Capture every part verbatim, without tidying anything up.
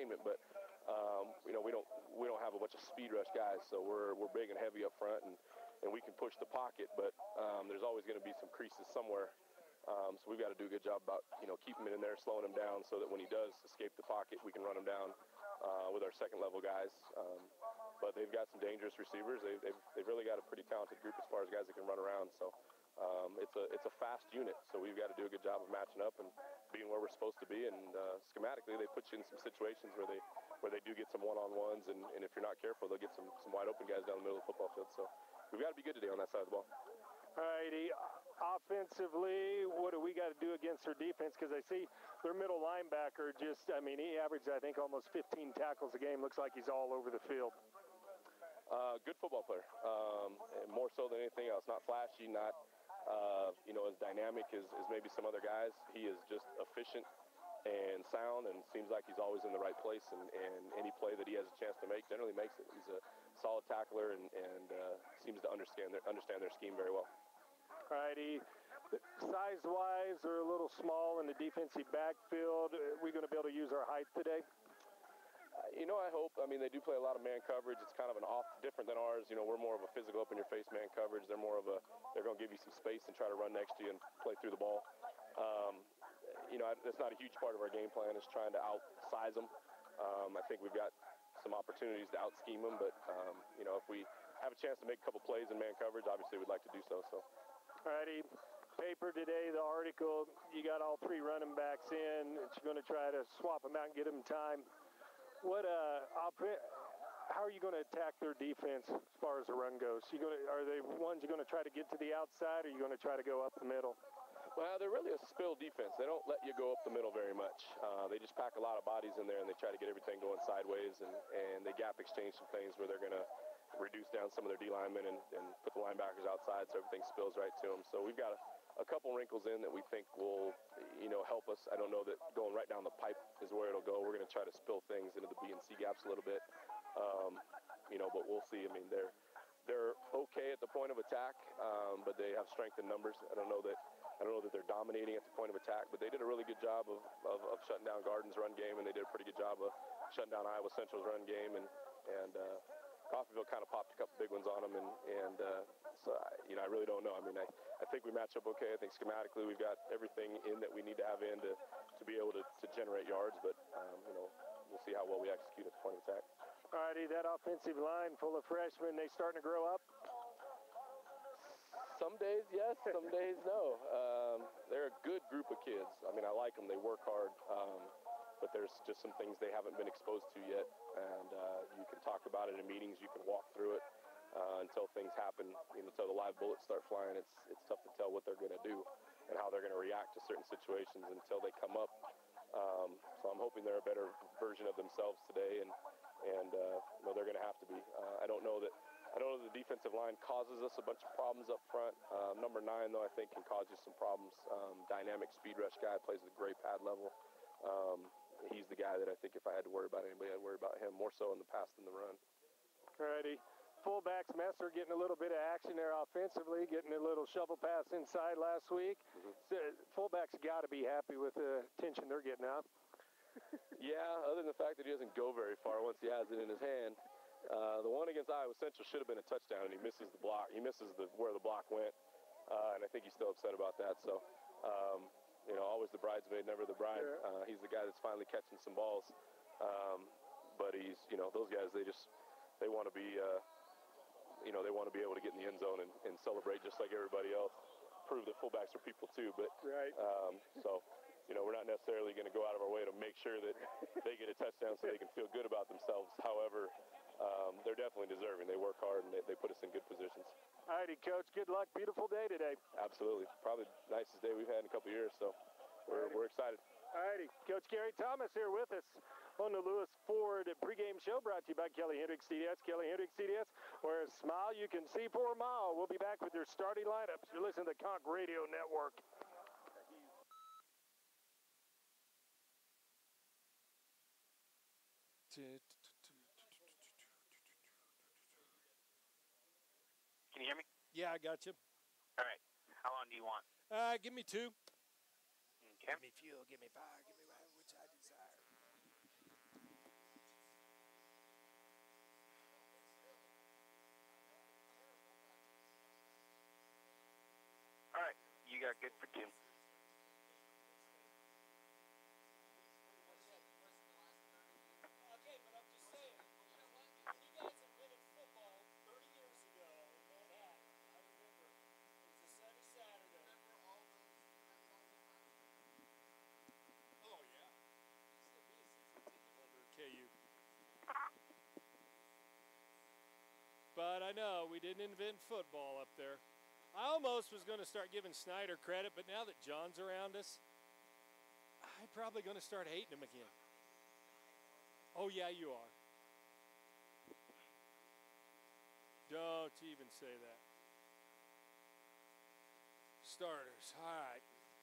entertainment, but um, you know, we don't we don't have a bunch of speed rush guys, so we're we're big and heavy up front, and, and we can push the pocket, but um, there's always going to be some creases somewhere. Um, so we've got to do a good job about, you know, keeping him in there, slowing him down, so that when he does escape the pocket, we can run him down uh, with our second-level guys. Um, but they've got some dangerous receivers. They've, they've, they've really got a pretty talented group as far as guys that can run around. So um, it's a it's a fast unit. So we've got to do a good job of matching up and being where we're supposed to be. And uh, schematically, they put you in some situations where they where they do get some one-on-ones, and, and if you're not careful, they'll get some some wide-open guys down the middle of the football field. So we've got to be good today on that side of the ball. All righty. Offensively, what do we got to do against their defense? Because I see their middle linebacker just, I mean, he averaged, I think, almost fifteen tackles a game. Looks like he's all over the field. Uh, good football player, um, and more so than anything else. Not flashy, not, uh, you know, as dynamic as, as maybe some other guys. He is just efficient and sound, and seems like he's always in the right place, and, and any play that he has a chance to make generally makes it. He's a solid tackler, and, and uh, seems to understand their, understand their scheme very well. All righty. Size-wise, they're a little small in the defensive backfield. Are we going to be able to use our height today? Uh, you know, I hope. I mean, they do play a lot of man coverage. It's kind of an off, different than ours. You know, we're more of a physical, up-in-your-face man coverage. They're more of a, they're going to give you some space and try to run next to you and play through the ball. Um, you know, that's not a huge part of our game plan, is trying to outsize them. Um, I think we've got some opportunities to out-scheme them, but, um, you know, if we have a chance to make a couple plays in man coverage, obviously we'd like to do so. So. All righty. Paper today, the article, you got all three running backs in. You're going to try to swap them out and get them time. What, uh, how are you going to attack their defense as far as the run goes? You going to, are they ones you're going to try to get to the outside, or are you going to try to go up the middle? Well, they're really a spill defense. They don't let you go up the middle very much. Uh, they just pack a lot of bodies in there, and they try to get everything going sideways, and, and they gap exchange some things where they're going to reduce down some of their D linemen and, and put the linebackers outside so everything spills right to them. So we've got a, a couple wrinkles in that we think will, you know, help us. I don't know that going right down the pipe is where it'll go. We're going to try to spill things into the B and C gaps a little bit, um, you know, but we'll see. I mean, they're they're okay at the point of attack, um, but they have strength in numbers. I don't know that I don't know that they're dominating at the point of attack, but they did a really good job of, of, of shutting down Garden's run game, and they did a pretty good job of shutting down Iowa Central's run game, and and uh, Coffeyville kind of popped a couple big ones on them, and, and uh, so, I, you know, I really don't know. I mean, I, I think we match up okay. I think schematically we've got everything in that we need to have in to, to be able to, to generate yards, but, um, you know, we'll see how well we execute at the point of attack. All righty, that offensive line full of freshmen, they starting to grow up? Some days, yes. Some days, no. Um, they're a good group of kids. I mean, I like them. They work hard. Um, but there's just some things they haven't been exposed to yet. And uh, you can talk about it in meetings. You can walk through it uh, until things happen, you know, until the live bullets start flying. It's, it's tough to tell what they're going to do and how they're going to react to certain situations until they come up. Um, so I'm hoping they're a better version of themselves today, and, and uh, you know, they're going to have to be. Uh, I don't know that I don't know that the defensive line causes us a bunch of problems up front. Uh, number nine, though, I think can cause you some problems. Um, dynamic speed rush guy, plays at the gray pad level. Um, he's the guy that I think if I had to worry about anybody, I'd worry about him more so in the pass than the run. All righty. Fullbacks, Messer getting a little bit of action there offensively, getting a little shovel pass inside last week. Mm-hmm. So fullbacks got to be happy with the attention they're getting out. Yeah, other than the fact that he doesn't go very far once he has it in his hand. Uh, the one against Iowa Central should have been a touchdown, and he misses the block. He misses the where the block went, uh, and I think he's still upset about that. So, um, you know, always the bridesmaid, never the bride. Uh, he's the guy that's finally catching some balls. Um, but he's, you know, those guys, they just, they want to be, uh, you know, they want to be able to get in the end zone and, and celebrate just like everybody else. Prove that fullbacks are people too. But right. Um, so, you know, we're not necessarily going to go out of our way to make sure that they get a touchdown so they can feel good about themselves. However, um, they're definitely deserving. They work hard, and they, they put us in good positions. All righty, Coach. Good luck. Beautiful day today. Absolutely. Probably the nicest day we've had in a couple of years, so we're, we're excited. All righty. Coach Gary Thomas here with us on the Lewis Ford pregame show, brought to you by Kelly Hendricks C D S. Kelly Hendricks C D S, where a smile you can see for a mile. We'll be back with your starting lineups. You're listening to the Conch Radio Network. Can you hear me? Yeah, I got you. All right. How long do you want? Uh, give me two. Okay. Give me fuel, give me fire, give me right, which I desire. got good for two. Okay, but I'm just saying, when you guys invented football thirty years ago in Manhattan, I remember it. It was a sunny Saturday. Oh, yeah. K U. But I know we didn't invent football up there. I almost was going to start giving Snyder credit, but now that John's around us, I'm probably going to start hating him again. Oh, yeah, you are. Don't even say that. Starters, all right.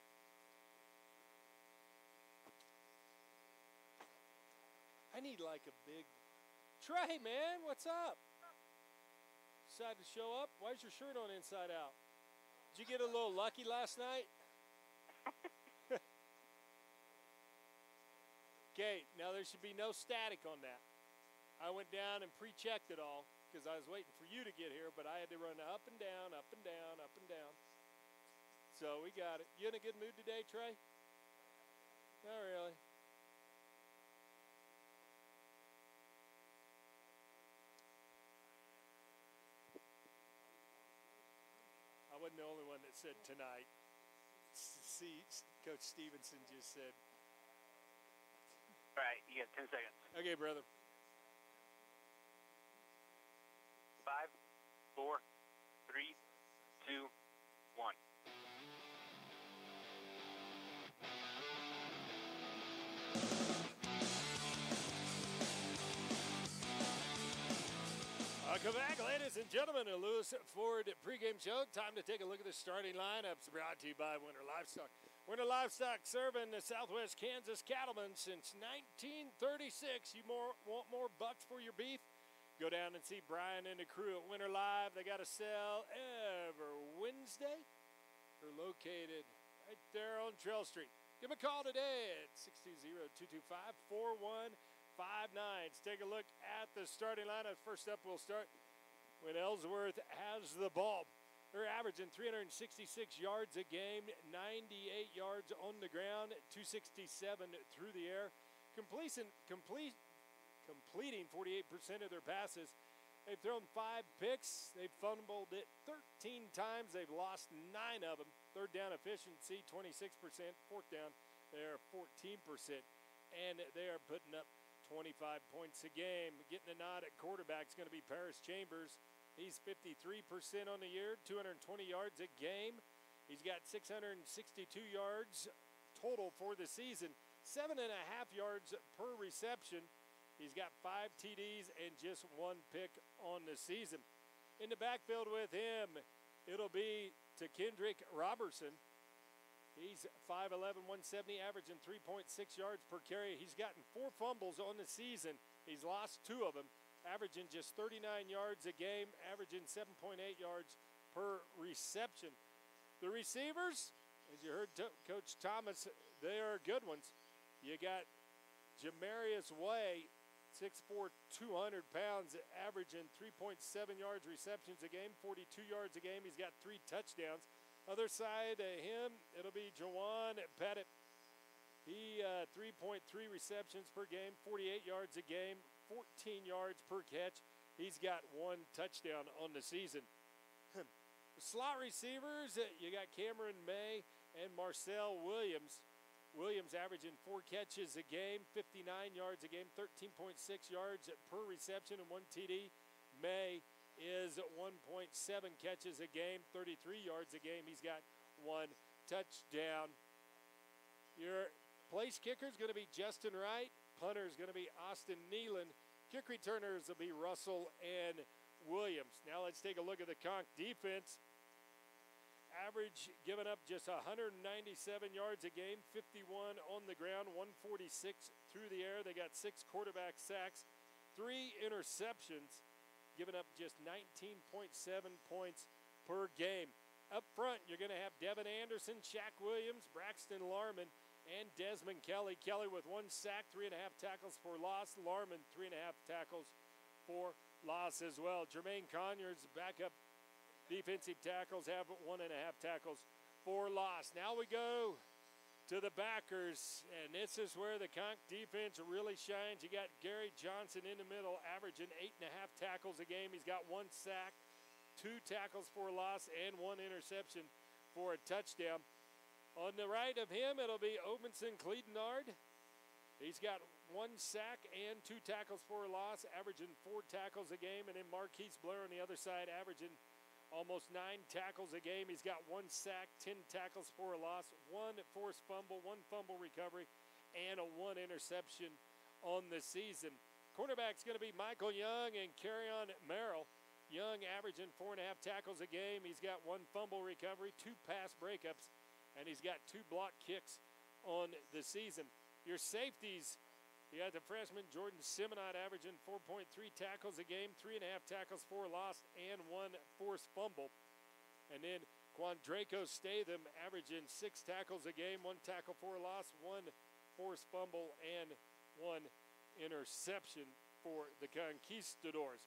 I need like a big... Trey, man, what's up? Decided to show up? Why is your shirt on inside out? Did you get a little lucky last night? Okay, now there should be no static on that. I went down and pre-checked it all because I was waiting for you to get here, but I had to run up and down, up and down, up and down. So we got it. You in a good mood today, Trey? Not really. I wasn't the only one that said tonight. See, Coach Stevenson just said. All right, you got ten seconds. Okay, brother. Five, four, three, two, one. Welcome back, ladies and gentlemen, to Lewis Ford pregame show. Time to take a look at the starting lineups brought to you by Winter Livestock. Winter Livestock serving the Southwest Kansas cattlemen since nineteen thirty-six. You more, want more bucks for your beef? Go down and see Brian and the crew at Winter Live. They got a sale every Wednesday. They're located right there on Trail Street. Give them a call today at six two zero, two two five, four one five nine. Let's take a look at the starting lineup. First up, we'll start when Ellsworth has the ball. They're averaging three hundred sixty-six yards a game, ninety-eight yards on the ground, two sixty-seven through the air. Completion, complete, completing forty-eight percent of their passes. They've thrown five picks. They've fumbled it thirteen times. They've lost nine of them. Third down efficiency, twenty-six percent. Fourth down, they're fourteen percent. And they are putting up twenty-five points a game. Getting a nod at quarterback is going to be Paris Chambers. He's fifty-three percent on the year, two hundred twenty yards a game. He's got six hundred sixty-two yards total for the season, seven and a half yards per reception. He's got five T Ds and just one pick on the season. In the backfield with him, it'll be to Kendrick Robertson. He's five eleven, one seventy, averaging three point six yards per carry. He's gotten four fumbles on the season. He's lost two of them, averaging just thirty-nine yards a game, averaging seven point eight yards per reception. The receivers, as you heard to- Coach Thomas, they are good ones. You got Jamarius Way, six four, two hundred pounds, averaging three point seven yards receptions a game, forty-two yards a game. He's got three touchdowns. Other side of him, it'll be Jawan Pettit. He, uh, three point three receptions per game, forty-eight yards a game, fourteen yards per catch. He's got one touchdown on the season. The slot receivers, uh, you got Cameron May and Marcel Williams. Williams averaging four catches a game, fifty-nine yards a game, thirteen point six yards per reception, and one T D. May is one point seven catches a game, thirty-three yards a game. He's got one touchdown. Your place kicker is going to be Justin Wright. Punter is going to be Austin Nealon. Kick returners will be Russell and Williams. Now let's take a look at the Conch defense. Average giving up just one hundred ninety-seven yards a game, fifty-one on the ground, one forty-six through the air. They got six quarterback sacks, three interceptions, giving up just nineteen point seven points per game. Up front, you're going to have Devin Anderson, Shaq Williams, Braxton Larman, and Desmond Kelly. Kelly with one sack, three and a half tackles for loss. Larman, three and a half tackles for loss as well. Jermaine Conyers, backup defensive tackles, have one and a half tackles for loss. Now we go to the backers, and this is where the Conk defense really shines. You got Gary Johnson in the middle, averaging eight and a half tackles a game. He's got one sack, two tackles for a loss, and one interception for a touchdown. On the right of him, it'll be Obenson Cledenard. He's got one sack and two tackles for a loss, averaging four tackles a game. And then Marquise Blair on the other side, averaging almost nine tackles a game. He's got one sack, ten tackles for a loss, one forced fumble, one fumble recovery, and a one interception on the season. Cornerback's going to be Michael Young and Carrion Merrill. Young averaging four and a half tackles a game. He's got one fumble recovery, two pass breakups, and he's got two block kicks on the season. Your safeties, you got the freshman Jordan Simonot averaging four point three tackles a game, three and a half tackles for a loss, and one forced fumble. And then Quandraco Statham averaging six tackles a game, one tackle for a loss, one forced fumble, and one interception for the Conquistadors.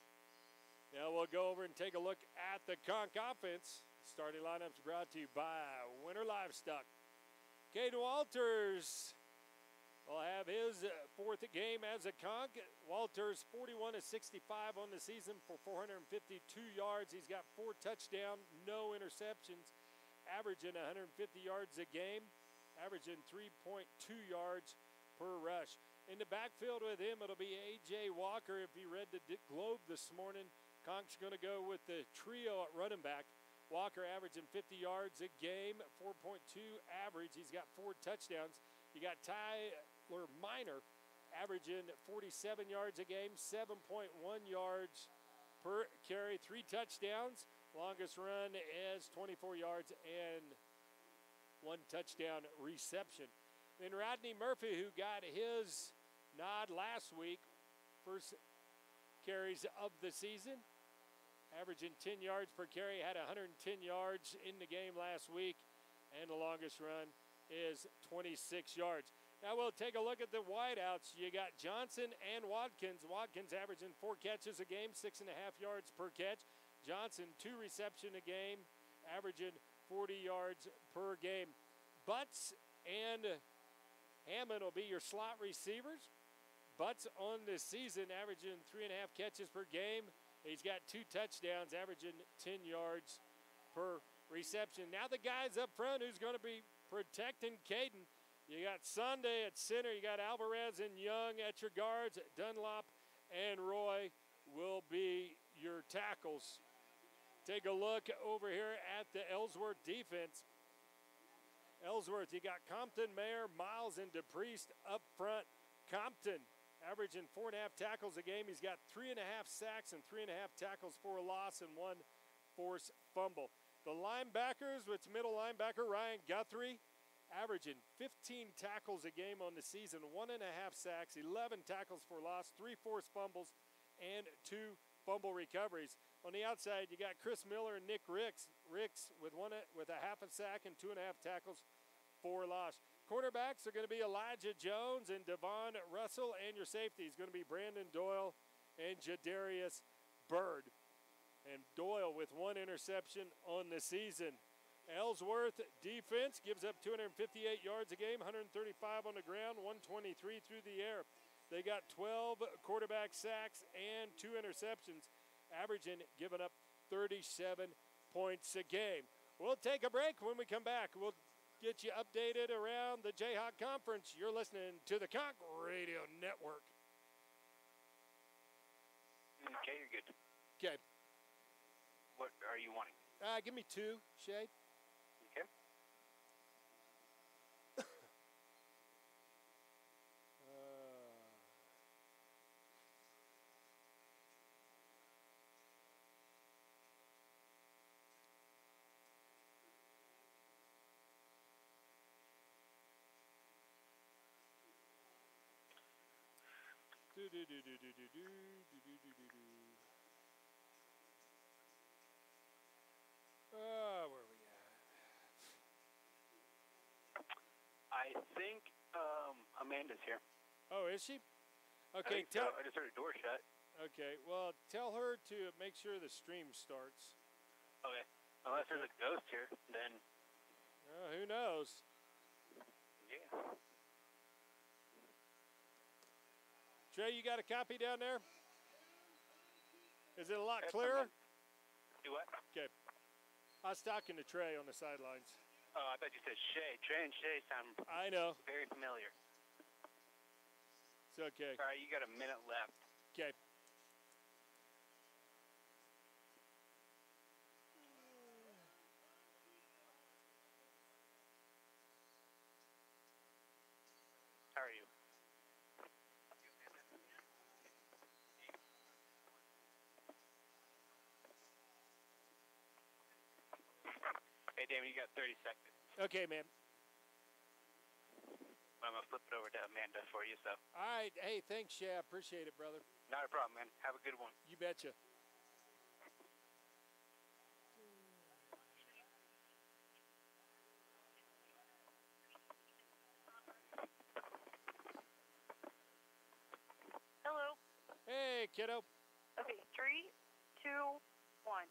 Now we'll go over and take a look at the Conk offense. Starting lineups brought to you by Winter Livestock. Caden Walters will have his fourth game as a Conk. Walters forty-one of sixty-five on the season for four hundred fifty-two yards. He's got four touchdowns, no interceptions, averaging one hundred fifty yards a game, averaging three point two yards per rush. In the backfield with him, it'll be A J Walker. If you read the Globe this morning, Conk's going to go with the trio at running back. Walker averaging fifty yards a game, four point two average. He's got four touchdowns. You got Tyler Minor averaging forty-seven yards a game, seven point one yards per carry, three touchdowns. Longest run is twenty-four yards and one touchdown reception. Then Rodney Murphy, who got his nod last week, first carries of the season, averaging ten yards per carry, had one hundred ten yards in the game last week, and the longest run is twenty-six yards. Now we'll take a look at the wideouts. You got Johnson and Watkins. Watkins averaging four catches a game, six and a half yards per catch. Johnson, two reception a game, averaging forty yards per game. Butts and Hammond will be your slot receivers. Butts on the season averaging three and a half catches per game. He's got two touchdowns, averaging ten yards per reception. Now the guys up front who's going to be protecting Caden. You got Sunday at center. You got Alvarez and Young at your guards. Dunlop and Roy will be your tackles. Take a look over here at the Ellsworth defense. Ellsworth, you got Compton, Mayer, Miles, and DePriest up front. Compton averaging four and a half tackles a game. He's got three and a half sacks and three and a half tackles for a loss and one forced fumble. The linebackers, with middle linebacker Ryan Guthrie, averaging fifteen tackles a game on the season, one and a half sacks, eleven tackles for loss, three forced fumbles, and two fumble recoveries. On the outside, you got Chris Miller and Nick Ricks. Ricks with one with a half a sack and two and a half tackles for loss. Quarterbacks are going to be Elijah Jones and Devon Russell, and your safety is going to be Brandon Doyle and Jadarius Bird. And Doyle with one interception on the season. Ellsworth defense gives up two hundred fifty-eight yards a game, one hundred thirty-five on the ground, one twenty-three through the air. They got twelve quarterback sacks and two interceptions, averaging giving up thirty-seven points a game. We'll take a break. When we come back, we'll get you updated around the Jayhawk Conference. You're listening to the Conk Radio Network. Okay, you're good. Okay. What are you wanting? Uh, give me two, Shay. Okay. Do do do do do do do do do do do. Ah, where are we at? I think um, Amanda's here. Oh, is she? I Okay, think tell. so. I just heard a door shut. Okay, well, tell her to make sure the stream starts. Okay. Unless there's a ghost here, then Well, who knows? Yeah. Trey, you got a copy down there? Is it a lot That's clearer? someone- Do what? Okay. I was talking to Trey on the sidelines. Oh, I thought you said Shay. Trey and Shay sound I know. very familiar. It's okay. All right, you got a minute left. Okay. How are you? Hey, Damon, you got thirty seconds. Okay, man. I'm going to flip it over to Amanda for you, so All right. Hey, thanks, Shay. I appreciate it, brother. not a problem, man. Have a good one. You betcha. Hello. Hey, kiddo. Okay, three, two, one.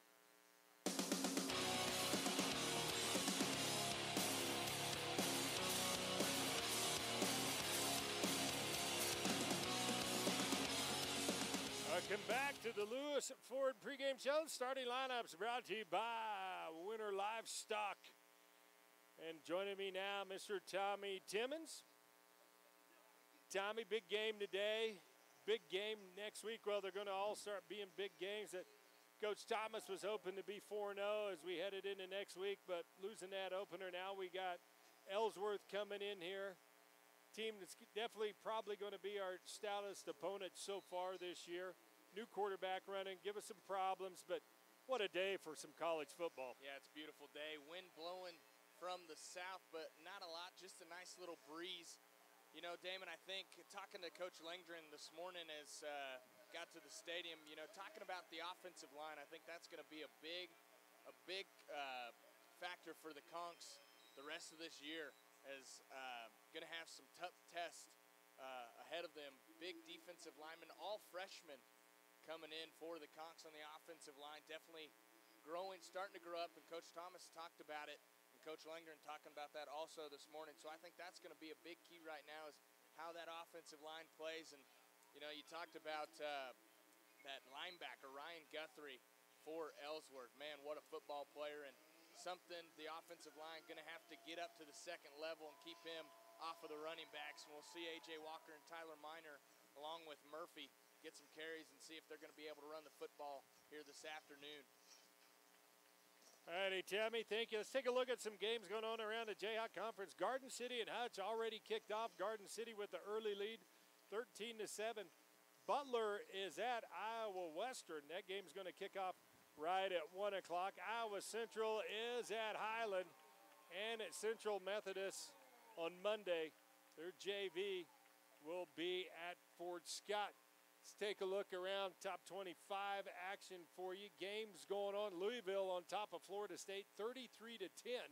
Welcome back to the Lewis Ford pregame show. Starting lineups brought to you by Winter Livestock. And joining me now, Mister Tommy Timmons. Tommy, big game today. Big game next week. Well, they're going to all start being big games. That Coach Thomas was hoping to be four and oh as we headed into next week, but losing that opener now, we got Ellsworth coming in here. Team that's definitely probably going to be our stoutest opponent so far this year. New quarterback running, give us some problems, but what a day for some college football. Yeah, it's a beautiful day. Wind blowing from the south, but not a lot, just a nice little breeze. You know, Damon, I think talking to Coach Langdon this morning as uh, got to the stadium, you know, talking about the offensive line, I think that's going to be a big, a big uh, factor for the Conks the rest of this year, as uh, going to have some tough tests uh, ahead of them. Big defensive linemen, all freshmen coming in for the Conks on the offensive line. Definitely growing, starting to grow up, and Coach Thomas talked about it, and Coach Langdon talking about that also this morning. So I think that's going to be a big key right now is how that offensive line plays. And, you know, you talked about uh, that linebacker, Ryan Guthrie, for Ellsworth. Man, what a football player, and something the offensive line going to have to get up to the second level and keep him off of the running backs. And we'll see A J Walker and Tyler Miner along with Murphy get some carries and see if they're going to be able to run the football here this afternoon. All righty, Tammy, thank you. Let's take a look at some games going on around the Jayhawk Conference. Garden City and Hutch already kicked off. Garden City with the early lead, thirteen to seven. Butler is at Iowa Western. That game's going to kick off right at one o'clock. Iowa Central is at Highland and at Central Methodist on Monday. Their J V will be at Fort Scott. Let's take a look around top twenty-five action for you. Games going on. Louisville on top of Florida State, thirty-three to ten.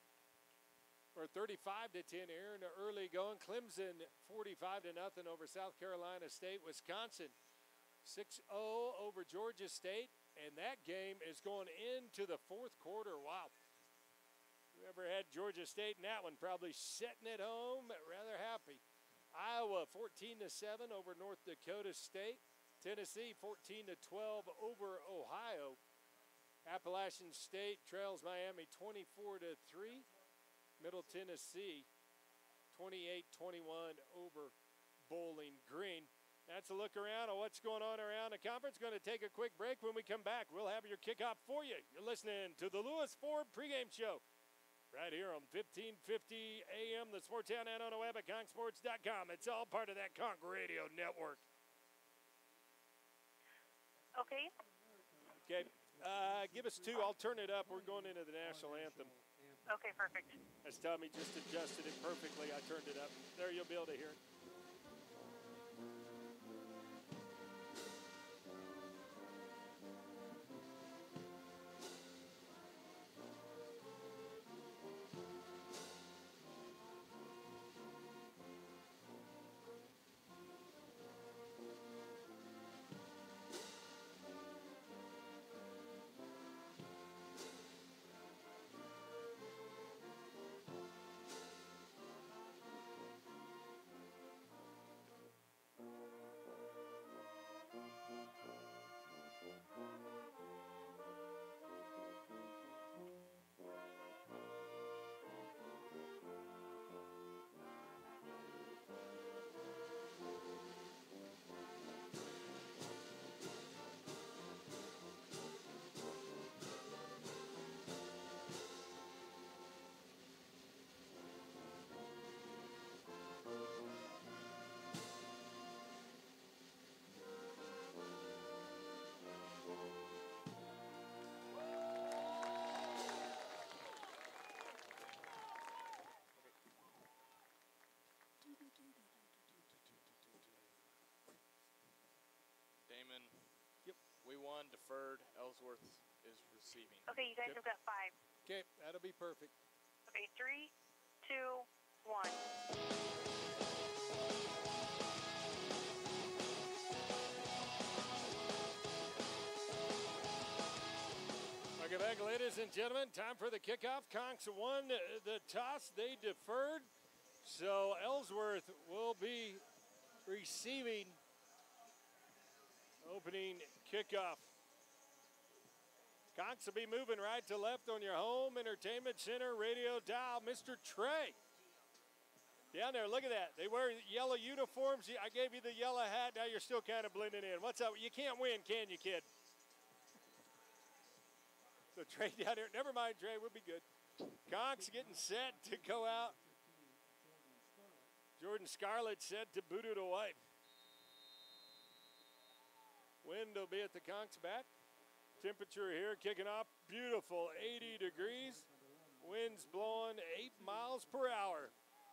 Or thirty-five to ten here in the early going. Clemson, forty-five to nothing over South Carolina State. Wisconsin, six oh over Georgia State. And that game is going into the fourth quarter. Wow. Whoever had Georgia State in that one probably sitting at home, rather happy. Iowa fourteen to seven over North Dakota State. Tennessee fourteen to twelve over Ohio. Appalachian State trails Miami twenty-four to three. Middle Tennessee twenty-eight twenty-one over Bowling Green. That's a look around at what's going on around the conference. Going to take a quick break. When we come back, we'll have your kickoff for you. You're listening to the Lewis Ford pregame show right here on fifteen fifty A M, the Sports Town, and on the web at conk sports dot com. It's all part of that Conk Radio Network. Okay. Okay, uh, give us two. I'll turn it up. We're going into the national anthem. Okay, perfect. As Tommy just adjusted it perfectly, I turned it up. There, you'll be able to hear it. Penalty one, deferred. Ellsworth is receiving. Okay, you guys Yep. have got five. Okay, that'll be perfect. Okay, three, two, one. Welcome back, ladies and gentlemen. Time for the kickoff. Conks won the toss. They deferred. So Ellsworth will be receiving opening kickoff. Conks will be moving right to left on your home entertainment center radio dial. Mister Trey. Down there, look at that. They wear yellow uniforms. I gave you the yellow hat. Now you're still kind of blending in. What's up? You can't win, can you, kid? So Trey down there. Never mind, Trey. We'll be good. Conks getting set to go out. Jordan Scarlett set to boot it away. Wind will be at the Conks back. Temperature here kicking off beautiful eighty degrees. Winds blowing eight miles per hour.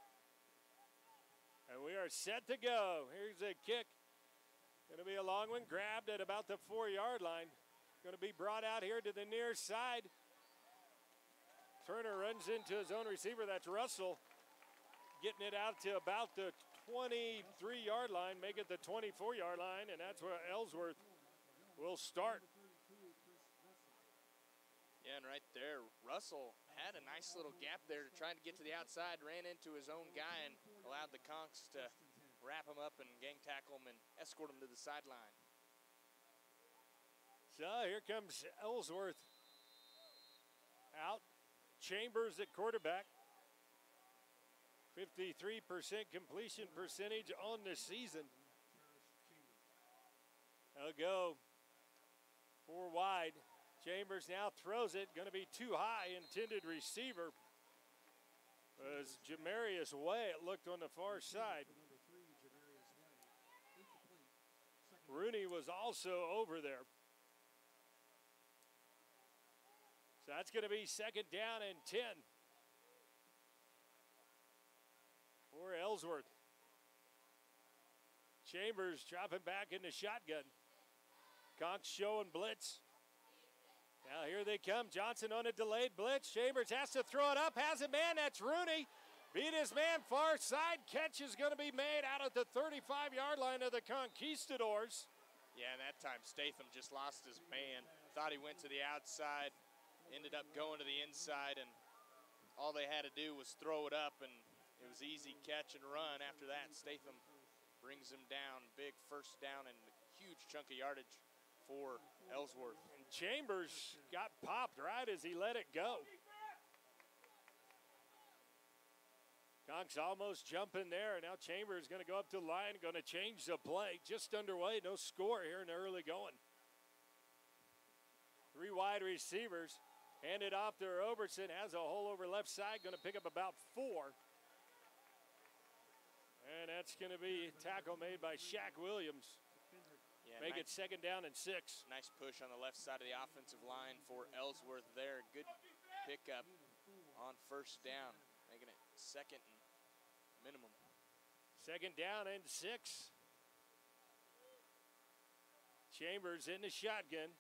And we are set to go. Here's a kick. Going to be a long one, grabbed at about the four-yard line. Going to be brought out here to the near side. Turner runs into his own receiver. That's Russell. Getting it out to about the twenty-three-yard line, make it the twenty-four-yard line, and that's where Ellsworth will start. Yeah, and right there, Russell had a nice little gap there to try to get to the outside, ran into his own guy and allowed the Conks to wrap him up and gang tackle him and escort him to the sideline. So here comes Ellsworth out. Chambers at quarterback. fifty-three percent completion percentage on the season. They'll go four wide. Chambers now throws it. Going to be too high. Intended receiver was Jamarius Way. It looked on the far side. Rooney was also over there. So that's going to be second down and ten for Ellsworth. Chambers dropping back in the shotgun. Conks showing blitz. Now here they come. Johnson on a delayed blitz. Chambers has to throw it up. Has a man. That's Rooney. Beat his man far side. Catch is going to be made out at the thirty-five-yard line of the Conquistadors. Yeah, and that time Statham just lost his man. Thought he went to the outside. Ended up going to the inside, and all they had to do was throw it up, and it was easy catch and run. After that, Statham brings him down. Big first down and huge chunk of yardage for Ellsworth. And Chambers got popped right as he let it go. Conks almost jumping there, and now Chambers going to go up to the line, going to change the play. Just underway, no score here in the early going. Three wide receivers. Handed off to Robertson, has a hole over left side, going to pick up about four. And that's going to be a tackle made by Shaq Williams. Yeah, Make nice, it second down and six. Nice push on the left side of the offensive line for Ellsworth there. Good pickup on first down, making it second and minimum. Second down and six. Chambers in the shotgun.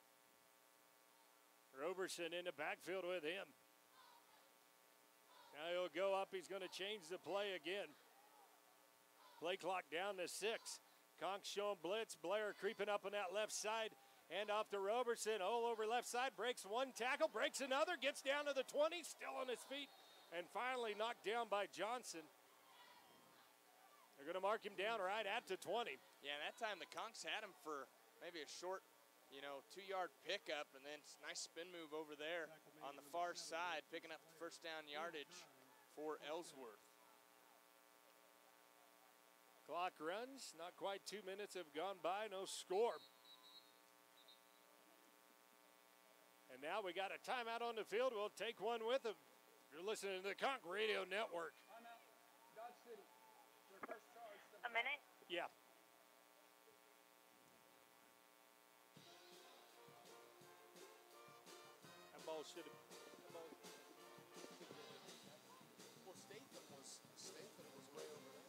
Roberson in the backfield with him. Now he'll go up. He's going to change the play again. Play clock down to six. Conks showing blitz. Blair creeping up on that left side. Hand off to Roberson. All over left side. Breaks one tackle. Breaks another. Gets down to the twenty. Still on his feet. And finally knocked down by Johnson. They're going to mark him down right at the twenty. Yeah, and that time the Conks had him for maybe a short, you know, two-yard pickup, and then nice spin move over there on the far side, picking up the first down yardage for Ellsworth. Clock runs. Not quite two minutes have gone by. No score. And now we got a timeout on the field. We'll take one with them. You're listening to the Conk Radio Network. A minute? Yeah. That ball should have. Well, Statham was, Statham was way over there.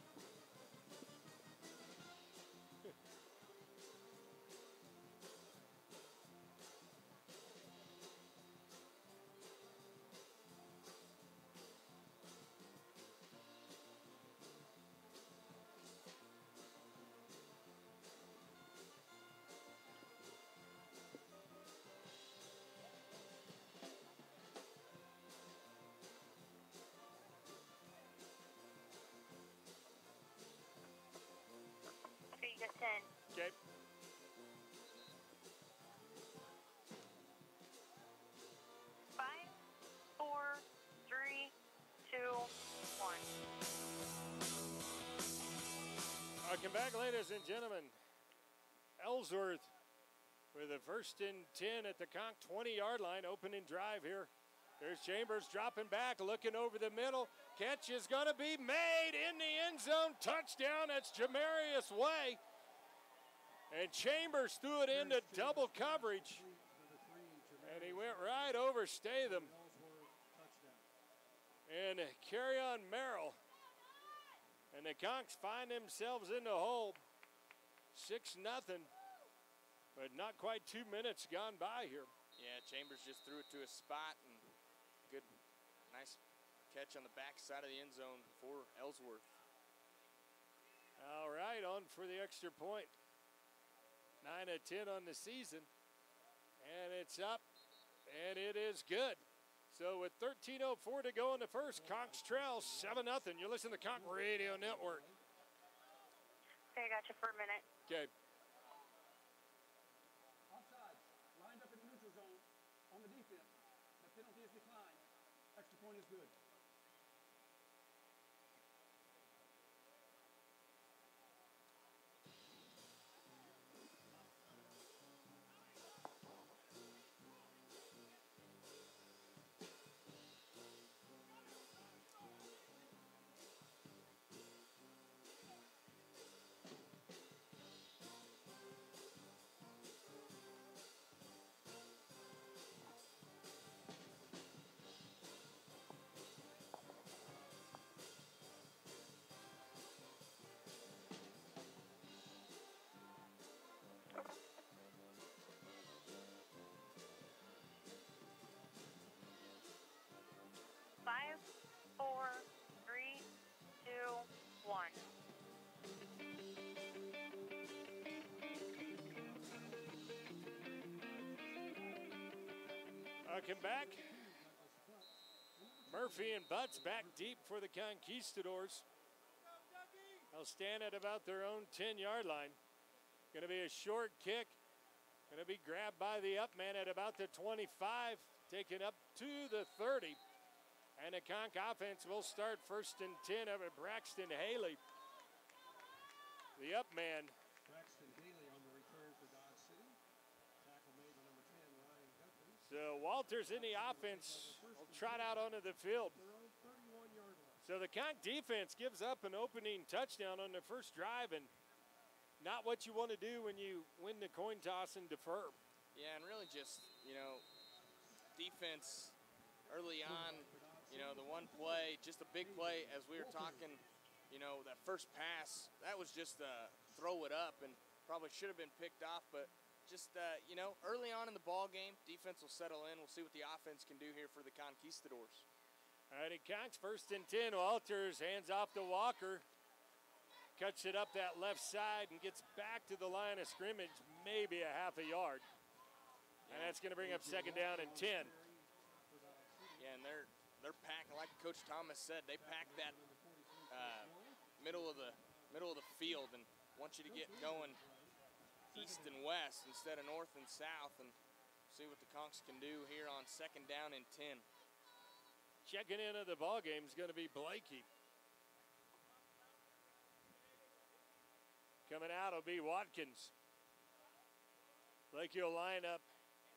ladies and gentlemen, Ellsworth with a first and ten at the Conk twenty-yard line, opening drive here. There's Chambers dropping back, looking over the middle. Catch is going to be made in the end zone. Touchdown, that's Jamarius Way. And Chambers threw it into double coverage. And he went right over Statham. And carry on Merrill. And the Conks find themselves in the hole. six nothing. But not quite two minutes gone by here. Yeah, Chambers just threw it to a spot, and good, nice catch on the back side of the end zone for Ellsworth. All right, on for the extra point. nine of ten on the season. And it's up, and it is good. So with thirteen oh four to go in the first, Conks trail seven nothing. You're listening to Conk Radio Network. Okay, I got you for a minute. Okay. Offsides, lined up in the neutral zone on the defense. The penalty is declined. Extra point is good. Five, four, three, two, one. Welcome back. Murphy and Butts back deep for the Conquistadors. They'll stand at about their own ten-yard line. Going to be a short kick. Going to be grabbed by the up man at about the twenty-five, taken up to the thirty. And the Conk offense will start first and ten of it. Braxton Haley, the up man. Braxton Haley on the return for Dodge City. Tackle made by number ten, Ryan Guthrie. So Walters in the offense will trot out onto the field. Their own thirty-one-yard line. So the Conk defense gives up an opening touchdown on their first drive, and not what you want to do when you win the coin toss and defer. Yeah, and really just, you know, defense early on, you know, the one play, just a big play as we were talking, you know, that first pass, that was just uh, throw it up and probably should have been picked off, but just, uh, you know, early on in the ball game, defense will settle in. We'll see what the offense can do here for the Conquistadors. All right, Conks first and ten. Walters hands off to Walker. Cuts it up that left side and gets back to the line of scrimmage, maybe a half a yard. And that's going to bring up second down and ten. Yeah, and they're they're packing, like Coach Thomas said, they pack that uh, middle of the middle of the field and want you to get going east and west instead of north and south, and see what the Conks can do here on second down and ten. Checking into the ball game is going to be Blakey. Coming out will be Watkins. Blakey will line up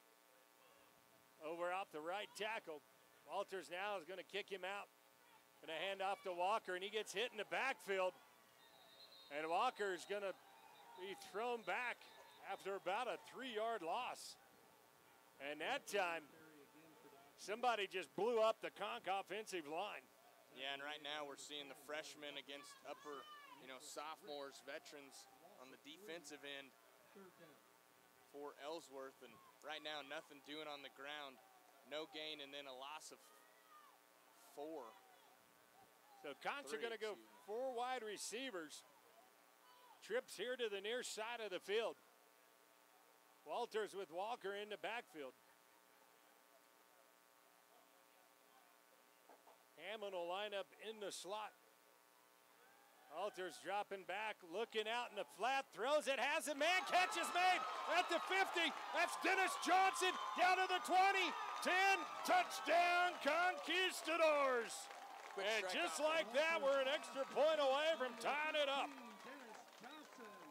over off the right tackle. Walters now is going to kick him out. Going to hand off to Walker, and he gets hit in the backfield. And Walker is going to be thrown back after about a three-yard loss. And that time, somebody just blew up the Conk offensive line. Yeah, and right now we're seeing the freshmen against upper, you know, sophomores, veterans on the defensive end for Ellsworth. And right now, nothing doing on the ground. No gain, and then a loss of four. So Conks Three, are going to go excuse me. four wide receivers. Trips here to the near side of the field. Walters with Walker in the backfield. Hammond will line up in the slot. Walters dropping back, looking out in the flat, throws it, has a man, catch is made at the fifty. That's Dennis Johnson down to the twenty, ten, touchdown Conquistadors. Quick And strike just off. like that, we're an extra point away from tying it up. Dennis Johnson.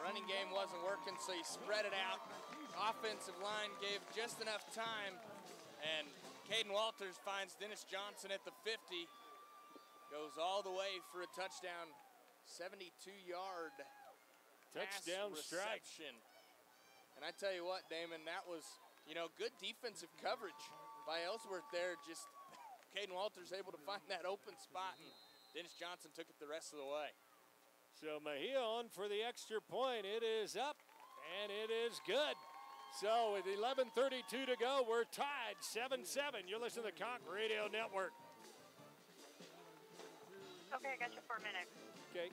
Running game wasn't working, so you spread it out. Offensive line gave just enough time, and Caden Walters finds Dennis Johnson at the fifty. Goes all the way for a touchdown, seventy-two yard Touchdown strike. reception. And I tell you what, Damon, that was, you know, good defensive coverage by Ellsworth there. Just Caden Walters able to find that open spot, and Dennis Johnson took it the rest of the way. So Mejia on for the extra point. It is up, and it is good. So with eleven thirty-two to go, we're tied seven seven. You're listening to the Conch Radio Network. Okay, I got you for a minute. Okay.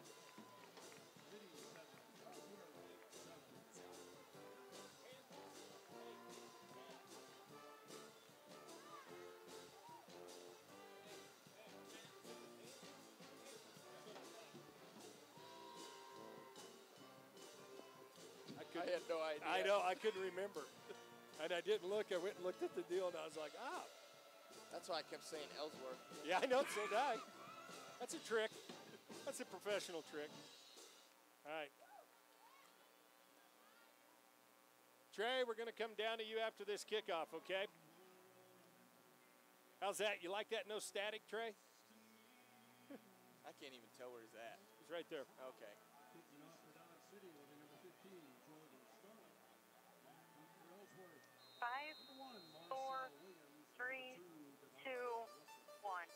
I had no idea. I know, I couldn't remember. And I didn't look. I went and looked at the deal, and I was like, ah. That's why I kept saying Ellsworth. Yeah, I know, so did I. That's a trick. That's a professional trick. All right. Trey, we're going to come down to you after this kickoff, okay? How's that? You like that no static, Trey? I can't even tell where he's at. He's right there. Okay. Kicking off for Dodge City will be number fifteen, Jordan Sterling. For Ellsworth, Five, one, Marcel four, Williams. three, Two, two, one.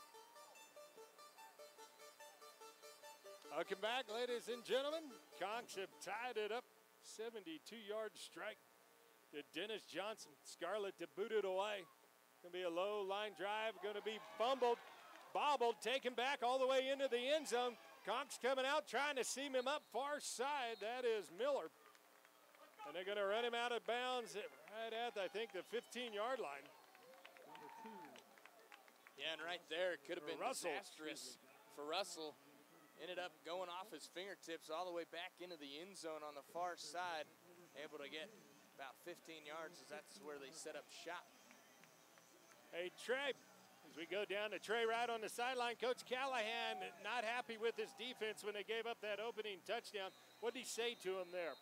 Welcome back, ladies and gentlemen. Conchs have tied it up. seventy-two yard strike to Dennis Johnson. Scarlett to boot it away. Going to be a low line drive. Going to be fumbled, bobbled, taken back all the way into the end zone. Conchs coming out, trying to seam him up far side. That is Miller. And they're going to run him out of bounds at, right at, I think, the fifteen yard line. number two. Yeah, and right there, it could have been Russell. disastrous for Russell. Ended up going off his fingertips all the way back into the end zone on the far side. Able to get about fifteen yards, as that's where they set up shop. Hey, Trey, as we go down to Trey right on the sideline, Coach Callahan not happy with his defense when they gave up that opening touchdown. What did he say to him there?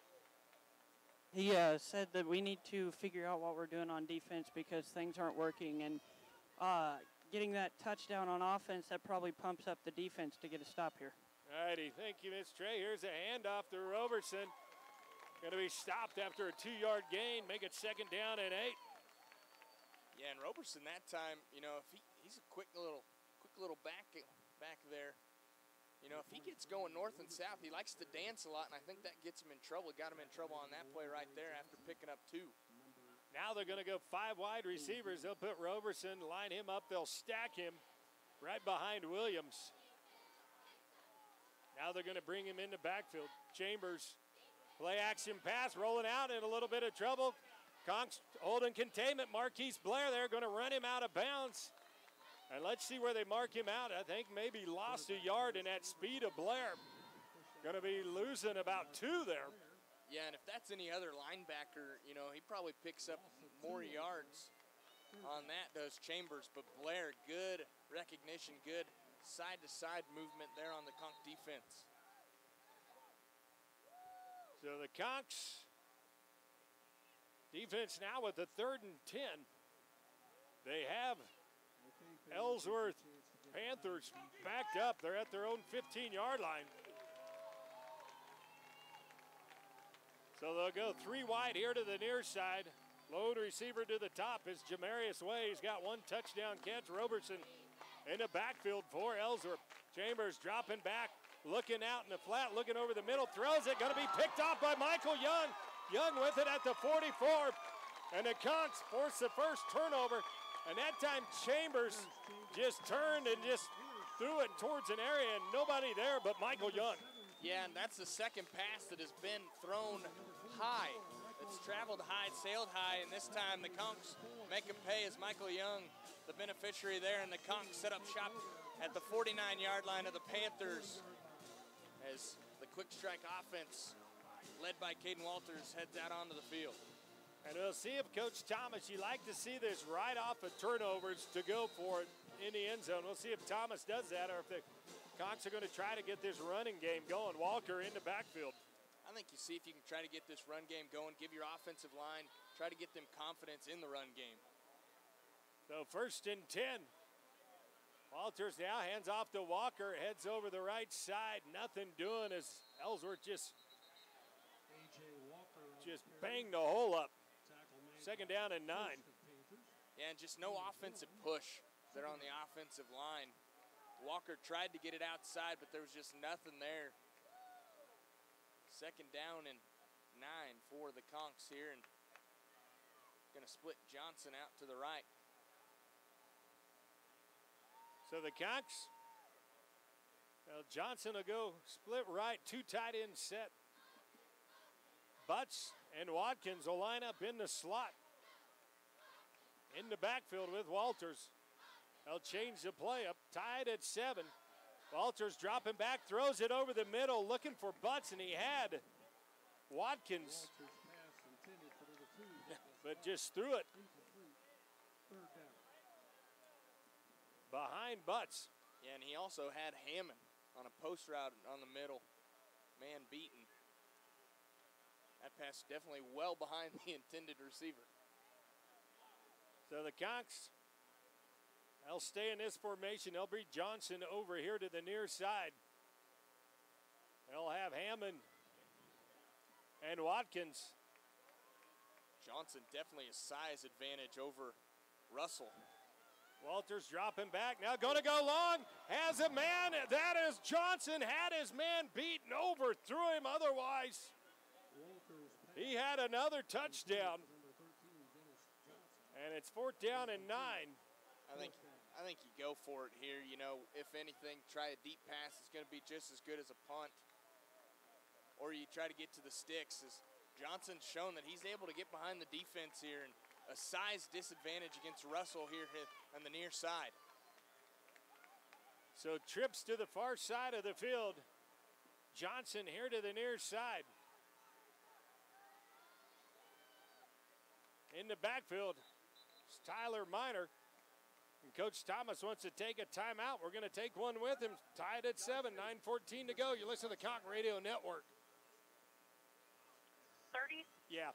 He uh, said that we need to figure out what we're doing on defense because things aren't working. And uh, getting that touchdown on offense, that probably pumps up the defense to get a stop here. All righty, thank you, Miss Trey. Here's a handoff to Roberson. Going to be stopped after a two yard gain, make it second down and eight. Yeah, and Roberson that time, you know, if he, he's a quick little, quick little back, back there. You know, if he gets going north and south, he likes to dance a lot, and I think that gets him in trouble. Got him in trouble on that play right there after picking up two. Now they're going to go five wide receivers. They'll put Roberson, line him up. They'll stack him right behind Williams. Now they're going to bring him into backfield. Chambers, play action pass, rolling out in a little bit of trouble. Conchs holding containment. Marquise Blair there going to run him out of bounds. And let's see where they mark him out. I think maybe lost a yard in that speed of Blair. Going to be losing about two there. Yeah, and if that's any other linebacker, you know, he probably picks up more yards on that, does Chambers. But Blair, good recognition, good side-to-side movement there on the Conch defense. So the Conchs defense now with the third and ten. They have Ellsworth Panthers backed up. They're at their own fifteen yard line. So they'll go three wide here to the near side. Lone receiver to the top is Jamarius Way. He's got one touchdown catch. Roberson in the backfield for Ellsworth. Chambers dropping back, looking out in the flat, looking over the middle, throws it. Going to be picked off by Michael Young. Young with it at the forty-four. And the Conchs force the first turnover. And that time Chambers just turned and just threw it towards an area and nobody there but Michael Young. Yeah, and that's the second pass that has been thrown high. It's traveled high, sailed high, and this time the Conchs make him pay as Michael Young, the beneficiary there, and the Conchs set up shop at the forty-nine yard line of the Panthers as the quick strike offense led by Caden Walters heads out onto the field. And we'll see if Coach Thomas, you like to see this right off of turnovers to go for it in the end zone. We'll see if Thomas does that or if the Conchs are going to try to get this running game going. Walker in the backfield. I think you see if you can try to get this run game going, give your offensive line, try to get them confidence in the run game. So first and ten. Walters now hands off to Walker, heads over the right side. Nothing doing as Ellsworth just, just banged the hole up. Second down and nine. Yeah, and just no offensive push there on the offensive line. Walker tried to get it outside, but there was just nothing there. Second down and nine for the Conks here, and going to split Johnson out to the right. So the Conks, well, Johnson will go split right, two tight end set. Butts and Watkins will line up in the slot. In the backfield with Walters. They'll change the play up, tied at seven. Walters dropping back, throws it over the middle, looking for Butts, and he had Watkins, but just threw it behind Butts. Yeah, and he also had Hammond on a post route on the middle, man beaten. That pass definitely well behind the intended receiver. So the Conks, they'll stay in this formation. They'll bring Johnson over here to the near side. They'll have Hammond and Watkins. Johnson definitely a size advantage over Russell. Walters dropping back, now going to go long, has a man, that is Johnson, had his man beaten, overthrew him otherwise. He had another touchdown. And it's fourth down and nine. I think I think you go for it here. You know, if anything, try a deep pass. It's going to be just as good as a punt. Or you try to get to the sticks. As Johnson's shown that he's able to get behind the defense here, and a size disadvantage against Russell here on the near side. So trips to the far side of the field. Johnson here to the near side. In the backfield, it's Tyler Miner. And Coach Thomas wants to take a timeout. We're going to take one with him. Tied at seven, nine fourteen to go. You listen to the Conk Radio Network. thirty? Yeah.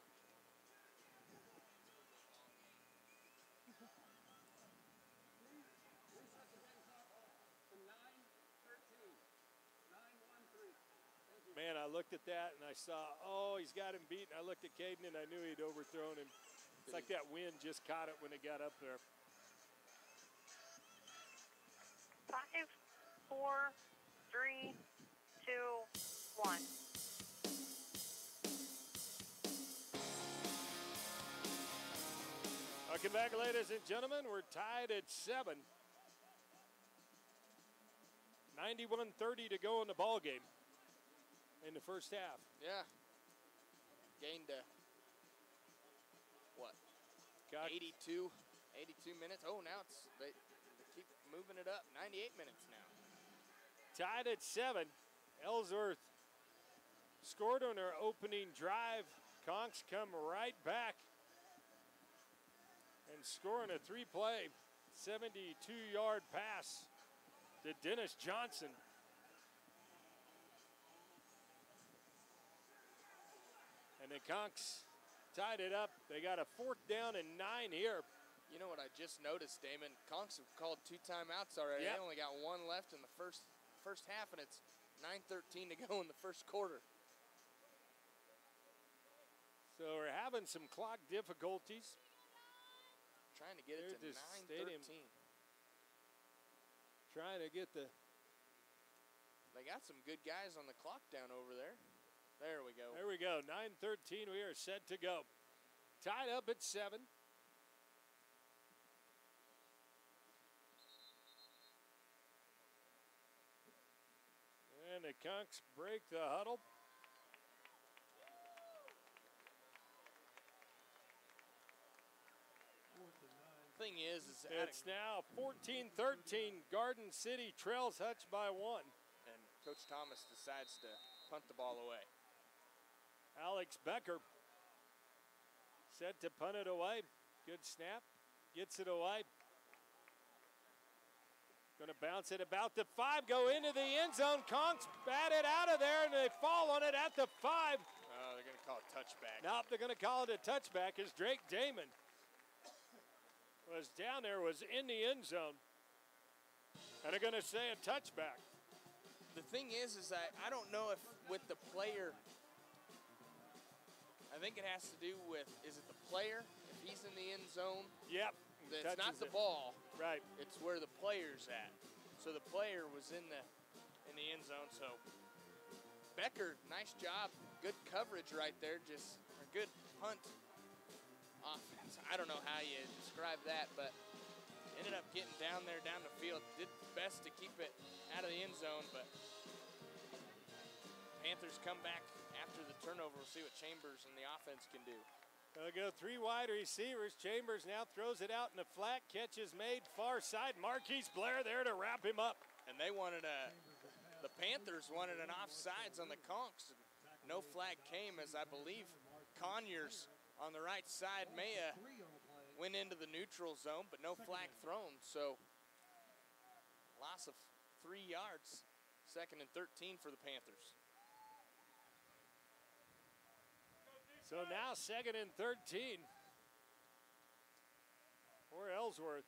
Man, I looked at that and I saw, oh, he's got him beat. And I looked at Caden and I knew he'd overthrown him. It's like that wind just caught it when it got up there. Five, four, three, two, one. Welcome back, ladies and gentlemen. We're tied at seven. ninety-one thirty to go in the ball game in the first half. Yeah. Gained uh, what? Got eighty-two, eighty-two minutes. Oh, now it's they, they keep moving it up. ninety-eight minutes now. Tied at seven. Ellsworth scored on their opening drive. Conks come right back and scoring a three-play, seventy-two-yard pass to Dennis Johnson. And the Conks tied it up. They got a fourth down and nine here. You know what I just noticed, Damon? Conks have called two timeouts already. Yep. They only got one left in the first first half, and it's nine thirteen to go in the first quarter. So we're having some clock difficulties. Trying to get it There's to this nine stadium. thirteen. Trying to get the... They got some good guys on the clock down over there. There we go. There we go. nine thirteen, we are set to go. Tied up at seven. And the Conks break the huddle. Thing is, is It's now fourteen thirteen. Garden City trails Hutch by one. and Coach Thomas decides to punt the ball away. Alex Becker set to punt it away. Good snap. Gets it away. Going to bounce it about the five, go into the end zone. Conks bat it out of there, and they fall on it at the five. Oh, they're going to call it touchback. Nope, they're going to call it a touchback as Drake Damon was down there, was in the end zone. And they're going to say a touchback. The thing is, is I, I don't know if with the player, I think it has to do with, is it the player? If he's in the end zone? Yep. It's not the it. ball. Right. It's where the player's at. So the player was in the in the end zone. So Becker, nice job. Good coverage right there. Just a good punt offense. I don't know how you describe that, but ended up getting down there, down the field. Did best to keep it out of the end zone, but Panthers come back after the turnover. We'll see what Chambers and the offense can do. They'll go three wide receivers. Chambers now throws it out in the flat. Catch is made far side. Marquise Blair there to wrap him up. And they wanted a, the Panthers wanted an offsides on the Conks. No flag came, as I believe Conyers on the right side may have went into the neutral zone, but no flag thrown. So loss of three yards. Second and thirteen for the Panthers. So now second and thirteen for Ellsworth.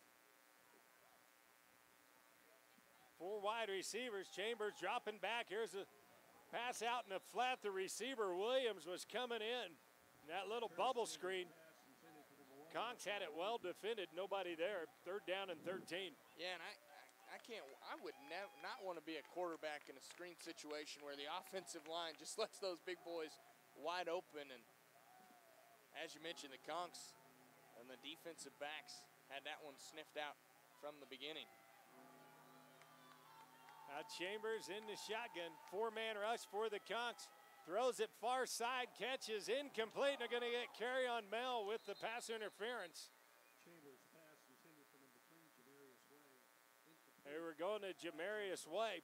Four wide receivers. Chambers dropping back. Here's a pass out in the flat. The receiver, Williams, was coming in. That little bubble screen. Conks had it well defended. Nobody there. Third down and thirteen. Yeah, and I, I, I can't, I would nev- not want to be a quarterback in a screen situation where the offensive line just lets those big boys wide open. And as you mentioned, the Conks and the defensive backs had that one sniffed out from the beginning. Now Chambers in the shotgun. Four-man rush for the Conks. Throws it far side. Catch is incomplete. They're going to get carry on Mel with the pass interference. Chambers pass intended for number three, Jamarius Way. They were going to Jamarius Way.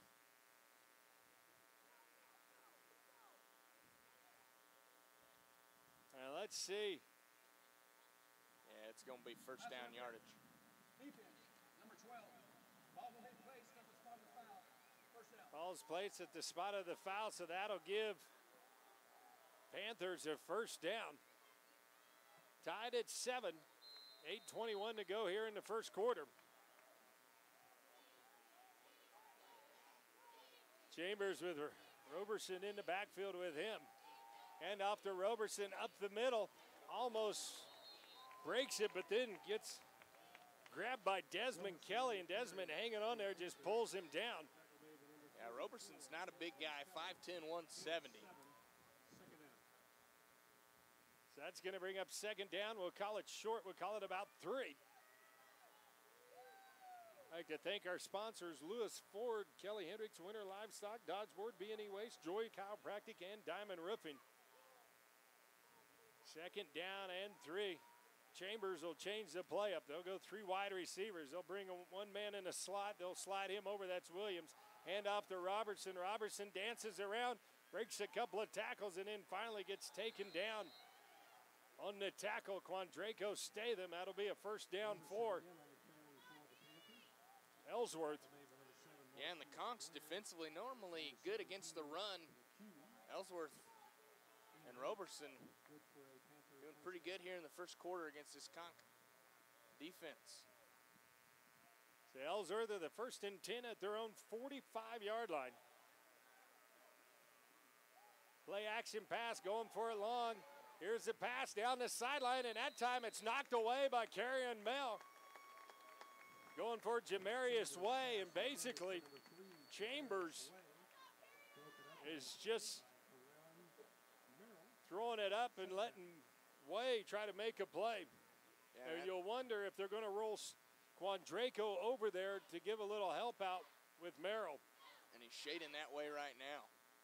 Now let's see. Yeah, it's going to be first down yardage. Defense, number twelve. Ball will be placed at the spot of the foul. First down. Ball's placed at the spot of the foul, so that'll give Panthers a first down. Tied at seven. eight twenty-one to go here in the first quarter. Chambers with Roberson in the backfield with him. Hand off to Roberson up the middle. Almost breaks it, but then gets grabbed by Desmond Kelly, and Desmond hanging on there just pulls him down. Yeah, Roberson's not a big guy, five ten, one seventy. So that's going to bring up second down. We'll call it short. We'll call it about three. I'd like to thank our sponsors, Lewis Ford, Kelly Hendricks, Winter Livestock, Dodge Board, B and E Waste, Joy Chiropractic, and Diamond Roofing. Second down and three. Chambers will change the play up. They'll go three wide receivers. They'll bring one man in a slot. They'll slide him over. That's Williams. Hand off to Robertson. Robertson dances around, breaks a couple of tackles, and then finally gets taken down. On the tackle, Quandraco Statham. That'll be a first down for Ellsworth. Yeah, and the Conks defensively normally good against the run. Ellsworth and Roberson doing pretty good here in the first quarter against this Conk defense. So Ellsworth are the first and ten at their own forty-five-yard line. Play action pass, going for it long. Here's the pass down the sideline, and that time it's knocked away by Carrion Mel. Going for Jamarius Way, and basically Chambers is just throwing it up and letting Way try to make a play. Yeah, and you'll wonder if they're going to roll Quandraco over there to give a little help out with Merrill. And he's shading that way right now.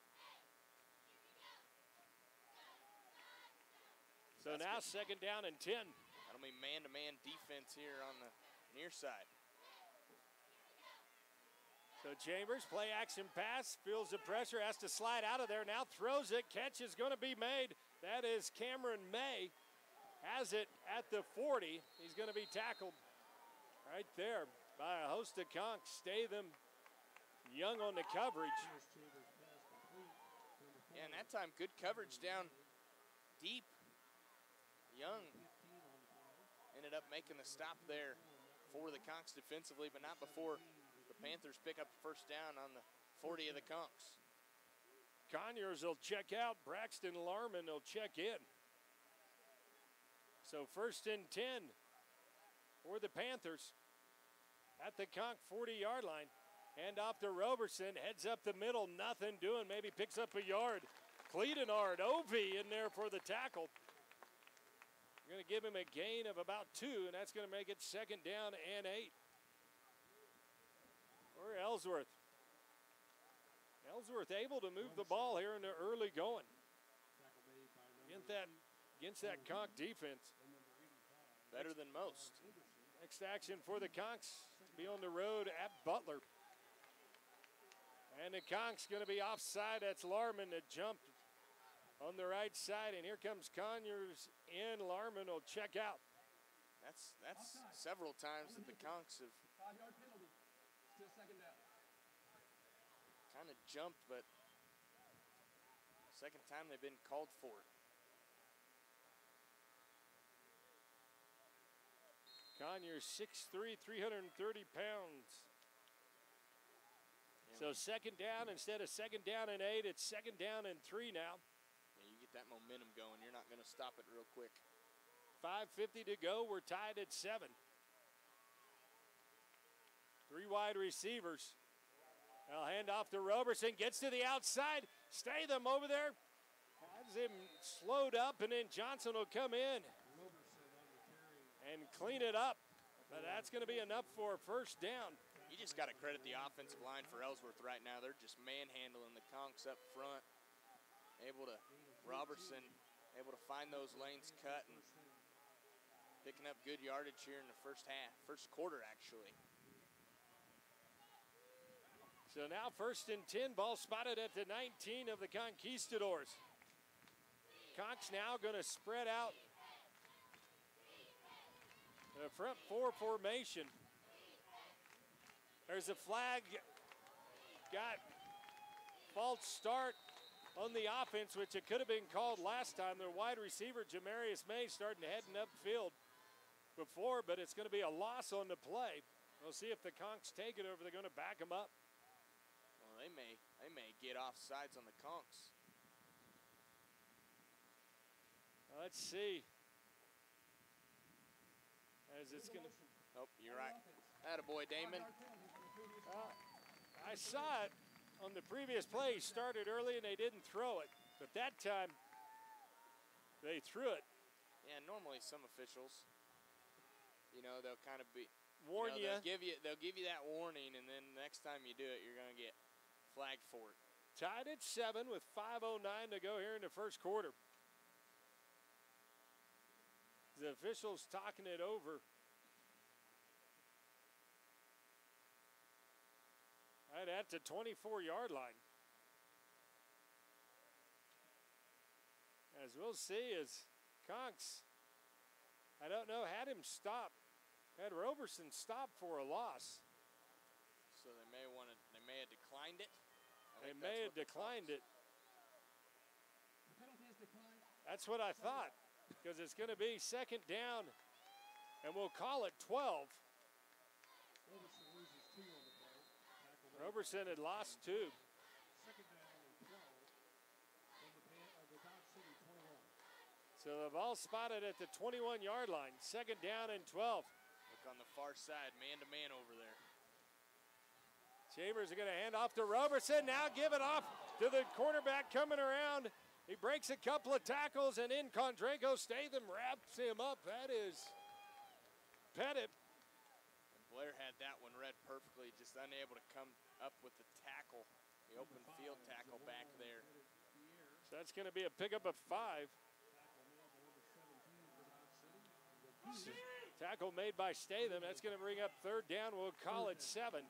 So That's now good. second down and ten. That'll be man-to-man defense here on the near side. So Chambers, play action pass, feels the pressure, has to slide out of there, now throws it, catch is going to be made. That is Cameron May, has it at the forty. He's going to be tackled right there. by a host of conks. Statham young on the coverage. Yeah, and that time, good coverage down deep. Young ended up making the stop there for the Conks defensively, but not before the Panthers pick up the first down on the forty of the Conks. Conyers will check out. Braxton Larman will check in. So first and ten for the Panthers at the Conk forty-yard line. Hand off to Roberson, heads up the middle, nothing doing, maybe picks up a yard. Cledenard, Ovi in there for the tackle. We're going to give him a gain of about two, and that's going to make it second down and eight. Or Ellsworth. Ellsworth able to move the ball here in the early going. Against that, against that Conk defense. Better than most. Next action for the Conks to be on the road at Butler. And the Conks going to be offside. That's Larman that jumped on the right side. And here comes Conyers in. Larman will check out. That's that's several times that the Conks have Five-yard penalty. Still second down. kind of jumped, but second time they've been called for it. Conyers six three, three hundred thirty pounds. So second down instead of second down and eight, it's second down and three now. Yeah, you get that momentum going. You're not going to stop it real quick. five fifty to go. We're tied at seven. Three wide receivers. They'll hand off to Roberson. Gets to the outside. Statham over there. Has him slowed up, and then Johnson will come in and clean it up. But that's going to be enough for a first down. You just got to credit the offensive line for Ellsworth right now. They're just manhandling the Conks up front. Able to, Robertson, able to find those lanes cut and picking up good yardage here in the first half, first quarter actually. So now first and ten, ball spotted at the nineteen of the Conquistadors. Conks now going to spread out the front four formation. There's a flag. Got false start on the offense, which it could have been called last time. Their wide receiver, Jamarius May, starting heading upfield before, but it's going to be a loss on the play. We'll see if the Conks take it or if they're going to back them up. Well, they may, they may get off sides on the Conks. Let's see. As it's going to. Oh, you're right. Attaboy, Damon. Uh, I saw it on the previous play. He started early and they didn't throw it. But that time, they threw it. Yeah, normally some officials, you know, they'll kind of be warn you. you. Know, they'll give you. They'll give you that warning, and then next time you do it, you're gonna get flagged for it. Tied at seven with five oh nine to go here in the first quarter. The officials talking it over. Right at the twenty-four-yard line. As we'll see, as Conks, I don't know, had him stop, had Roberson stop for a loss. So they may want to. They may have declined it. I They may have declined it. The penalty is declined. That's what I thought, because it's going to be second down, and we'll call it twelve. Roberson loses two on the play. Tackle Roberson had lost two. second down and twelve. From the, Pan- uh, the Dodge City twenty-one. So the ball spotted at the twenty-one-yard line. Second down and twelve. Look on the far side, man to man over there. Chambers are going to hand off to Roberson. Now give it off to the cornerback coming around. He breaks a couple of tackles, and in Condrenko Statham wraps him up. That is Pettit. And Blair had that one read perfectly, just unable to come up with the tackle, the open field tackle back there. So that's going to be a pickup of five. Tackle made by Statham. That's going to bring up third down. We'll call it seven.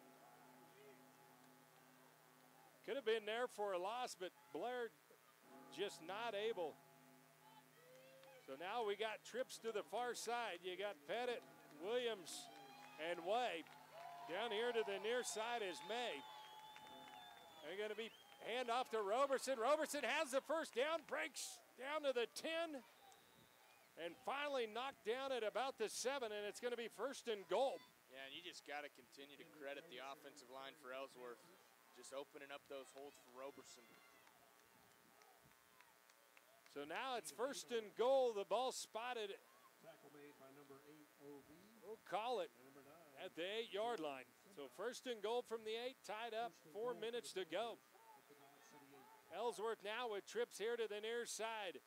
Could have been there for a loss, but Blair just not able. So now we got trips to the far side. You got Pettit, Williams, and Way. Down here to the near side is May. They're going to be hand off to Roberson. Roberson has the first down, breaks down to the ten, and finally knocked down at about the seven, and it's going to be first and goal. Yeah, and you just got to continue to credit the offensive line for Ellsworth, just opening up those holes for Roberson. So now it's first and goal. The ball spotted. Tackle made by number eight, O V. We'll call it at the eight-yard line. So first and goal from the eight, tied up, four minutes to go. Ellsworth now with trips here to the near side.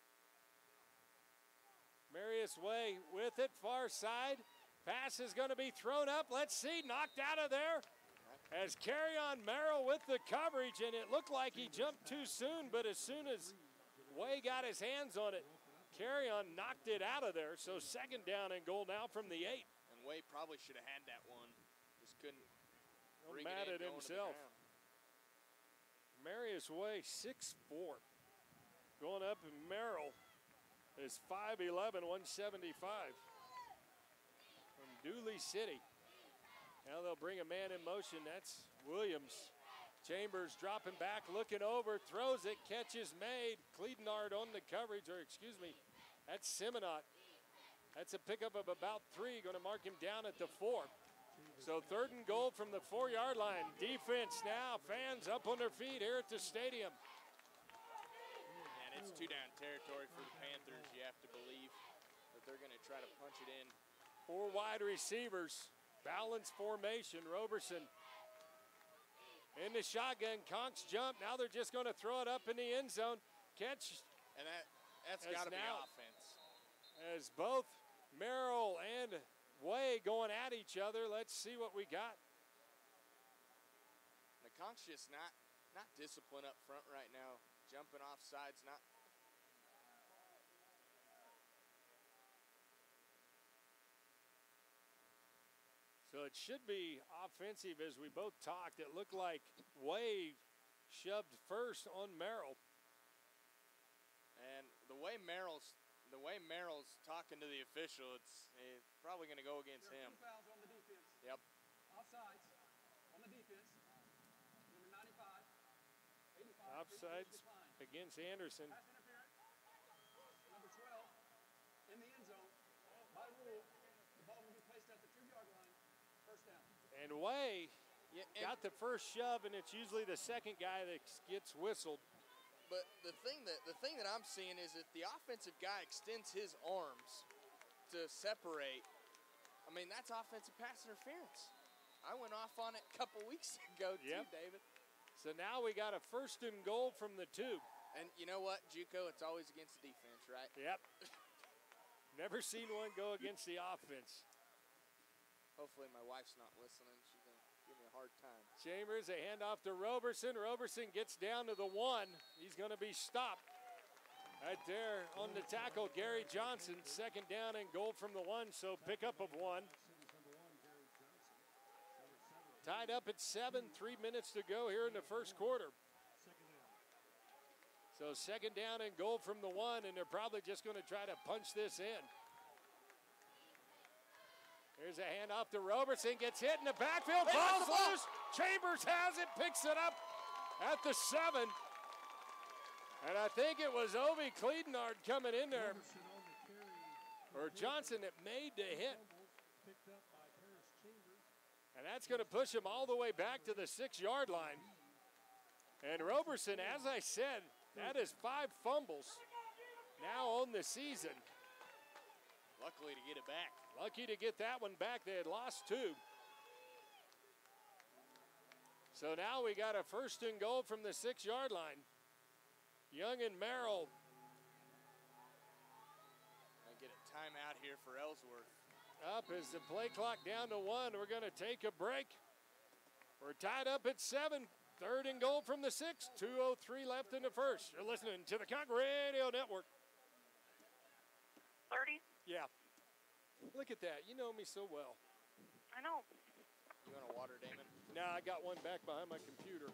Marius Way with it, far side. Pass is going to be thrown up. Let's see, knocked out of there. As Carry-On Merrill with the coverage, and it looked like he jumped too soon, but as soon as Way got his hands on it, Carry-On knocked it out of there. So second down and goal now from the eight. And Way probably should have had that one. Just couldn't bring mad it in, at going to the himself. ground. Marius Way, six four. Going up, and Merrill is five eleven, one seventy-five. From Dooley City. Now they'll bring a man in motion. That's Williams. Chambers dropping back, looking over, throws it, catch is made. Cledenard on the coverage, or excuse me, that's Simonot. That's a pickup of about three, going to mark him down at the four. So third and goal from the four-yard line. Defense now, fans up on their feet here at the stadium. And it's two-down territory for the Panthers. You have to believe that they're going to try to punch it in. Four wide receivers, balanced formation. Roberson in the shotgun, Conks jump. Now they're just going to throw it up in the end zone. Catch. And that, that's As got to be now- offense. As both Merrill and Way going at each other. Let's see what we got. The Conks just not, not disciplined up front right now. Jumping off sides, not. So it should be offensive as we both talked. It looked like Way shoved first on Merrill. And the way Merrill's, the way Merrill's talking to the official, it's, it's probably going to go against There are him. two fouls on the defense. Yep. Offsides on the defense. Number ninety-five, eighty-five. Offsides decline. against Anderson. Pass interference. Number twelve in the end zone. By rule, the ball will be placed at the two-yard line. First down. And Way Yeah, and- got the first shove, and it's usually the second guy that gets whistled. But the thing that the thing that I'm seeing is if the offensive guy extends his arms to separate, I mean that's offensive pass interference. I went off on it a couple weeks ago too, Yep. David. So now we got a first and goal from the two. And you know what, JUCO, it's always against the defense, right? Yep. Never seen one go against the offense. Hopefully my wife's not listening. She's gonna give me a hard time. Chambers, a handoff to Roberson. Roberson gets down to the one. He's going to be stopped. Right there on the tackle, Gary Johnson. Second down and goal from the one, so pickup of one. Tied up at seven, three minutes to go here in the first quarter. So second down and goal from the one, and they're probably just going to try to punch this in. Here's a handoff to Roberson, gets hit in the backfield, ball's loose. Chambers has it, picks it up at the seven. And I think it was Ovi Cledenard coming in there, or Johnson that made the hit. And that's going to push him all the way back to the six-yard line. And Roberson, as I said, that is five fumbles now on the season. Luckily to get it back. Lucky to get that one back. They had lost two. So now we got a first and goal from the six-yard line. Young and Merrill. I get a timeout here for Ellsworth. Up as the play clock down to one. We're going to take a break. We're tied up at seven. Third and goal from the six. two oh three left in the first. You're listening to the Conk Radio Network. thirty? Yeah. Look at that. You know me so well. I know. You want a water, Damon? Now I got one back behind my computer.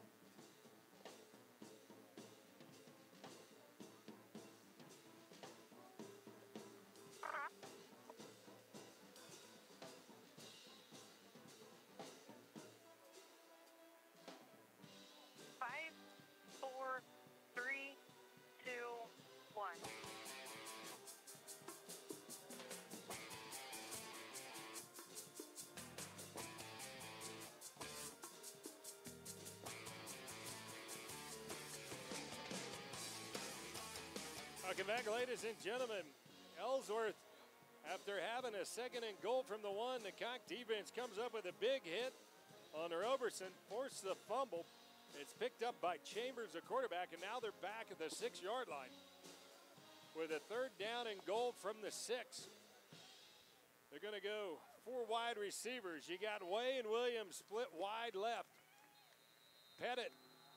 Welcome back, ladies and gentlemen. Ellsworth, after having a second and goal from the one, the Conk defense comes up with a big hit on Roberson, forced the fumble. It's picked up by Chambers, the quarterback, and now they're back at the six-yard line with a third down and goal from the six. They're going to go four wide receivers. You got Way and Williams split wide left. Pettit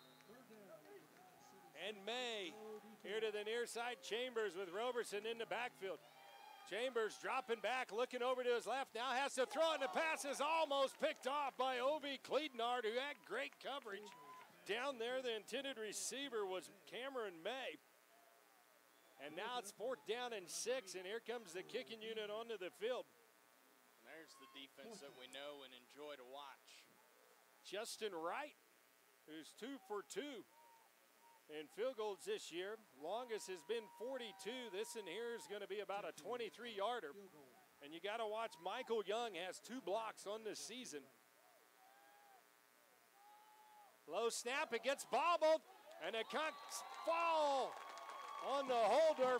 and May here to the near side. Chambers with Roberson in the backfield. Chambers dropping back, looking over to his left. Now has to throw it, and the pass is almost picked off by Ovi Kleednard, who had great coverage. Down there, the intended receiver was Cameron May. And now it's fourth down and six, and here comes the kicking unit onto the field. And there's the defense that we know and enjoy to watch. Justin Wright, who's two for two in field goals this year. Longest has been forty-two. This in here is going to be about a twenty-three yarder. And you got to watch, Michael Young has two blocks on this season. Low snap, it gets bobbled, and the Conks fall on the holder.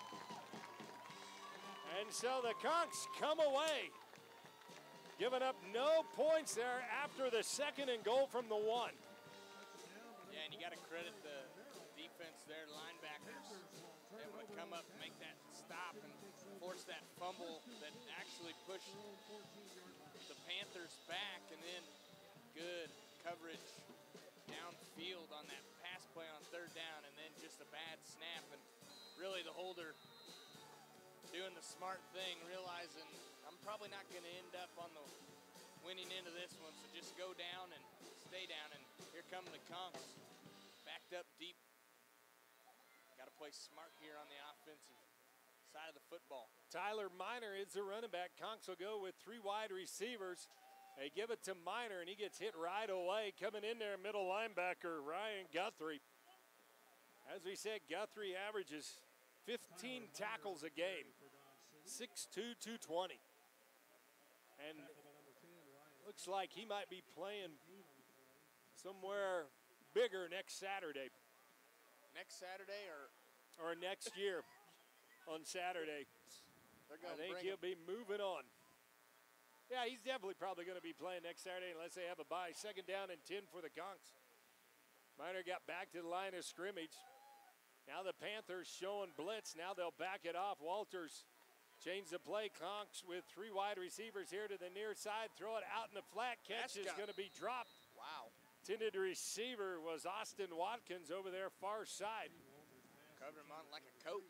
And so the Conks come away, giving up no points there after the second and goal from the one. Yeah, and you got to credit the defense there, linebackers, able to come up and make that stop and force that fumble that actually pushed the Panthers back, and then good coverage downfield on that pass play on third down, and then just a bad snap, and really the holder doing the smart thing, realizing I'm probably not going to end up on the winning end of this one, so just go down and stay down, and here come the Conks, backed up deep. Got to play smart here on the offensive side of the football. Tyler Miner is the running back. Conks will go with three wide receivers. They give it to Miner, and he gets hit right away. Coming in there, middle linebacker Ryan Guthrie. As we said, Guthrie averages fifteen tackles a game, six two, two twenty. And looks like he might be playing somewhere bigger next Saturday. Next Saturday or? Or next year on Saturday. They're I gonna think bring he'll him. be moving on. Yeah, he's definitely probably going to be playing next Saturday unless they have a bye. Second down and ten for the Conks. Miner got back to the line of scrimmage. Now the Panthers showing blitz. Now they'll back it off. Walters changed the play. Conks with three wide receivers here to the near side. Throw it out in the flat. Catch is going to be dropped. Wow. Intended receiver was Austin Watkins over there far side. Covered him on like a coat.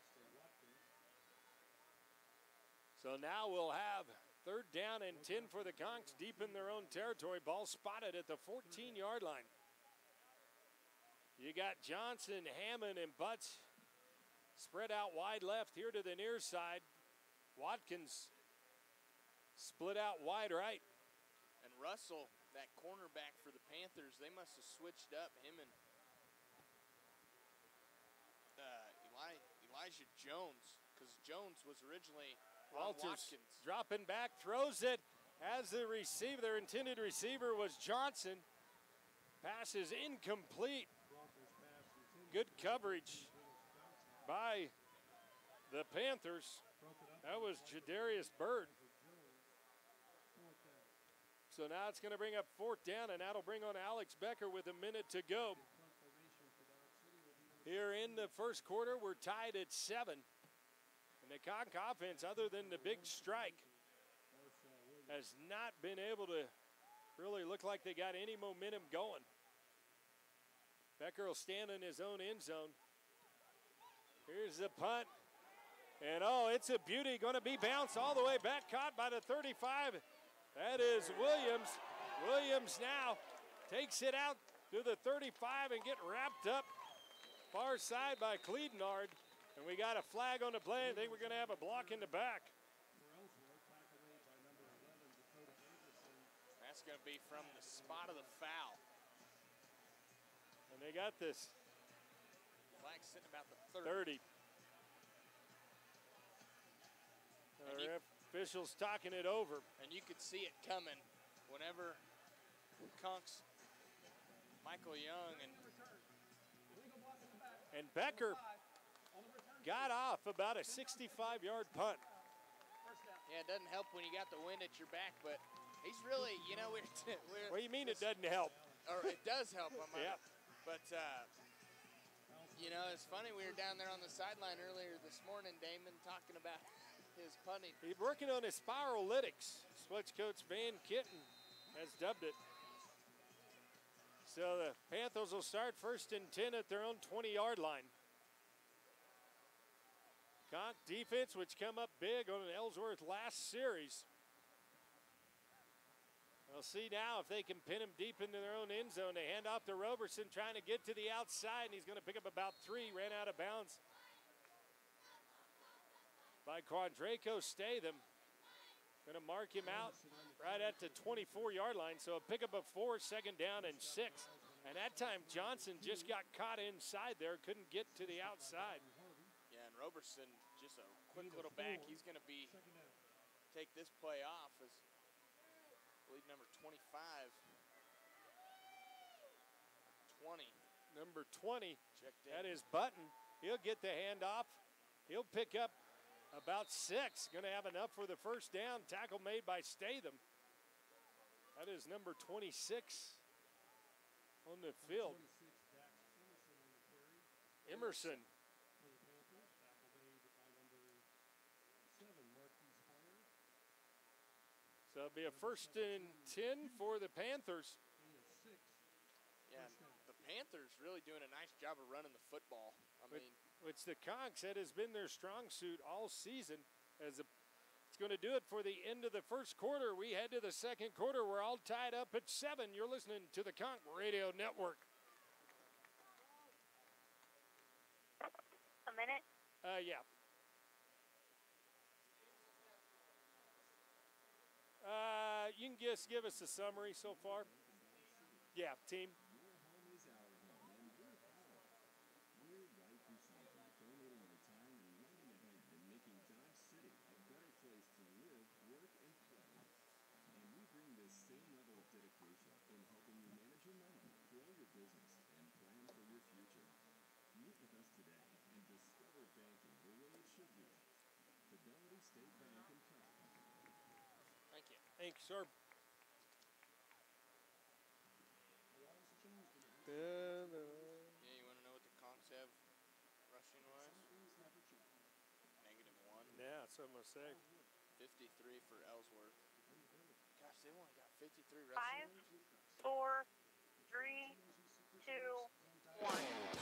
So now we'll have third down and ten for the Conks, deep in their own territory. Ball spotted at the fourteen-yard line. You got Johnson, Hammond, and Butts spread out wide left here to the near side. Watkins split out wide right. And Russell, that cornerback for the Panthers, they must have switched up him and uh, Eli, Elijah Jones, because Jones was originally on Walters Watkins. dropping back, throws it as the receiver. Their intended receiver was Johnson. Pass is incomplete. Good coverage by the Panthers. That was Jadarius Bird. So now it's going to bring up fourth down, and that'll bring on Alex Becker with a minute to go. Here in the first quarter, we're tied at seven. And the Conk offense, other than the big strike, has not been able to really look like they got any momentum going. Becker will stand in his own end zone. Here's the punt. And oh, it's a beauty. Going to be bounced all the way back, caught by the thirty-five. That is Williams. Williams now takes it out to the thirty-five and get wrapped up far side by Kleednard. And we got a flag on the play. I think we're going to have a block in the back. That's going to be from the spot of the foul. And they got this. Flag sitting about the thirty. thirty. The ref officials talking it over. And you could see it coming whenever Conks, Michael Young, and And Becker got off about a sixty-five-yard punt. Yeah, it doesn't help when you got the wind at your back, but he's really, you know, we're. we're What do you mean it doesn't help? Or it does help. I'm Yeah. But, uh, you know, it's funny. We were down there on the sideline earlier this morning, Damon, talking about his punting. He's working on his spiralytics. Switch coach Van Kitten has dubbed it. So the Panthers will start first and ten at their own twenty-yard line. Conk defense, which come up big on an Ellsworth last series. We'll see now if they can pin him deep into their own end zone. They hand off to Roberson, trying to get to the outside, and he's going to pick up about three. Ran out of bounds by Quadraco Statham. Going to mark him out right at the twenty-four-yard line. So a pickup of four, second down and six. And that time Johnson just got caught inside there, couldn't get to the outside. Yeah, and Roberson, just a quick little back. He's going to be take this play off as I believe number twenty-five. twenty. Number twenty, Checked in. that is Button. He'll get the handoff. He'll pick up about six. Going to have enough for the first down. Tackle made by Statham. That is number twenty-six on the field. Emerson. So it'll be a first and ten for the Panthers. Yeah, the Panthers really doing a nice job of running the football. I Which, mean, which the Conks said has been their strong suit all season. As a, it's going to do it for the end of the first quarter. We head to the second quarter. We're all tied up at seven. You're listening to the Conk Radio Network. A minute? Uh, yeah. Uh, you can just give us a summary so far. Yeah, team. thank you. Thanks, sir. Yeah, you want to know what the Conks have rushing wise? Negative one. Yeah, that's what I'm going to say. fifty-three for Ellsworth. Gosh, they only got fifty-three Five, rushing. four, three, two, one.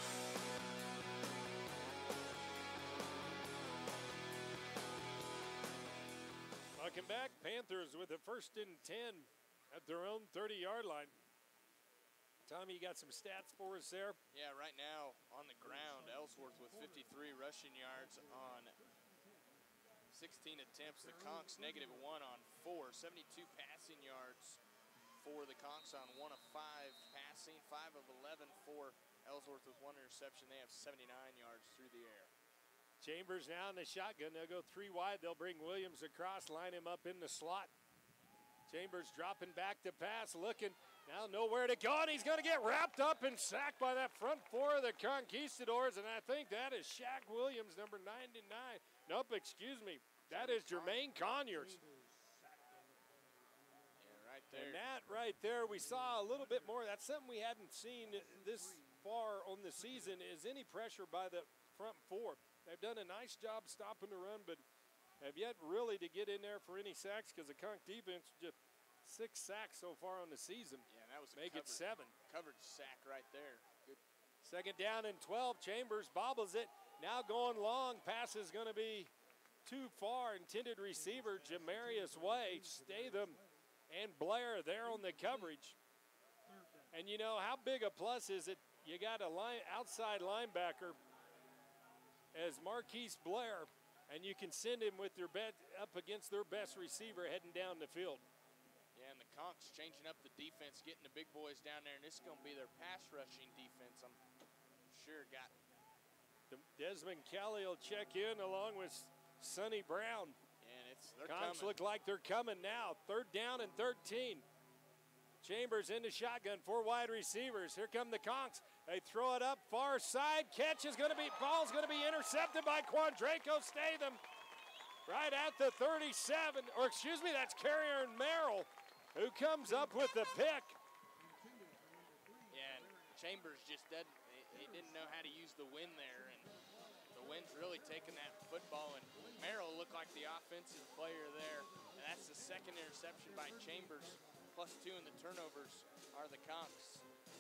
Welcome back. Panthers with a first and ten at their own thirty-yard line. Tommy, you got some stats for us there? Yeah, right now on the ground, Ellsworth with fifty-three rushing yards on sixteen attempts. The Conks negative one on four. seventy-two passing yards for the Conks on one of five passing. five of eleven for Ellsworth with one interception. They have seventy-nine yards through the air. Chambers now in the shotgun. They'll go three wide. They'll bring Williams across, line him up in the slot. Chambers dropping back to pass, looking. Now nowhere to go, and he's going to get wrapped up and sacked by that front four of the Conquistadors, and I think that is Shaq Williams, number ninety-nine. Nope, excuse me. That is Jermaine Conyers. Yeah, right there. And that right there, we saw a little bit more. That's something we hadn't seen this far on the season, is any pressure by the front four. They've done a nice job stopping the run, but have yet really to get in there for any sacks because the Conk defense just six sacks so far on the season. Yeah, that was a Make covered, it seven. Covered sack right there. Good. Second down and twelve. Chambers bobbles it. Now going long. Pass is going to be too far. Intended receiver, Jamarius Way, Statham, and Blair there on the coverage. And you know, how big a plus is it? You got a line, outside linebacker as Marquise Blair, and you can send him with their bet up against their best receiver heading down the field. Yeah, and the Conks changing up the defense, getting the big boys down there, and this is going to be their pass rushing defense. I'm sure got. Desmond Kelly will check in along with Sonny Brown. And it's they're Conks coming. look like they're coming now. Third down and thirteen. Chambers into shotgun, four wide receivers. Here come the Conks. They throw it up, far side, catch is going to be, ball's going to be intercepted by Quandraco Statham right at the thirty-seven, or excuse me, that's Carrier and Merrill who comes up with the pick. Yeah, and Chambers just didn't, he didn't know how to use the wind there, and the wind's really taking that football, and Merrill looked like the offensive player there, and that's the second interception by Chambers, plus two in the turnovers are the Conks.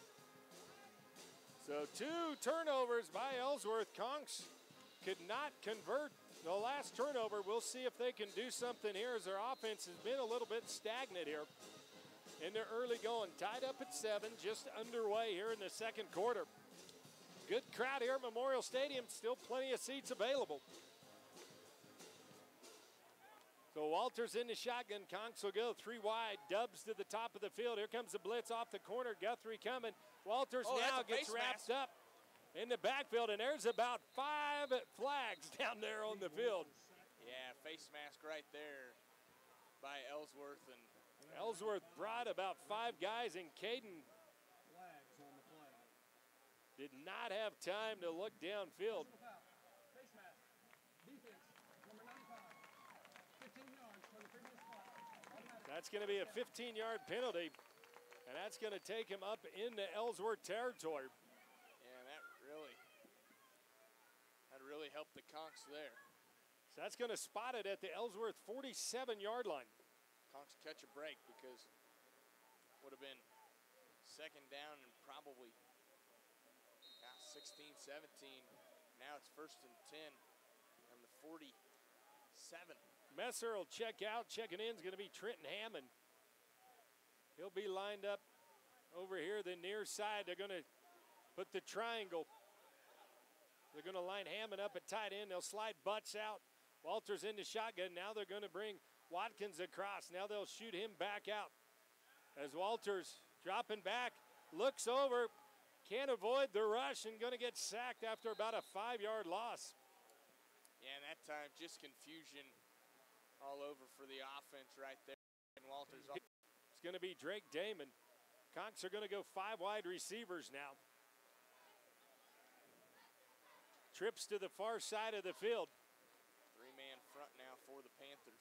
So two turnovers by Ellsworth. Conks could not convert the last turnover. We'll see if they can do something here, as their offense has been a little bit stagnant here in their early going. Tied up at seven, just underway here in the second quarter. Good crowd here at Memorial Stadium, still plenty of seats available. So Walters in the shotgun. Conks will go three wide. Dubs to the top of the field. Here comes the blitz off the corner. Guthrie coming. Walters oh, now gets wrapped up in the backfield, and there's about five flags down there on the field. Yeah, face mask right there by Ellsworth. And Ellsworth brought about five guys, and Caden did not have time to look downfield. That's going to be a fifteen-yard penalty, and that's going to take him up into Ellsworth territory. Yeah, that really, that really helped the Conks there. So that's going to spot it at the Ellsworth forty-seven-yard line. Conks catch a break, because would have been second down and probably yeah, sixteen, seventeen. Now it's first and ten on the forty-seven. Messer will check out. Checking in is going to be Trenton Hammond. He'll be lined up over here, the near side. They're going to put the triangle. They're going to line Hammond up at tight end. They'll slide Butts out. Walters into shotgun. Now they're going to bring Watkins across. Now they'll shoot him back out. As Walters dropping back, looks over, can't avoid the rush, and going to get sacked after about a five-yard loss. Yeah, and that time just confusion all over for the offense right there. And Walters. It's going to be Drake Damon. Conks are going to go five wide receivers now. Trips to the far side of the field. Three-man front now for the Panthers.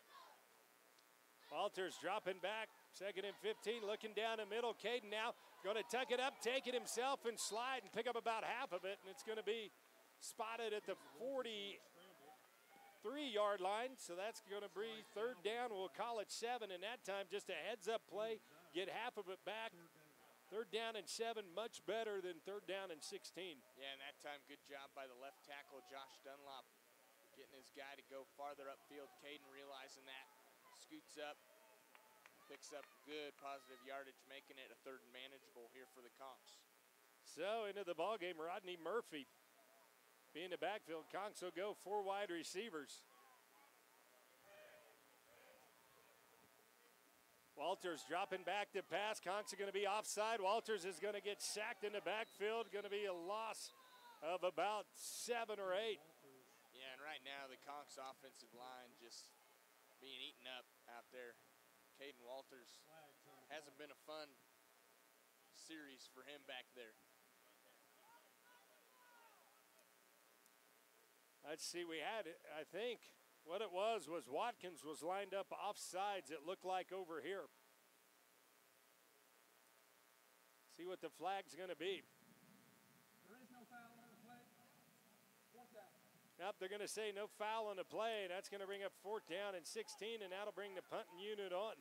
Walters dropping back. Second and fifteen, looking down the middle. Caden now going to tuck it up, take it himself, and slide and pick up about half of it. And it's going to be spotted at the forty-three-yard line. So that's going to be third down. We'll call it seven. And that time, just a heads-up play. Get half of it back. Third down and seven, much better than third down and sixteen. Yeah, and that time, good job by the left tackle, Josh Dunlop, getting his guy to go farther upfield. Caden realizing that, scoots up, picks up good positive yardage, making it a third and manageable here for the Conks. So into the ball game, Rodney Murphy being the backfield. Conks will go four wide receivers. Walters dropping back to pass. Conks are going to be offside. Walters is going to get sacked in the backfield. Going to be a loss of about seven or eight. Yeah, and right now the Conks offensive line just being eaten up out there. Caden Walters hasn't been a fun series for him back there. Let's see, we had it, I think what it was was Watkins was lined up offsides, it looked like over here. See what the flag's going to be. There is no foul on the play. Fourth down. Yep, they're going to say no foul on the play. That's going to bring up fourth down and sixteen, and that'll bring the punting unit on.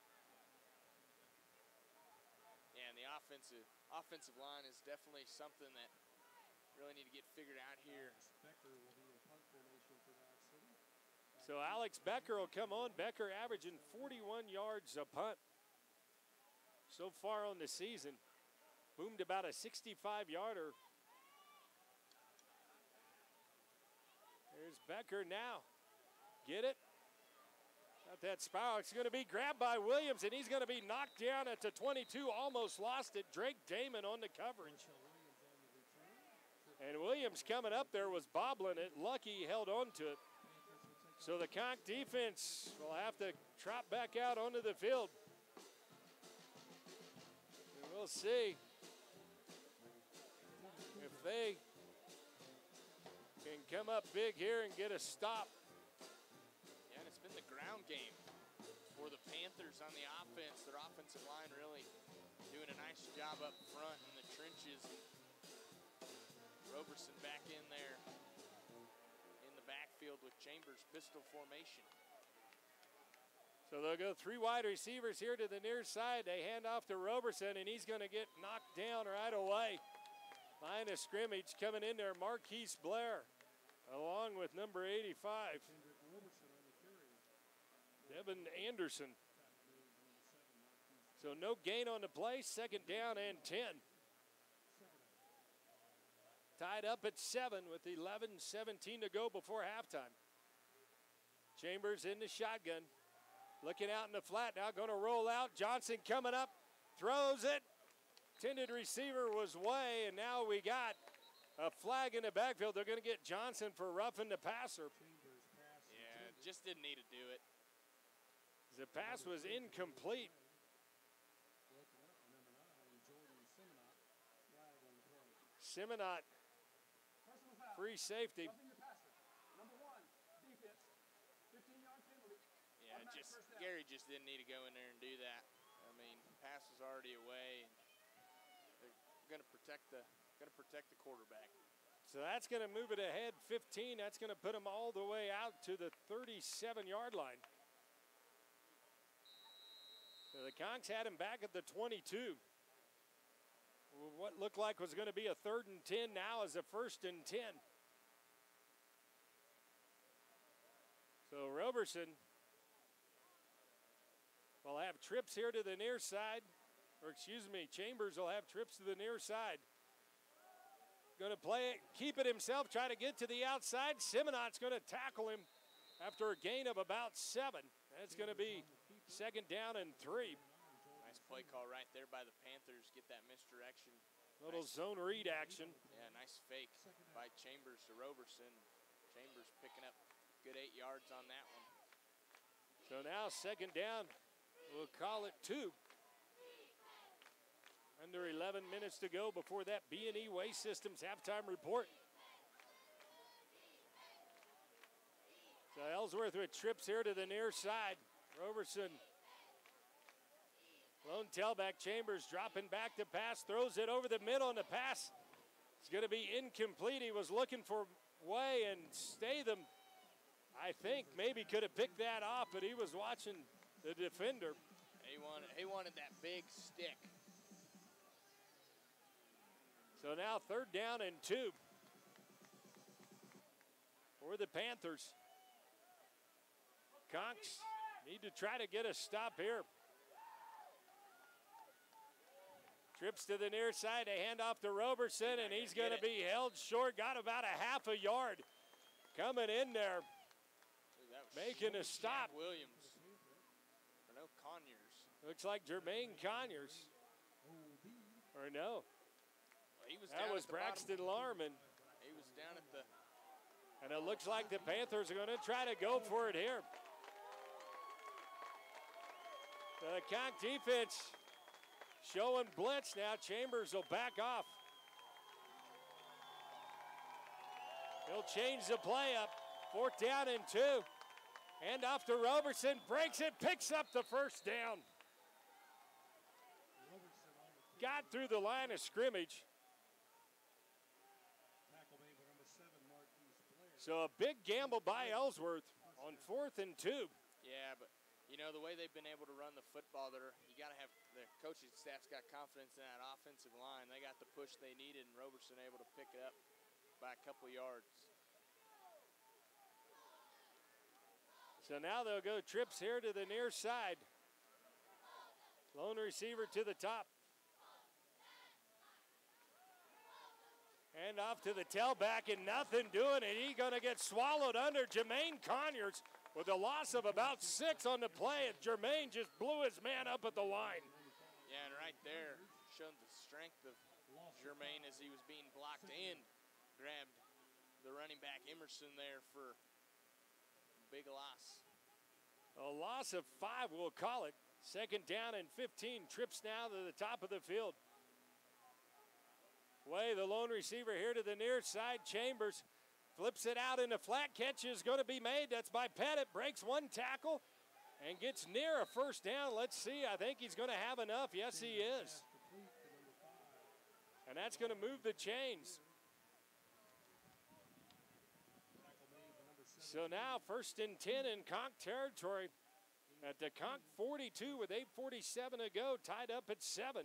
Yeah, and the offensive offensive line is definitely something that really need to get figured out here. Becker will be in punt formation for that city. So Alex Becker will come on. Becker averaging forty-one yards a punt so far on the season. Boomed about a sixty-five-yarder. There's Becker now. Get it? Got that spiral. It's going to be grabbed by Williams, and he's going to be knocked down at the twenty-two. Almost lost it. Drake Damon on the coverage. And Williams coming up there was bobbling it. Lucky held on to it. So the Conk defense will have to trot back out onto the field. And we'll see. they can come up big here and get a stop. Yeah, and it's been the ground game for the Panthers on the offense. Their offensive line really doing a nice job up front in the trenches. Roberson back in there in the backfield with Chambers pistol formation. So they'll go three wide receivers here to the near side. They hand off to Roberson, and he's going to get knocked down right away. Line of scrimmage coming in there, Marquise Blair, along with number eighty-five, Devin Anderson. So no gain on the play, second down and ten. Tied up at seven with eleven seventeen to go before halftime. Chambers in the shotgun. Looking out in the flat now, going to roll out. Johnson coming up, throws it. Intended receiver was way, and now we got a flag in the backfield. They're going to get Johnson for roughing the passer. Yeah, just didn't need to do it. The pass was incomplete. Simonot, free safety. Yeah, just Gary just didn't need to go in there and do that. I mean, pass was already away, and they're going to protect the going to protect the quarterback. So that's going to move it ahead fifteen. That's going to put them all the way out to the thirty-seven yard line. So the Conks had him back at the twenty-two. What looked like was going to be a third and ten now is a first and ten. So Roberson will have trips here to the near side. Or excuse me, Chambers will have trips to the near side. Going to play it, keep it himself, try to get to the outside. Simonot's going to tackle him after a gain of about seven. That's going to be second down and three. Nice play call right there by the Panthers. Get that misdirection. Little nice zone read action. Yeah, nice fake by Chambers to Roberson. Chambers picking up good eight yards on that one. So now second down, we'll call it two. Under eleven minutes to go before that B and E Waste Systems halftime report. So Ellsworth with trips here to the near side. Roberson, lone tailback. Chambers dropping back to pass, throws it over the middle, and the pass is going to be incomplete. He was looking for Way, and Statham, I think, maybe could have picked that off, but he was watching the defender. He wanted, he wanted that big stick. So now third down and two for the Panthers. Conks need to try to get a stop here. Trips to the near side, a handoff to Roberson, and he's going to be held short. Got about a half a yard coming in there, making a stop. Williams. Or no, Conyers. Looks like Jermaine Conyers. Or no. He was that down was at the Braxton bottom. Larman. He was down at the... And it looks like the Panthers are going to try to go for it here. The Conk defense showing blitz now. Chambers will back off. He'll change the play up. Fourth down and two. Hand off to Roberson. Breaks it. Picks up the first down. Got through the line of scrimmage. So a big gamble by Ellsworth on fourth and two. Yeah, but you know the way they've been able to run the football, they're, you got to have the coaching staff's got confidence in that offensive line. They got the push they needed, and Roberson able to pick it up by a couple yards. So now they'll go trips here to the near side. Lone receiver to the top. And off to the tailback, and nothing doing it. He's going to get swallowed under. Jermaine Conyers with a loss of about six on the play. And Jermaine just blew his man up at the line. Yeah, and right there, showing the strength of Jermaine as he was being blocked in. Grabbed the running back Emerson there for a big loss. A loss of five, we'll call it. Second down and fifteen. Trips now to the top of the field Way the lone receiver here to the near side. Chambers flips it out, and a flat catch is going to be made. That's by Pettit. Breaks one tackle and gets near a first down. Let's see. I think he's going to have enough. Yes, he is. And that's going to move the chains. So now first and ten in Conch territory at the Conch forty-two with eight forty-seven to go, tied up at seven.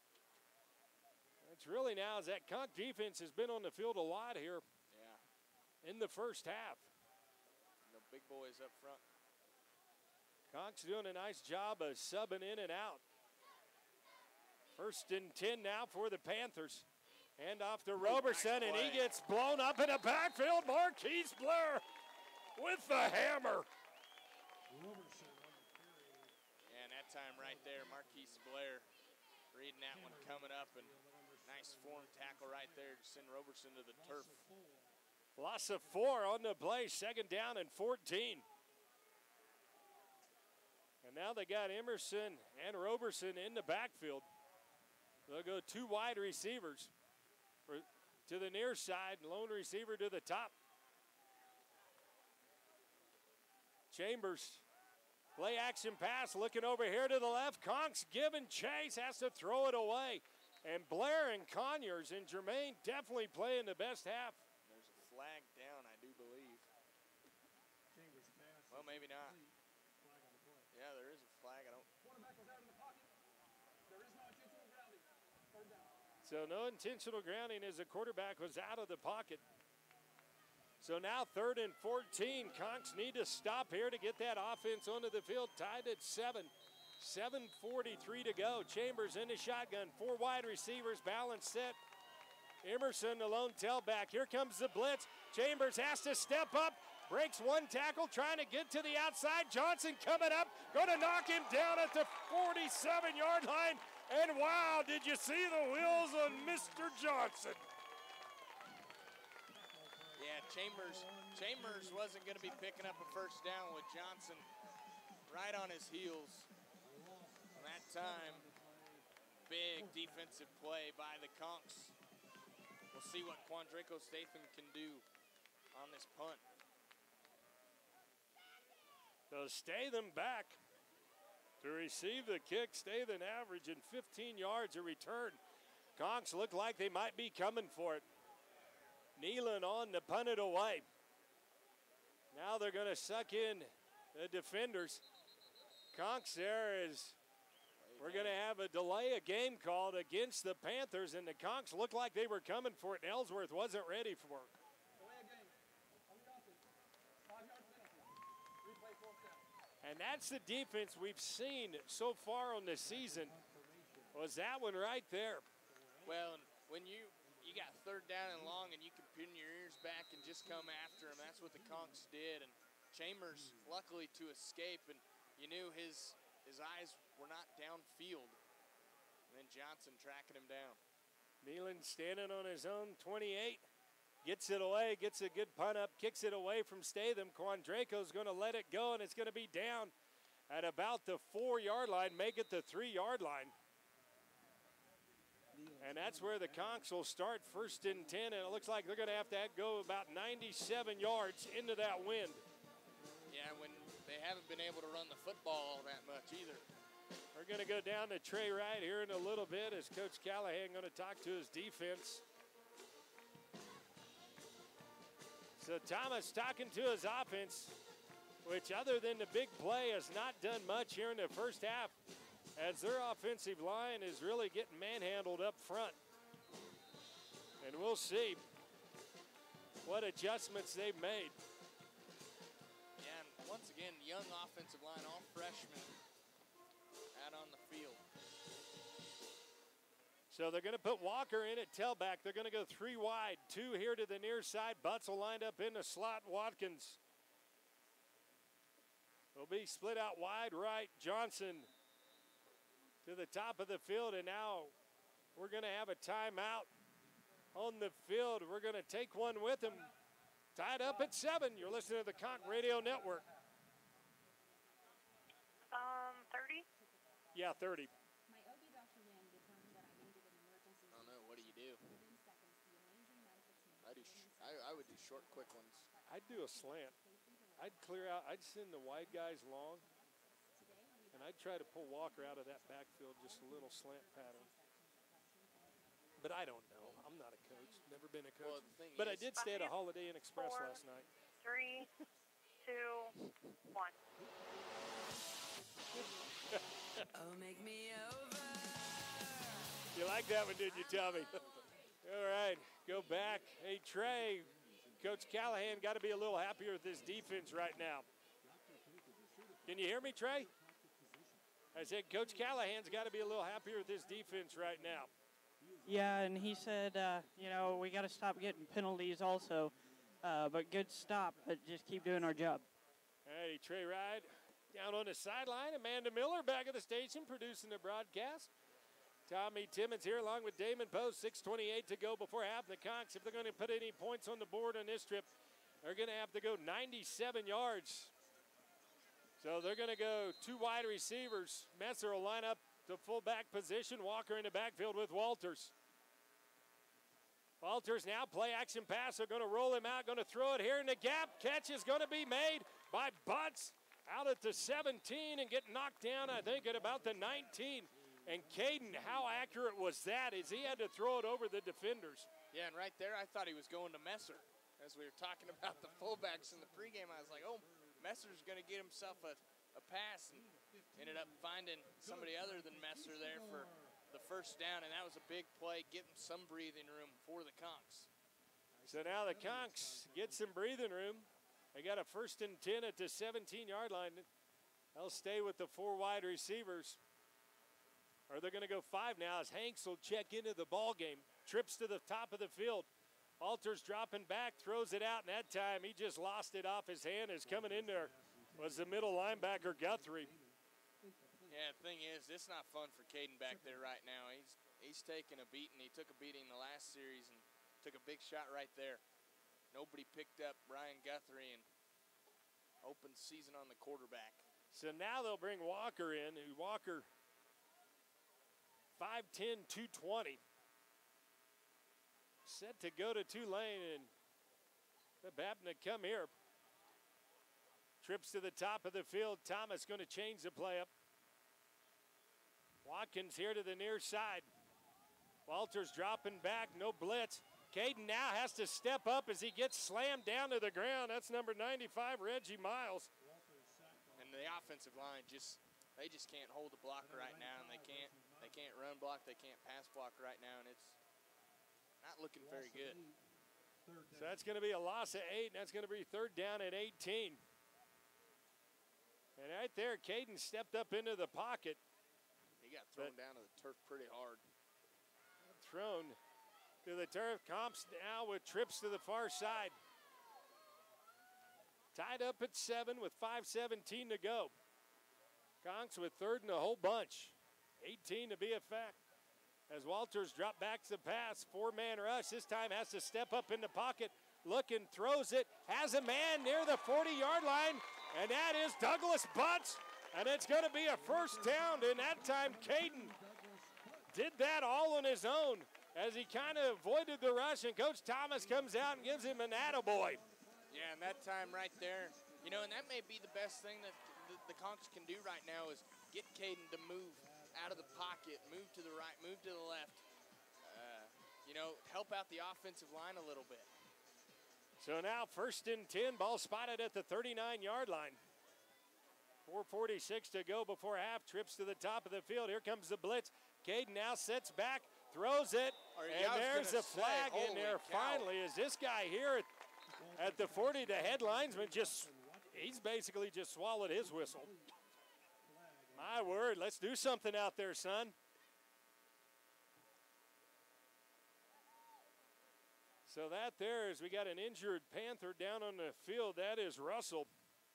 It's really now as that Conch defense has been on the field a lot here. Yeah. In the first half. The big boys up front. Conch's doing a nice job of subbing in and out. First and ten now for the Panthers. Hand off to Roberson, nice and he play. gets blown up in the backfield. Marquise Blair with the hammer. Yeah, and that time right there, Marquise Blair reading that one coming up, and nice form tackle right there to send Roberson to the turf. Loss of four on the play, second down and fourteen. And now they got Emerson and Roberson in the backfield. They'll go two wide receivers for, to the near side, lone receiver to the top. Chambers, play action pass, looking over here to the left. Conch's giving chase, has to throw it away. And Blair and Conyers and Jermaine definitely playing the best half. There's a flag down, I do believe. Well, maybe not. Yeah, there is a flag. I don't. Quarterback was out in the pocket. There is no intentional grounding. Third down. So no intentional grounding as the quarterback was out of the pocket. So now third and fourteen. Conchs need to stop here to get that offense onto the field, tied at seven. seven forty-three to go. Chambers in the shotgun. Four wide receivers, balance set. Emerson, the lone tailback. Here comes the blitz. Chambers has to step up. Breaks one tackle, trying to get to the outside. Johnson coming up, going to knock him down at the forty-seven-yard line. And wow, did you see the wheels on Mister Johnson? Yeah, Chambers, Chambers wasn't going to be picking up a first down with Johnson right on his heels. And that time, big defensive play by the Conchs. We'll see what Quandrico Statham can do on this punt. So Statham back to receive the kick. Statham averaging fifteen yards a return. Conchs look like they might be coming for it. Nealon on to punt it away. Now they're going to suck in the defenders. Conchs there is, we're going to have a delay of game called against the Panthers, and the Conchs looked like they were coming for it, and Ellsworth wasn't ready for it. Delay a game. On the offense. Five-yard penalty. Replay fourth down. And that's the defense we've seen so far on this season, was that one right there. Well, when you you got third down and long and you can pin your ears back and just come after him, that's what the Conchs did. And Chambers, luckily to escape, and you knew his his eyes were not downfield. And then Johnson tracking him down. Nealon standing on his own twenty-eight. Gets it away, gets a good punt up, kicks it away from Statham. Quandrico's going to let it go, and it's going to be down at about the four-yard line, make it the three-yard line. And that's where the Conchs will start first and ten, and it looks like they're going to have to go about ninety-seven yards into that wind. Yeah, when they haven't been able to run the football all that much either. We're going to go down to Trey Wright here in a little bit as Coach Callahan going to talk to his defense. So Thomas talking to his offense, which other than the big play has not done much here in the first half, as their offensive line is really getting manhandled up front. And we'll see what adjustments they've made. Yeah, and once again, young offensive line, all freshmen out on the field. So they're going to put Walker in at tailback. They're going to go three wide, two here to the near side. Butzel lined up in the slot. Watkins will be split out wide right. Johnson to the top of the field, and now we're going to have a timeout on the field. We're going to take one with him. Tied up at seven. You're listening to the Conch Radio Network. Um, thirty? Yeah, thirty. I don't know, what do you do? I would do short, quick ones. I'd do a slant. I'd clear out. I'd send the wide guys long, and I'd try to pull Walker out of that backfield, just a little slant pattern. But I don't know. I'm not a coach. Never been a coach. Well, the thing but I is- did stay at a Holiday Inn Express Four. last night. Three, two, one. Oh, make me over. You like that one, didn't you, Tommy? All right, go back. Hey, Trey, Coach Callahan got to be a little happier with his defense right now. Can you hear me, Trey? I said Coach Callahan's got to be a little happier with his defense right now. Yeah, and he said, uh, you know, we got to stop getting penalties also. Uh, but good stop, but just keep doing our job. All righty, Trey Ride down on the sideline. Amanda Miller back at the station producing the broadcast. Tommy Timmons here along with Damon Post. six twenty-eight to go before half. The Conks, if they're going to put any points on the board on this trip, they're going to have to go ninety-seven yards. So they're going to go two wide receivers. Messer will line up the fullback position. Walker in the backfield with Walters. Walters now play action pass. They're going to roll him out, going to throw it here in the gap. Catch is going to be made by Butts out at the seventeen and get knocked down, I think, at about the nineteen. And Caden, how accurate was that as he had to throw it over the defenders? Yeah, and right there, I thought he was going to Messer. As we were talking about the fullbacks in the pregame, I was like, oh, Messer's going to get himself a, a pass, and ended up finding somebody other than Messer there for the first down, and that was a big play, getting some breathing room for the Conks. So now the Conks get some breathing room. They got a first and ten at the seventeen-yard line. They'll stay with the four wide receivers. Or they're going to go five now as Hanks will check into the ball game. Trips to the top of the field. Walters dropping back, throws it out, and that time he just lost it off his hand. As coming in there was the middle linebacker, Guthrie. Yeah, the thing is, it's not fun for Caden back there right now. He's he's taking a beating. He took a beating the last series and took a big shot right there. Nobody picked up Brian Guthrie and opened season on the quarterback. So now they'll bring Walker in, who Walker five ten, two twenty. Set to go to Tulane, and the Babna come here. Trips to the top of the field. Thomas going to change the play up. Watkins here to the near side. Walters dropping back, no blitz. Caden now has to step up as he gets slammed down to the ground. That's number ninety-five, Reggie Miles. And the offensive line just, they just can't hold the block right now, and they can't they can't run block, they can't pass block right now, and it's not looking very good. So that's going to be a loss of eight, and that's going to be third down at eighteen. And right there, Caden stepped up into the pocket. He got thrown down to the turf pretty hard. Thrown to the turf. Comps now with trips to the far side. Tied up at seven with five seventeen to go. Conks with third and a whole bunch. eighteen to be a fact. As Walters drop back to the pass, four-man rush. This time has to step up in the pocket. Looking, throws it, has a man near the forty-yard line, and that is Douglas Butts. And it's going to be a first down, and that time Caden did that all on his own as he kind of avoided the rush, and Coach Thomas comes out and gives him an attaboy. Yeah, and that time right there, you know, and that may be the best thing that the, the Conks can do right now is get Caden to move out of the pocket, move to the right, move to the left, uh, you know, help out the offensive line a little bit. So now first and ten, ball spotted at the thirty-nine-yard line. four forty-six to go before half, trips to the top of the field. Here comes the blitz. Caden now sets back, throws it, Or, and yeah, there's a say, flag in holy there cow. finally. Is this guy here at, at the forty, the head linesman, just, he's basically just swallowed his whistle. My word, let's do something out there, son. So that there is, we got an injured Panther down on the field. That is Russell.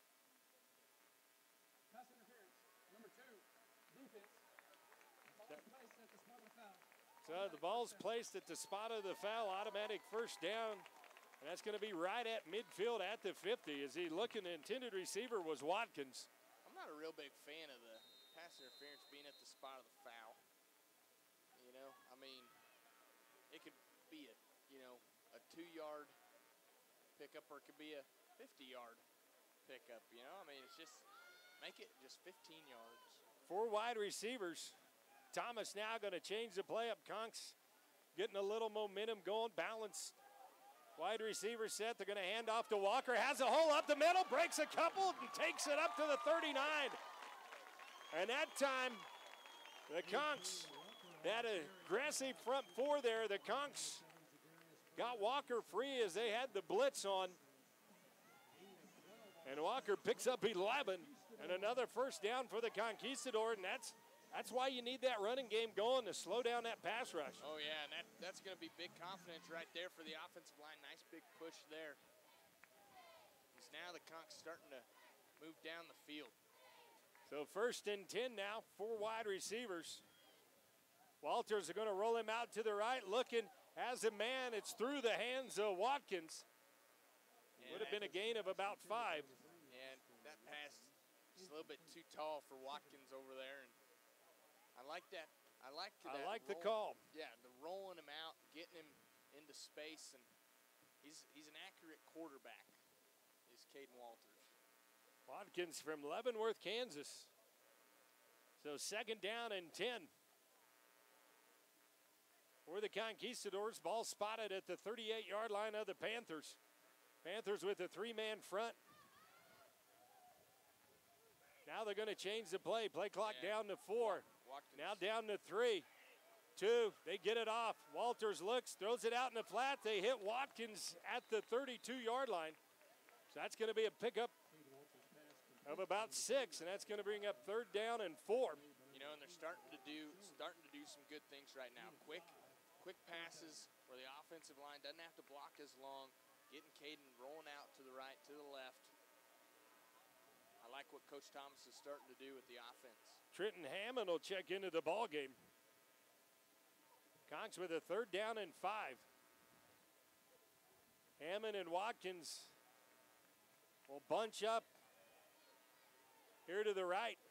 Pass interference. Number two, defense. Ball is placed at the spot of the foul. So the ball's placed at the spot of the foul, automatic first down. And that's going to be right at midfield at the fifty. As he looking, the intended receiver was Watkins. I'm not a real big fan of the pass interference being at the spot of the foul. You know, I mean, it could be a, you know, a two-yard pickup or it could be a fifty-yard pickup, you know? I mean, it's just, make it just fifteen yards. Four wide receivers. Thomas now going to change the play up. Conks getting a little momentum going, balance. Wide receiver set. They're going to hand off to Walker. Has a hole up the middle, breaks a couple, and takes it up to the thirty-nine. And that time, the Conks, that aggressive front four there, the Conks got Walker free as they had the blitz on. And Walker picks up eleven and another first down for the Conquistador, and that's That's why you need that running game going to slow down that pass rush. Oh, yeah, and that, that's going to be big confidence right there for the offensive line. Nice big push there. Because now the Conks starting to move down the field. So first and ten now, four wide receivers. Walters are going to roll him out to the right, looking as a man. It's through the hands of Watkins. Yeah, would have been a gain of about five. And that pass is a little bit too tall for Watkins over there. And I like that. I like that. I like roll, the call. Yeah, the rolling him out, getting him into space, and he's he's an accurate quarterback. Is Caden Walters. Watkins from Leavenworth, Kansas. So second down and ten. For the Conquistadors, ball spotted at the thirty-eight-yard line of the Panthers. Panthers with a three-man front. Now they're going to change the play. Play clock Yeah. down to four. Watkins. Now down to three. Two. They get it off. Walters looks, throws it out in the flat. They hit Watkins at the thirty-two-yard line. So that's going to be a pickup of about six, and that's going to bring up third down and four. You know, and they're starting to do starting to do some good things right now. Quick, quick passes where the offensive line doesn't have to block as long. Getting Caden rolling out to the right, to the left. I like what Coach Thomas is starting to do with the offense. Trenton Hammond will check into the ball game. Conks with a third down and five. Hammond and Watkins will bunch up here to the right.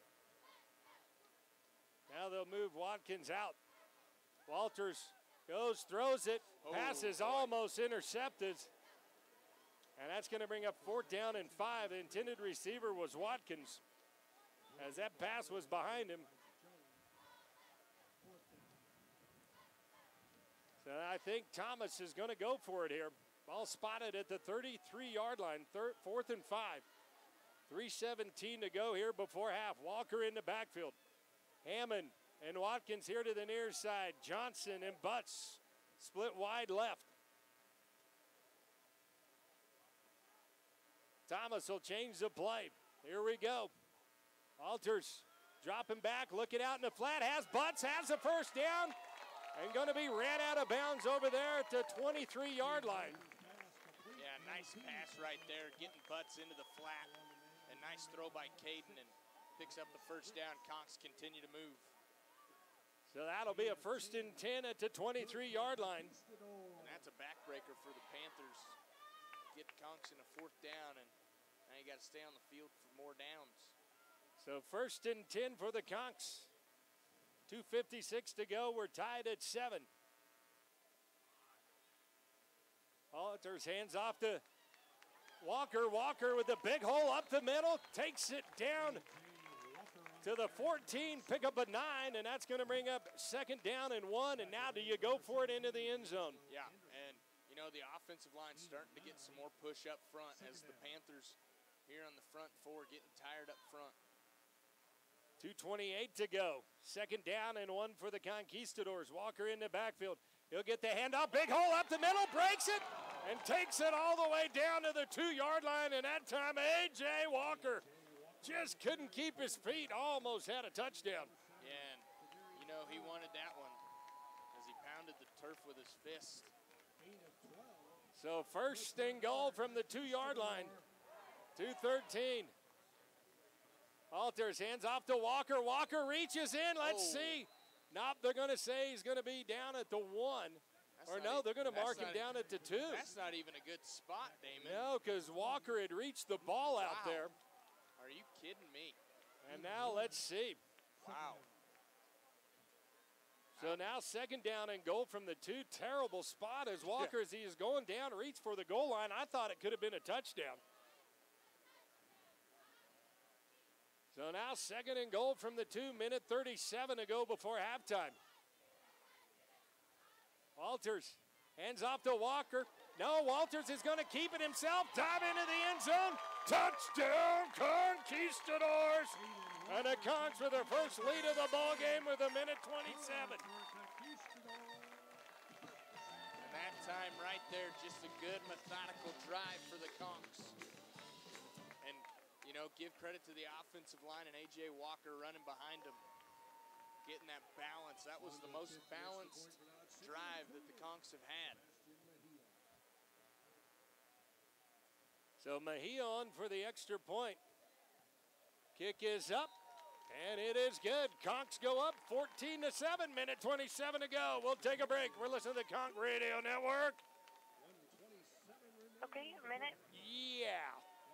Now they'll move Watkins out. Walters goes, throws it. Oh, Pass is boy. almost intercepted. And that's going to bring up fourth down and five. The intended receiver was Watkins, as that pass was behind him. So I think Thomas is going to go for it here. Ball spotted at the thirty-three-yard line, third, fourth and five. three seventeen to go here before half. Walker in the backfield. Hammond and Watkins here to the near side. Johnson and Butts split wide left. Thomas will change the play. Here we go. Walters dropping back, looking out in the flat. Has Butts, has the first down. And going to be ran out of bounds over there at the twenty-three-yard line. Yeah, nice pass right there, getting Butts into the flat. And nice throw by Caden, and picks up the first down. Conks continue to move. So that'll be a first and ten at the twenty-three-yard line. And that's a backbreaker for the Panthers. Get Conks in a fourth down, and now you got to stay on the field for more downs. So first and ten for the Conks. two fifty-six to go. We're tied at seven. Walters hands off to Walker. Walker with a big hole up the middle. Takes it down to the fourteen. Pick up a nine, and that's going to bring up second down and one. And now do you go for it into the end zone? Yeah, and you know the offensive line's starting to get some more push up front as the Panthers here on the front four getting tired up front. two twenty-eight to go. Second down and one for the Conquistadors. Walker in the backfield. He'll get the handoff. Big hole up the middle. Breaks it and takes it all the way down to the two-yard line. And that time, A J Walker just couldn't keep his feet. Almost had a touchdown. Yeah, and you know he wanted that one as he pounded the turf with his fist. So first and goal from the two-yard line. two thirteen. Walters hands off to Walker. Walker reaches in. Let's Oh. see. Nope, they're going to say he's going to be down at the one. That's Or not no, e- they're going to that's mark him not down e- at the two. That's not even a good spot, Damon. No, because Walker had reached the ball out Wow. there. Are you kidding me? And now let's see. Wow. So now second down and goal from the two. Terrible spot as Walker, as he is going down, reached for the goal line. I thought it could have been a touchdown. So now second and goal from the two. Minute thirty-seven to go before halftime. Walters hands off to Walker. No, Walters is going to keep it himself. Dive into the end zone. Touchdown, Conquistadors. And the Conks with their first lead of the ball game with a minute twenty-seven. And that time right there, just a good methodical drive for the Conks. And, you know, give credit to the offensive line and A J Walker running behind them. Getting that balance. That was the most balanced drive that the Conks have had. So Mejia on for the extra point. Kick is up, and it is good. Conks go up fourteen to seven, minute twenty-seven to go. We'll take a break. We're listening to the Conk Radio Network. Okay, a minute. Yeah.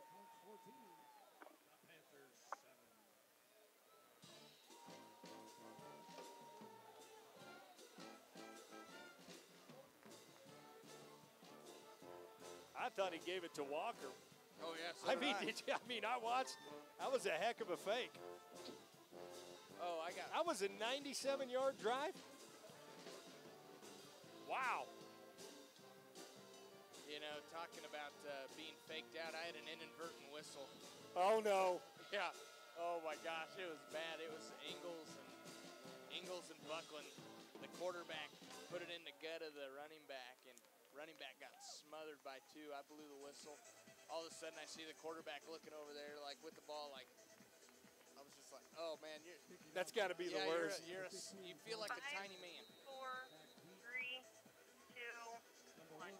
I thought he gave it to Walker. Oh, yeah, so I did mean, I. did you, I mean, I watched. That was a heck of a fake. Oh, I got. That was a ninety-seven yard drive. Wow. You know, talking about uh, being faked out, I had an inadvertent whistle. Oh no. Yeah. Oh my gosh, it was bad. It was Ingles and Ingles and Buckland. The quarterback put it in the gut of the running back, and running back got smothered by two. I blew the whistle. All of a sudden, I see the quarterback looking over there, like with the ball, like I was just like, "Oh man, you're." That's got to be yeah, the worst. You're a, you're a, you feel like a Five, tiny man. Four, three, two, one.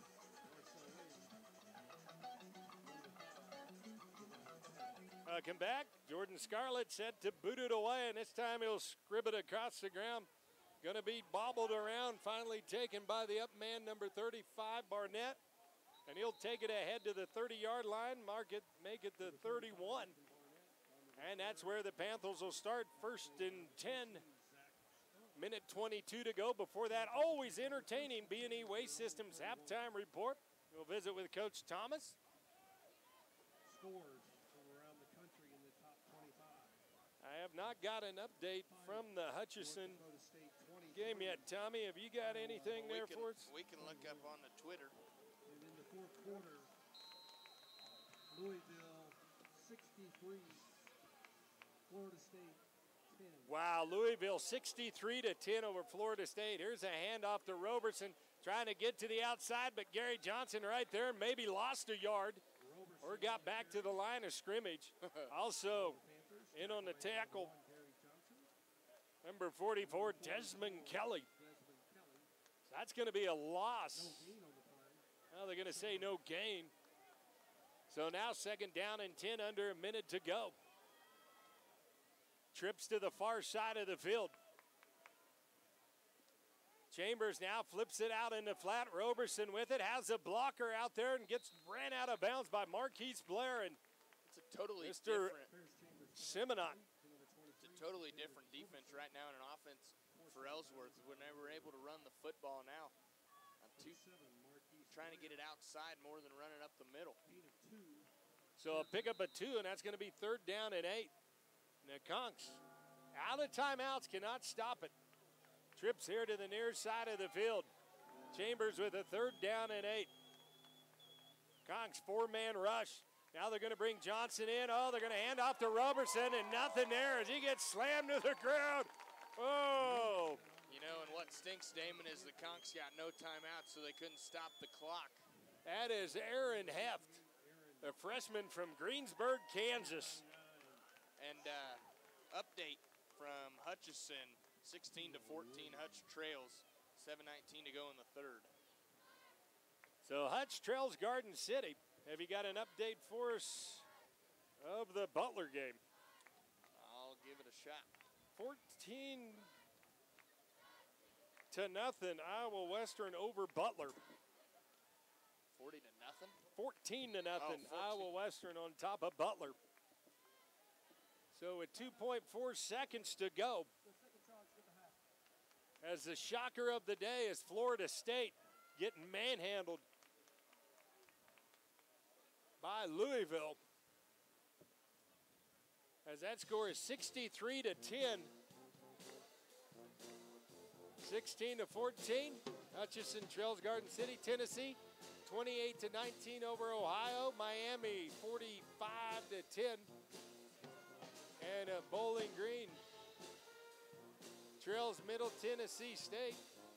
Uh, come back. Jordan Scarlett set to boot it away, and this time he'll scrib it across the ground. Going to be bobbled around, finally taken by the up man, number thirty-five, Barnett. And he'll take it ahead to the thirty yard line, mark it, make it the thirty-one. And that's where the Panthers will start, first and ten. Minute twenty-two to go. Before that, always entertaining B and E Waste Systems halftime report. We'll visit with Coach Thomas. Scores from around the country in the top twenty-five. I have not got an update from the Hutchinson North Dakota State twenty-three. game yet. Tommy, have you got anything We there can, for us? we can look up on the Twitter. And in the fourth quarter, Louisville sixty-three, Florida State ten. Wow, Louisville sixty-three to ten over Florida State. Here's a handoff to Roberson, trying to get to the outside, but Gary Johnson right there maybe lost a yard or got back to the line of scrimmage. Also in on the tackle, number forty-four, Desmond Kelly. That's going to be a loss. Well, they're going to say no gain. So now second down and ten, under a minute to go. Trips to the far side of the field. Chambers now flips it out in the flat. Roberson with it, has a blocker out there and gets ran out of bounds by Marquise Blair and It's a totally Mister different. Simonot. It's a totally different defense right now in an offense for Ellsworth. We're never able to run the football now. I'm too, trying to get it outside more than running up the middle. So a pickup of two, and that's going to be third down and eight. And the Conks out of timeouts, cannot stop it. Trips here to the near side of the field. Chambers with a third down and eight. Conks four-man rush. Now they're going to bring Johnson in. Oh, they're going to hand off to Roberson, and nothing there as he gets slammed to the ground. Oh. You know, and what stinks, Damon, is the Conks got no timeout, so they couldn't stop the clock. That is Aaron Heft, a freshman from Greensburg, Kansas. And uh, update from Hutchison, sixteen to fourteen, Hutch trails, seven nineteen to go in the third. So Hutch trails Garden City. Have you got an update for us of the Butler game? I'll give it a shot. fourteen to nothing, Iowa Western over Butler. forty to nothing? fourteen to nothing, Oh, fourteen. Iowa Western on top of Butler. So with two point four seconds to go. as the shocker of the day is Florida State getting manhandled by Louisville. As that score is sixty-three to ten. sixteen to fourteen. Hutchinson trails Garden City, Tennessee. twenty-eight to nineteen over Ohio. Miami forty-five to ten. And uh, Bowling Green trails Middle Tennessee State.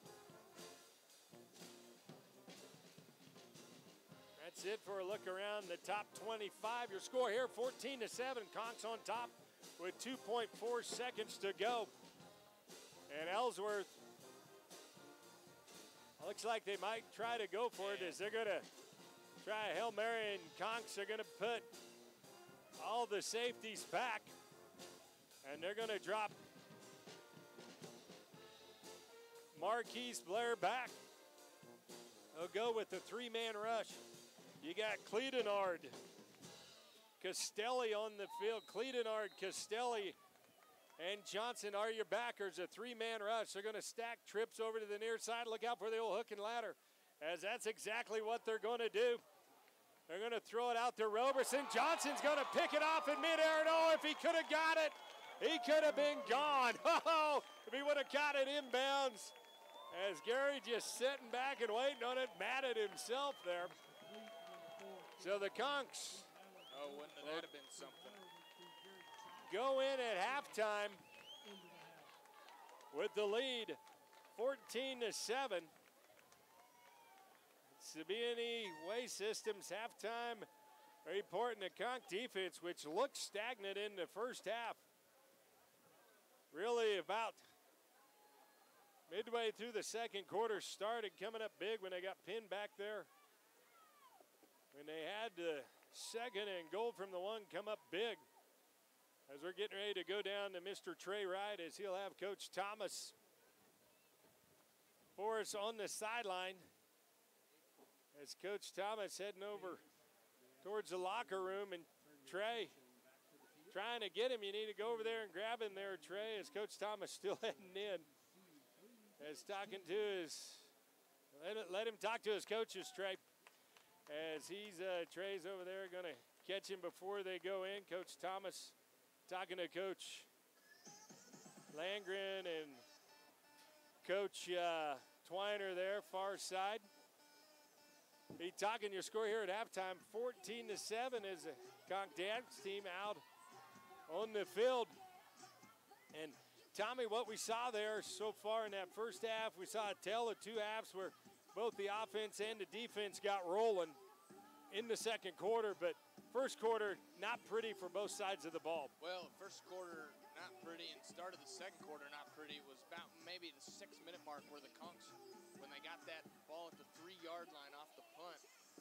That's it for a look around the top twenty-five. Your score here, fourteen to seven. Conks on top with two point four seconds to go. And Ellsworth, looks like they might try to go for it as they're going to try a Hail Mary, and Conks are going to put all the safeties back. And they're going to drop Marquise Blair back. They'll go with the three-man rush. You got Cledenard, Castelli on the field. Cledenard, Castelli, and Johnson are your backers. A three-man rush. They're going to stack trips over to the near side. Look out for the old hook and ladder, as that's exactly what they're going to do. They're going to throw it out to Roberson. Johnson's going to pick it off in midair. And oh, if he could have got it, he could have been gone. Oh, if he would have caught it inbounds. As Gary just sitting back and waiting on it, mad at himself there. So the Conks. Oh, wouldn't that have been something? Go in at halftime with the lead, fourteen to seven. Sabini Waste Systems halftime report in the Conk defense, which looked stagnant in the first half. Really about midway through the second quarter started coming up big when they got pinned back there. When they had the second and goal from the one come up big. As we're getting ready to go down to Mister Trey Wright, as he'll have Coach Thomas for us on the sideline. As Coach Thomas heading over towards the locker room, and Trey trying to get him. You need to go over there and grab him there, Trey, as Coach Thomas still heading in. As talking to his, let, let him talk to his coaches, Trey. As he's, uh, Trey's over there going to catch him before they go in. Coach Thomas talking to Coach Landgren and Coach uh, Twiner there, far side. Be talking your score here at halftime, fourteen to seven as the Conk dance team out on the field. And Tommy, what we saw there so far in that first half, we saw a tale of two halves where both the offense and the defense got rolling in the second quarter, but first quarter, not pretty for both sides of the ball. Well, first quarter, not pretty, and start of the second quarter, not pretty. It was about maybe the six-minute mark where the Conks, when they got that ball at the three-yard line off the punt.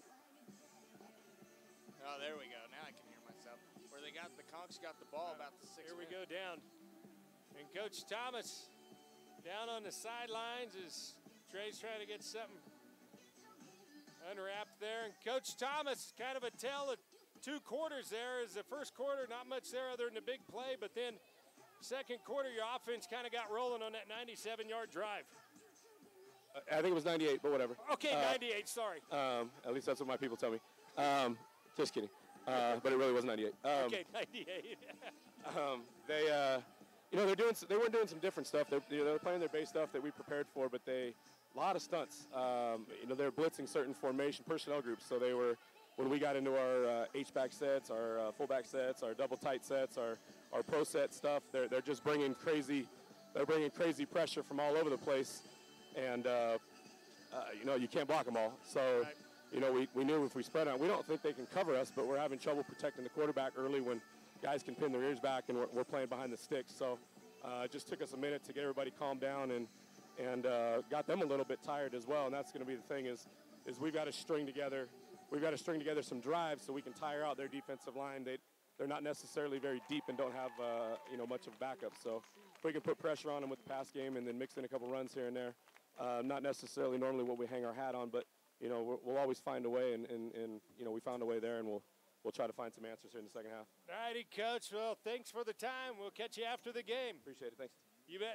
Oh, there we go. Now I can hear myself. Where they got, the Conks got the ball about the six Here we minute. go down. And Coach Thomas down on the sidelines as Trey's trying to get something unwrapped there. And Coach Thomas, kind of a tale of two quarters there. Is the first quarter, not much there other than a big play, but then second quarter, your offense kind of got rolling on that ninety-seven-yard drive. Uh, I think it was ninety-eight, but whatever. Okay, uh, ninety-eight, sorry. Um, at least that's what my people tell me. Um, just kidding. Uh, but it really was ninety-eight. Um, okay, ninety-eight. um, they, uh, you know, they're doing. They weren't doing some different stuff. They're, you know, they're playing their base stuff that we prepared for, but they, a lot of stunts. Um, you know, they're blitzing certain formation personnel groups. So they were, when we got into our uh, H-back sets, our uh, fullback sets, our double tight sets, our our pro set stuff, they're they're just bringing crazy, they're bringing crazy pressure from all over the place, and uh, uh, you know, you can't block them all. So. Right. You know, we, we knew if we spread out, we don't think they can cover us, but we're having trouble protecting the quarterback early when guys can pin their ears back and we're, we're playing behind the sticks. So uh, it just took us a minute to get everybody calmed down and and uh, got them a little bit tired as well. And that's going to be the thing is is we've got to string together we've got to string together some drives so we can tire out their defensive line. They they're not necessarily very deep and don't have uh, you know much of backup. So if we can put pressure on them with the pass game and then mix in a couple runs here and there, uh, not necessarily normally what we hang our hat on, but you know, we'll, we'll always find a way, and, and, and, you know, we found a way there, and we'll we'll try to find some answers here in the second half. All righty, Coach. Well, thanks for the time. We'll catch you after the game. Appreciate it. Thanks. You bet.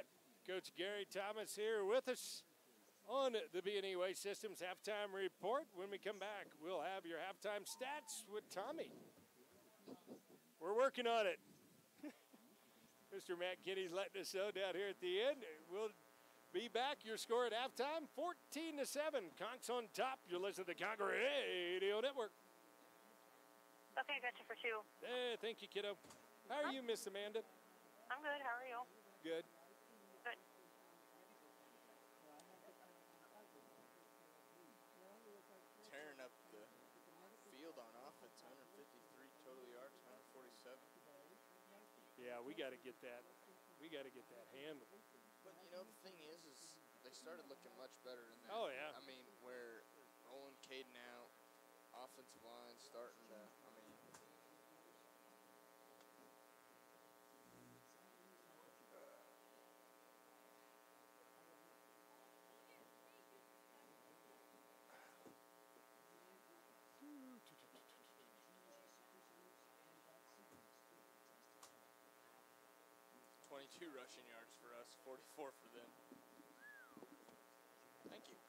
Coach Gary Thomas here with us on the B and E Waste Systems halftime report. When we come back, we'll have your halftime stats with Tommy. We're working on it. Mister Matt Kinney's letting us know down here at the end. We'll be back. Your score at halftime, fourteen to seven. Conks on top. You're listening to the Conquer Radio Network. Okay, gotcha for two. Hey, thank you, kiddo. How are Huh? you, Miss Amanda? I'm good. How are you? Good. Good. Tearing up the field on offense, one fifty-three total yards, one forty-seven. Yeah, we got to get that. We got to get that handled. But you know the thing is, is they started looking much better in that. Oh, yeah. I mean, where rolling Caden out, offensive line starting to. I mean, twenty-two rushing yards for us, forty-four for them. Thank you.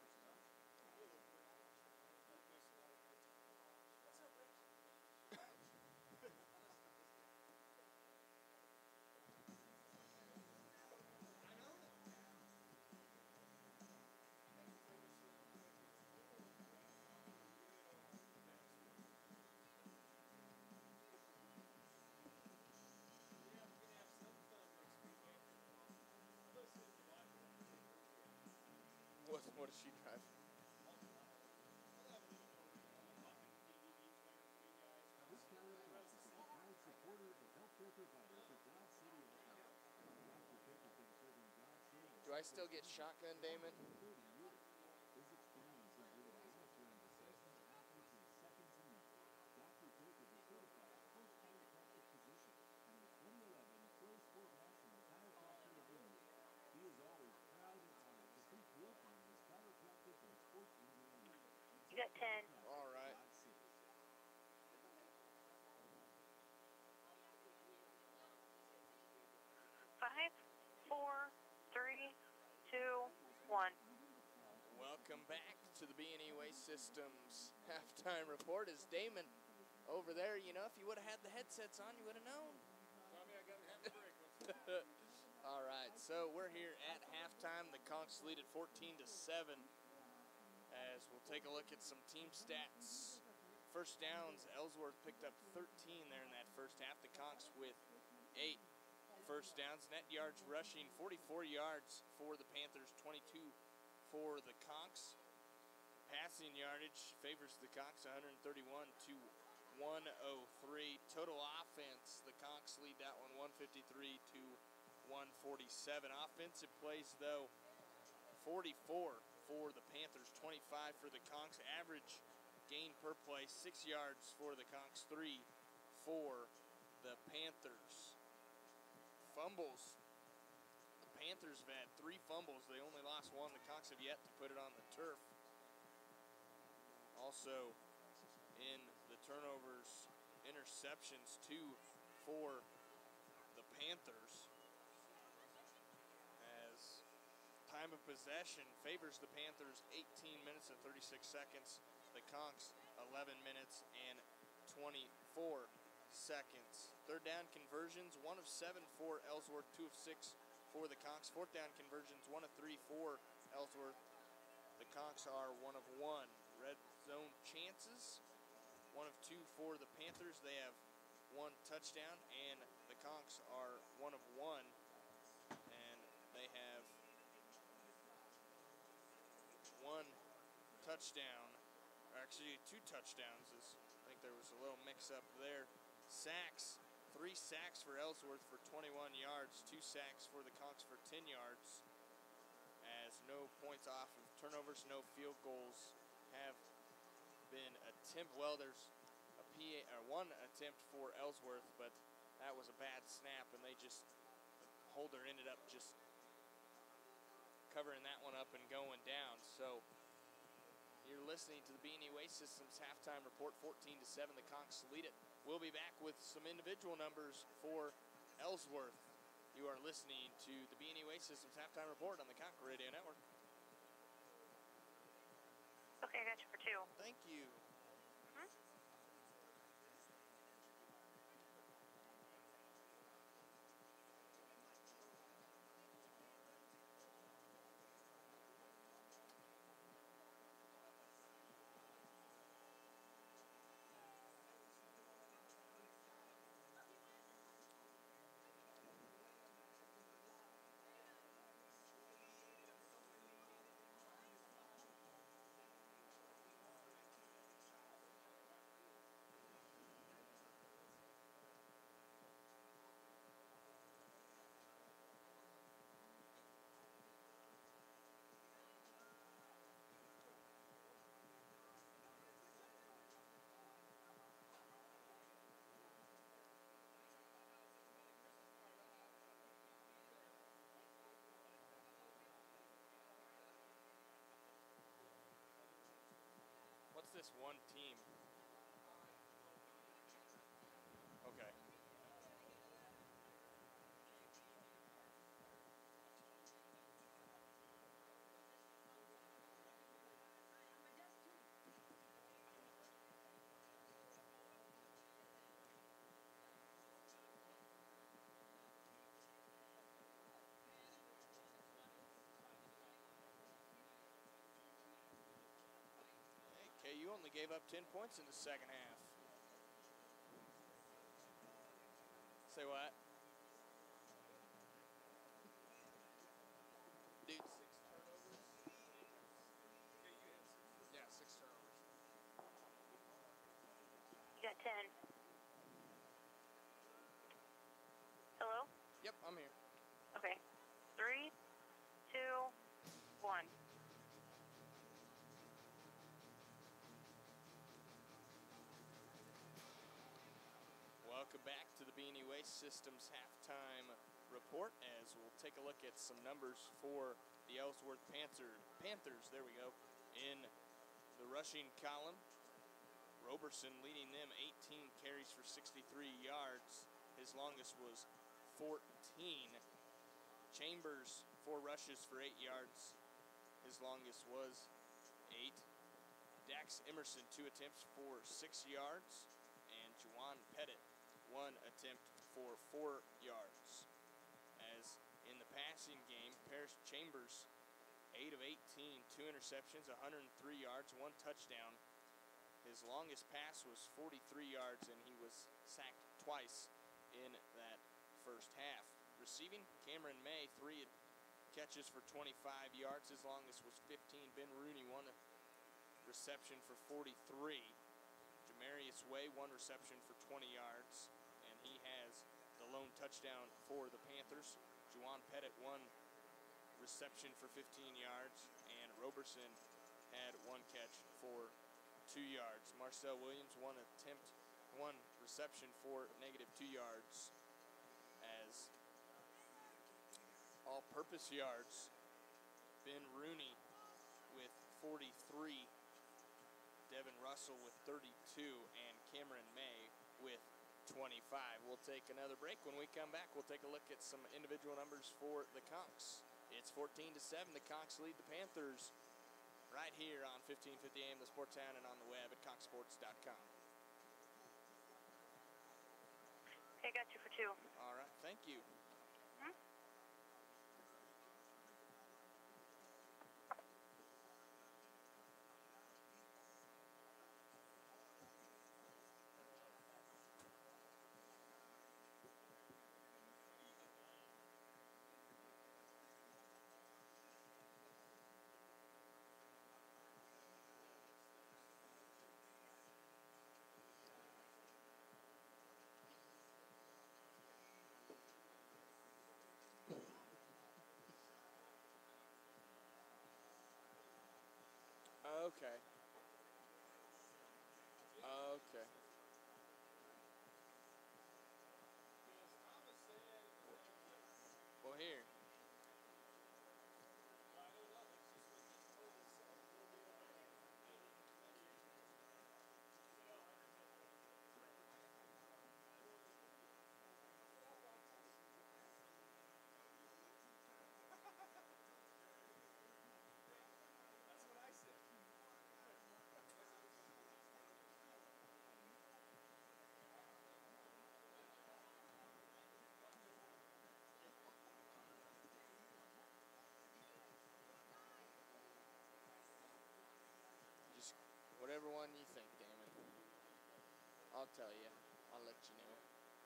What, what does she drive? Do I still get shotgun, Damon? You got ten. All right. Five, four, three, two, one. Welcome back to the B and E Waste Systems halftime report. Is Damon over there? You know, if you would have had the headsets on, you would have known. Tommy, I got to have a break. All right, so we're here at halftime. The Conks lead at fourteen to seven. As we'll take a look at some team stats. First downs, Ellsworth picked up thirteen there in that first half. The Conks with eight first downs. Net yards rushing, forty-four yards for the Panthers, twenty-two for the Conks. Passing yardage favors the Conks, one thirty-one to one oh three. Total offense, the Conks lead that one, one fifty-three to one forty-seven. Offensive plays, though, forty-four for the Panthers, twenty-five for the Conks. Average gain per play, six yards for the Conks, three for the Panthers. Fumbles. The Panthers have had three fumbles. They only lost one. The Conks have yet to put it on the turf. Also, in the turnovers, interceptions, two for the Panthers. As time of possession favors the Panthers, eighteen minutes and thirty-six seconds. The Conks, eleven minutes and twenty-four seconds. Third down conversions, one of seven for Ellsworth, two of six for the Conks. Fourth down conversions, one of three for Ellsworth. The Conks are one of one. Red zone chances, one of two for the Panthers. They have one touchdown, and the Conks are one of one. And they have one touchdown, or actually two touchdowns. As I think there was a little mix-up there. Sacks, three sacks for Ellsworth for twenty-one yards, two sacks for the Conks for ten yards. As no points off of turnovers, no field goals have been attempted. Well, there's a P A, or one attempt for Ellsworth, but that was a bad snap, and they just, the holder ended up just covering that one up and going down. So you're listening to the B and E Waste Systems halftime report, fourteen to seven. The Conks lead it. We'll be back with some individual numbers for Ellsworth. You are listening to the B and E Waste Systems Halftime Report on the Concord Radio Network. Okay, I got you for two. Thank you. Hmm? What's this one team? Okay. Okay, you only gave up ten points in the second half. Say what? Dude, six turnovers. Yeah, six turnovers. You got ten. Hello? Yep, I'm here. Okay. Three, two, one. Welcome back to the B and E Waste Systems Halftime Report as we'll take a look at some numbers for the Ellsworth Panther, Panthers. There we go. In the rushing column, Roberson leading them eighteen carries for sixty-three yards. His longest was fourteen. Chambers, four rushes for eight yards. His longest was eight. Dax Emerson, two attempts for six yards. And Juwan Pettit, one attempt for four yards. As in the passing game, Paris Chambers, eight of eighteen, two interceptions, one hundred three yards, one touchdown. His longest pass was forty-three yards, and he was sacked twice in that first half. Receiving, Cameron May, three catches for twenty-five yards. His longest was fifteen. Ben Rooney, one reception for forty-three. Jamarius Way, one reception for twenty yards, and he has the lone touchdown for the Panthers. Juwan Pettit, one reception for fifteen yards, and Roberson had one catch for two yards. Marcel Williams, one attempt, one reception for negative two yards. As all-purpose yards, Ben Rooney with forty-three, Devin Russell with thirty-two, and Cameron May with twenty-five. We'll take another break. When we come back, we'll take a look at some individual numbers for the Conks. It's fourteen to seven. The Conks lead the Panthers right here on fifteen fifty A M, the Sports Town, and on the web at conk sports dot com. Okay, got you for two. All right, thank you. Hmm? Okay. Okay. Well, here. whatever one you think, Damon. I'll tell you. I'll let you know.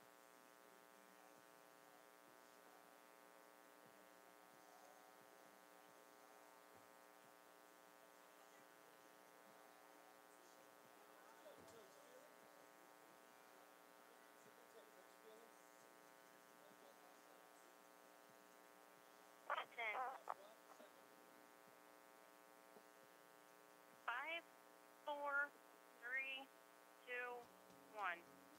ten. Five, four, three, two, one.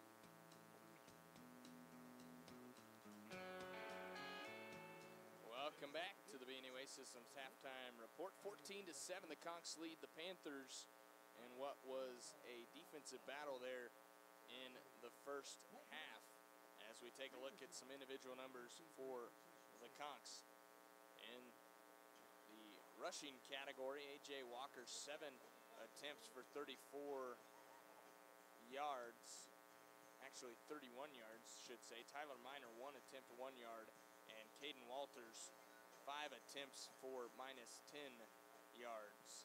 Welcome back to the B N A Systems halftime report. fourteen to seven, the Conks lead the Panthers in what was a defensive battle there in the first half. As we take a look at some individual numbers for the Conks. In the rushing category, A J Walker, seven attempts for thirty-four yards. Actually, thirty-one yards, should say. Tyler Miner, one attempt, one yard. And Caden Walters, five attempts for minus ten yards.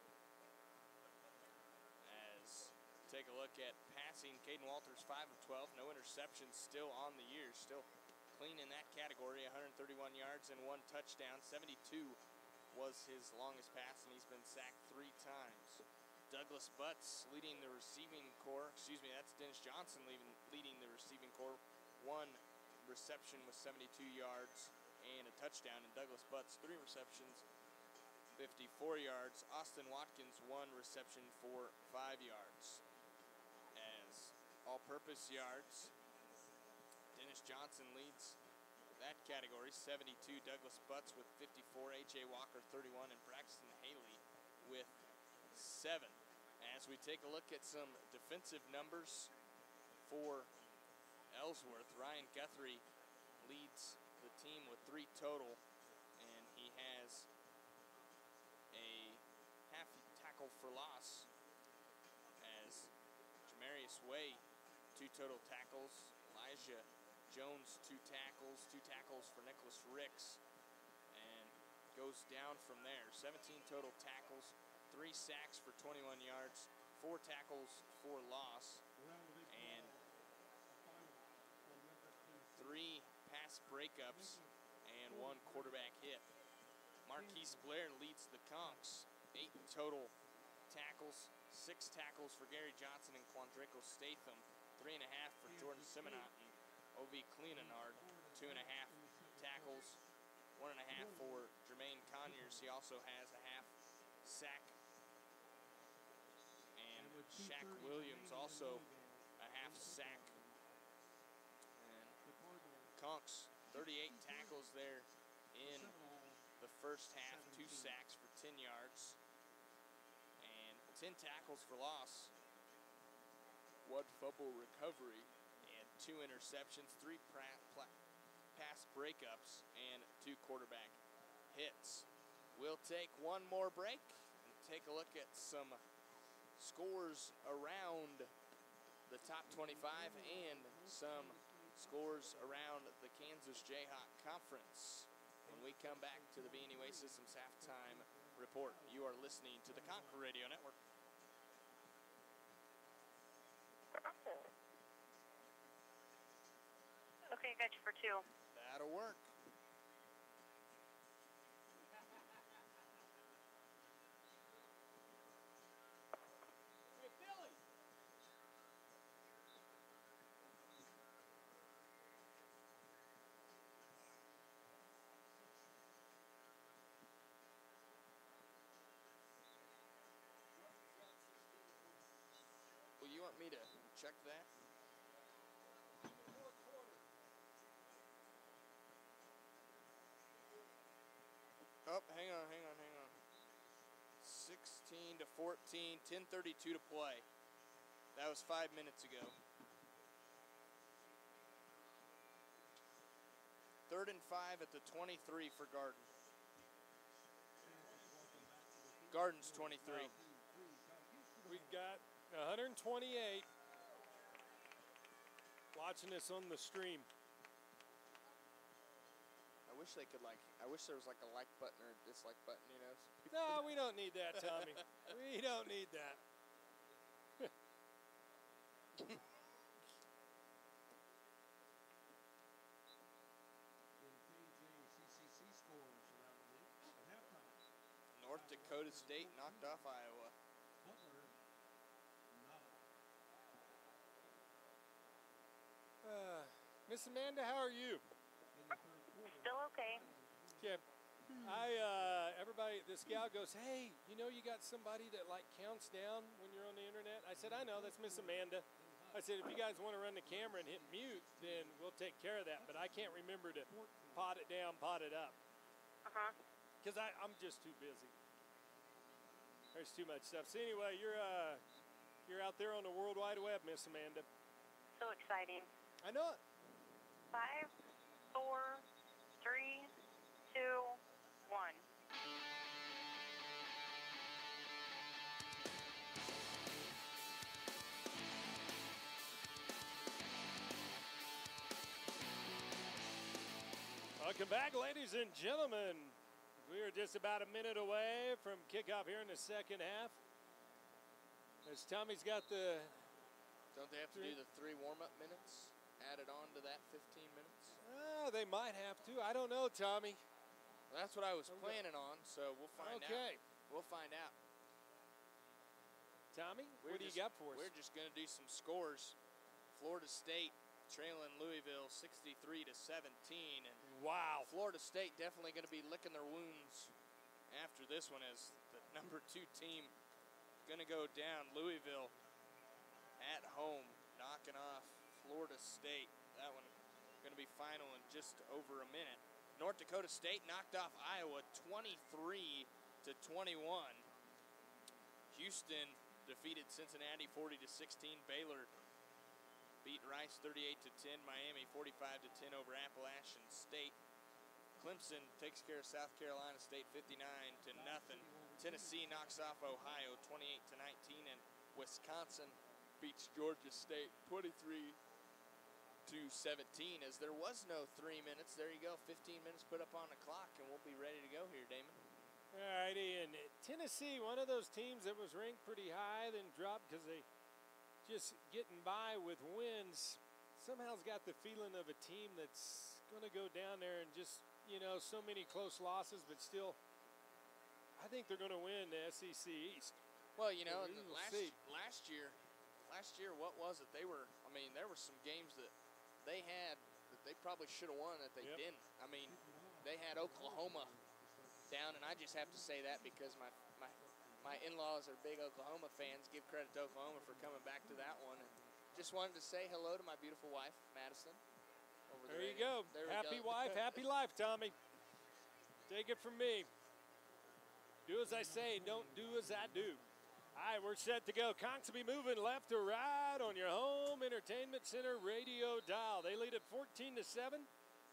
As take a look at passing, Caden Walters, five of twelve, no interceptions, still on the year, still clean in that category, one hundred thirty-one yards and one touchdown. seventy-two was his longest pass, and he's been sacked three times. Douglas Butts leading the receiving corps. Excuse me, that's Dennis Johnson leading, leading the receiving corps. One reception with seventy-two yards and a touchdown. And Douglas Butts, three receptions, fifty-four yards. Austin Watkins, one reception for five yards. As all-purpose yards, Dennis Johnson leads that category, seventy-two. Douglas Butts with fifty-four. A J Walker, thirty-one. And Braxton Haley with seven. As we take a look at some defensive numbers for Ellsworth, Ryan Guthrie leads the team with three total, and he has a half tackle for loss. As Jamarius Way, two total tackles. Elijah Jones, two tackles. Two tackles for Nicholas Ricks, and goes down from there. seventeen total tackles, three sacks for twenty-one yards, four tackles for loss, and three pass breakups and one quarterback hit. Marquise Blair leads the Conks, eight total tackles, six tackles for Gary Johnson and Quandrico Statham, three and a half for Jordan Simonot and O V Cleananard, two and a half tackles, one and a half for Jermaine Conyers. He also has a half sack. And Shaq Williams also a half sack. And Conks, thirty-eight tackles there in the first half, two sacks for ten yards, and ten tackles for loss, one fumble recovery, and two interceptions, three pass breakups, and two quarterback hits. We'll take one more break and take a look at some scores around the top twenty-five and some scores around the Kansas Jayhawk Conference when we come back to the B N A Systems halftime report. You are listening to the Conquer Radio Network. Okay, got you for two. That'll work. Well, you want me to check that? Oh, hang on, hang on, hang on. sixteen to fourteen, ten thirty-two to play. That was five minutes ago. Third and five at the twenty-three for Garden. Garden's twenty-three. We've got one hundred twenty-eight watching this on the stream. I wish they could, like, I wish there was like a like button or a dislike button, you know? No, we don't need that, Tommy. We don't need that. North Dakota State knocked off Iowa. Uh, Miss Amanda, how are you? Still okay. Okay. I, uh, everybody, this gal goes, hey, you know you got somebody that like counts down when you're on the internet? I said, I know, that's Miss Amanda. I said, if you guys want to run the camera and hit mute, then we'll take care of that. But I can't remember to pot it down, pot it up. Uh-huh. Because I'm just too busy. There's too much stuff. So anyway, you're, uh, you're out there on the World Wide Web, Miss Amanda. So exciting. I know it. Five, four, three, two, one. Welcome back, ladies and gentlemen. We are just about a minute away from kickoff here in the second half. As Tommy's got the... Don't they have to do the three warm-up minutes added on to that fifteen minutes? Uh, they might have to. I don't know, Tommy. Well, that's what I was planning on, so we'll find out. Okay. We'll find out. Tommy, We're what do you just- got for us? We're just going to do some scores. Florida State trailing Louisville sixty-three to seventeen, and wow, Florida State definitely going to be licking their wounds after this one, as the number two team going to go down. Louisville at home knocking off Florida State. That one going to be final in just over a minute. North Dakota State knocked off Iowa twenty-three to twenty-one. Houston defeated Cincinnati forty to sixteen. Baylor beat Rice thirty-eight to ten. Miami forty-five to ten over Appalachian State. Clemson takes care of South Carolina State fifty-nine to nothing. Tennessee knocks off Ohio twenty-eight to nineteen, and Wisconsin beats Georgia State twenty-three to seventeen. As there was no three minutes, there you go, fifteen minutes put up on the clock, and we'll be ready to go here, Damon. All righty, and Tennessee, one of those teams that was ranked pretty high, then dropped because they just getting by with wins, somehow's got the feeling of a team that's going to go down there and just, you know, so many close losses, but still, I think they're going to win the S E C East. Well, you know, We and will last see. last year, last year, what was it? They were, I mean, there were some games that they had that they probably should have won that they Yep. didn't. I mean, they had Oklahoma down, and I just have to say that because my my my in-laws are big Oklahoma fans. Give credit to Oklahoma for coming back to that one. And just wanted to say hello to my beautiful wife, Madison. Over There you radio. go. There we Happy go. wife, happy life, Tommy. Take it from me. Do as I say, don't do as I do. All right, we're set to go. Conks will be moving left to right on your home entertainment center radio dial. They lead at fourteen to seven.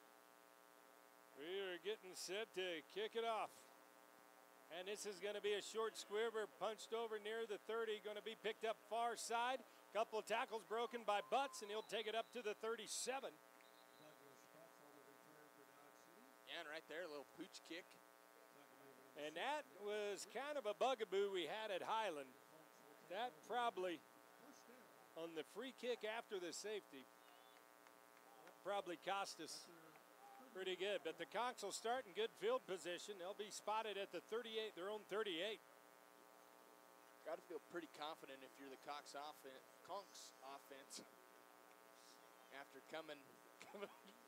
We are getting set to kick it off. And this is going to be a short squibber punched over near the thirty, going to be picked up far side. Couple of tackles broken by Butts, and he'll take it up to the thirty-seven. Yeah, and right there, a little pooch kick. And that was kind of a bugaboo we had at Highland. That probably, on the free kick after the safety, probably cost us pretty good. But the Conks will start in good field position. They'll be spotted at the thirty-eight, their own thirty-eight. Got to feel pretty confident if you're the Cox offense, Conks offense after coming, coming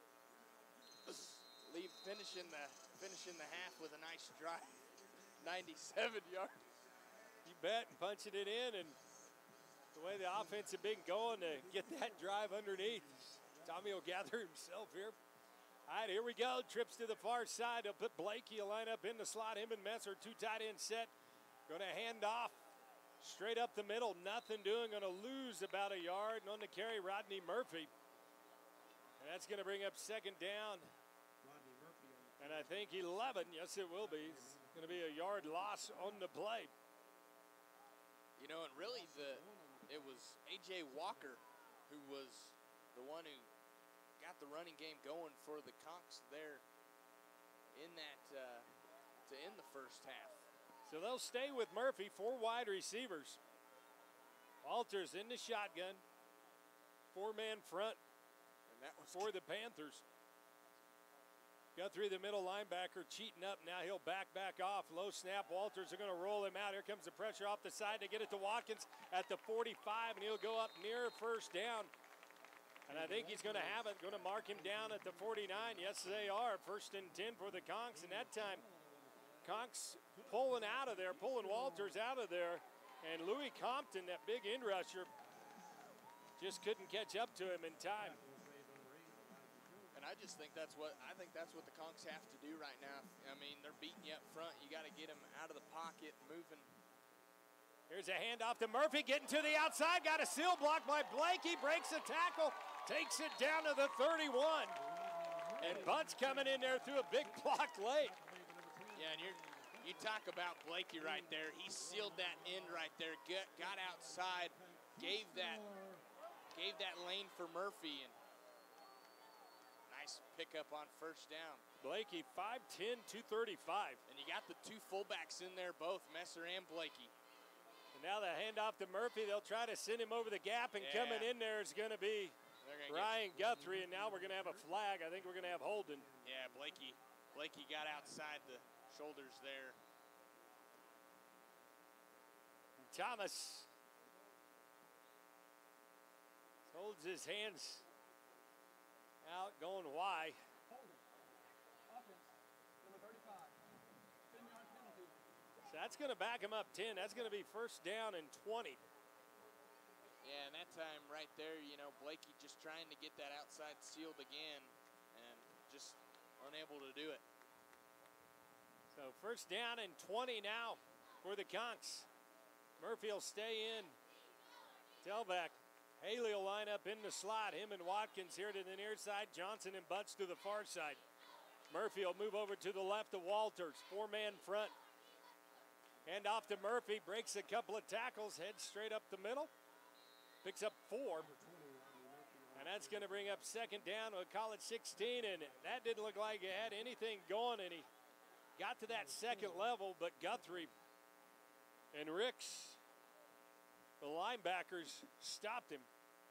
leave finishing the finishing the half with a nice drive, ninety-seven yards. You bet, and punching it in, and the way the offense had been going to get that drive underneath. Tommy will gather himself here. All right, here we go. Trips to the far side. They'll put Blakey, he'll line up in the slot. Him and Messer, two tight end set. Going to hand off straight up the middle. Nothing doing. Going to lose about a yard. And on the carry, Rodney Murphy. And that's going to bring up second down. And I think eleven, yes it will be. It's going to be a yard loss on the play. You know, and really the it was A J Walker who was the one who got the running game going for the Conks there in that uh, to end the first half. So they'll stay with Murphy, four wide receivers. Walters in the shotgun. Four-man front And that was for the Panthers. Guthrie, the middle linebacker, cheating up. Now he'll back, back off. Low snap. Walters are going to roll him out. Here comes the pressure off the side to get it to Watkins at the forty-five, and he'll go up near first down. And I think he's going to have it. Going to mark him down at the forty-nine. Yes, they are. First and ten for the Conks. And that time, Conks pulling out of there, pulling Walters out of there. And Louis Compton, that big end rusher, just couldn't catch up to him in time. And I just think that's what I think that's what the Conks have to do right now. I mean, they're beating you up front. You got to get them out of the pocket, moving. Here's a handoff to Murphy, getting to the outside. Got a seal block by Blakey. Breaks the tackle, takes it down to the thirty-one. And Bunt's coming in there through a big block late. Yeah, and you're, you talk about Blakey right there. He sealed that end right there. Get, got outside, gave that, gave that lane for Murphy, and nice pickup on first down. Blakey, five ten, two thirty-five. And you got the two fullbacks in there, both Messer and Blakey. And now the handoff to Murphy. They'll try to send him over the gap, and Yeah. coming in there is going to be Ryan Guthrie, and now we're going to have a flag. I think we're going to have holding. Yeah, Blakey, Blakey got outside the shoulders there. And Thomas holds his hands out, going wide. Holding. Offense, number thirty-five. ten-yard penalty. So that's going to back him up ten. That's going to be first down and twenty. Yeah, and that time right there, you know, Blakey just trying to get that outside sealed again and just unable to do it. So first down and twenty now for the Conks. Murphy will stay in. Tailback. Haley will line up in the slot. Him and Watkins here to the near side. Johnson and Butts to the far side. Murphy will move over to the left of Walters. Four-man front. Hand off to Murphy. Breaks a couple of tackles. Heads straight up the middle. Picks up four. And that's going to bring up second down. We'll call it sixteen. And that didn't look like he had anything going. And he got to that second level. But Guthrie and Ricks, the linebackers, stopped him.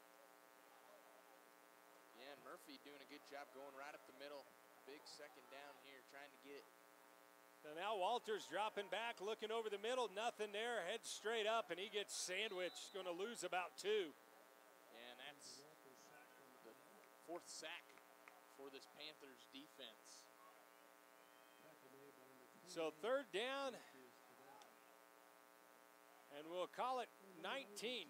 Yeah, and Murphy doing a good job going right up the middle. Big second down here, trying to get. So now Walters dropping back, looking over the middle. Nothing there. Heads straight up, and he gets sandwiched. Going to lose about two. Yeah, and that's the fourth sack for this Panthers defense. So third down, and we'll call it nineteen.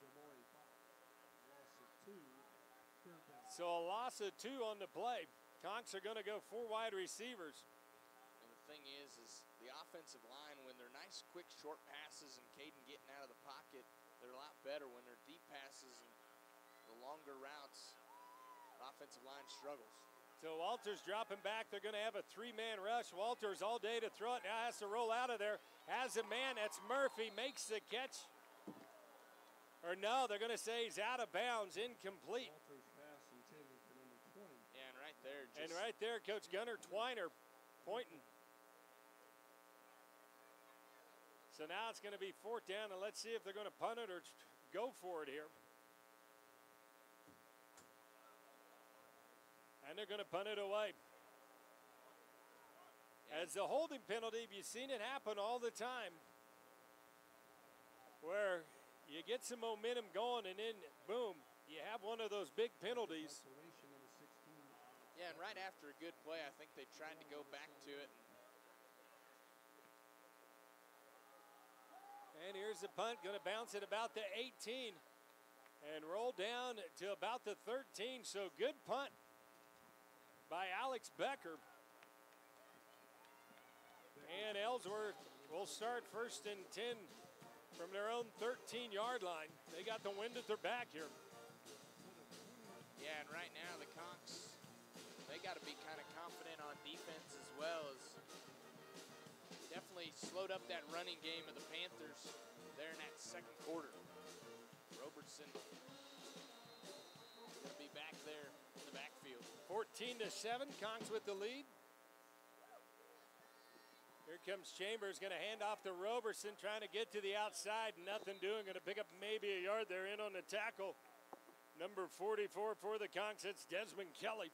So a loss of two on the play. Conks are going to go four wide receivers. And the thing is, is the offensive line, when they're nice, quick, short passes and Caden getting out of the pocket, they're a lot better. When they're deep passes and the longer routes, the offensive line struggles. So Walters dropping back. They're going to have a three-man rush. Walters all day to throw it. Now has to roll out of there. Has a man. That's Murphy. Makes the catch. Or no, they're going to say he's out of bounds. Incomplete. Yeah, and right there. Just And right there, Coach Gunnar Twiner pointing. So now it's going to be fourth down, and let's see if they're going to punt it or go for it here. And they're going to punt it away. As the holding penalty, you've seen it happen all the time, where you get some momentum going and then, boom, you have one of those big penalties. Yeah, and right after a good play, I think they tried to go back to it. And here's the punt, going to bounce at about the eighteen and roll down to about the thirteen. So good punt by Alex Becker. And Ellsworth will start first and ten from their own thirteen-yard line. They got the wind at their back here. Yeah, and right now the Conks, they got to be kind of confident on defense as well as definitely slowed up that running game of the Panthers there in that second quarter. Robertson going to be back there in the backfield. fourteen to seven, Conks with the lead. Here comes Chambers, going to hand off to Robertson, trying to get to the outside. Nothing doing, going to pick up maybe a yard there in on the tackle. Number forty-four for the Conks, it's Desmond Kelly.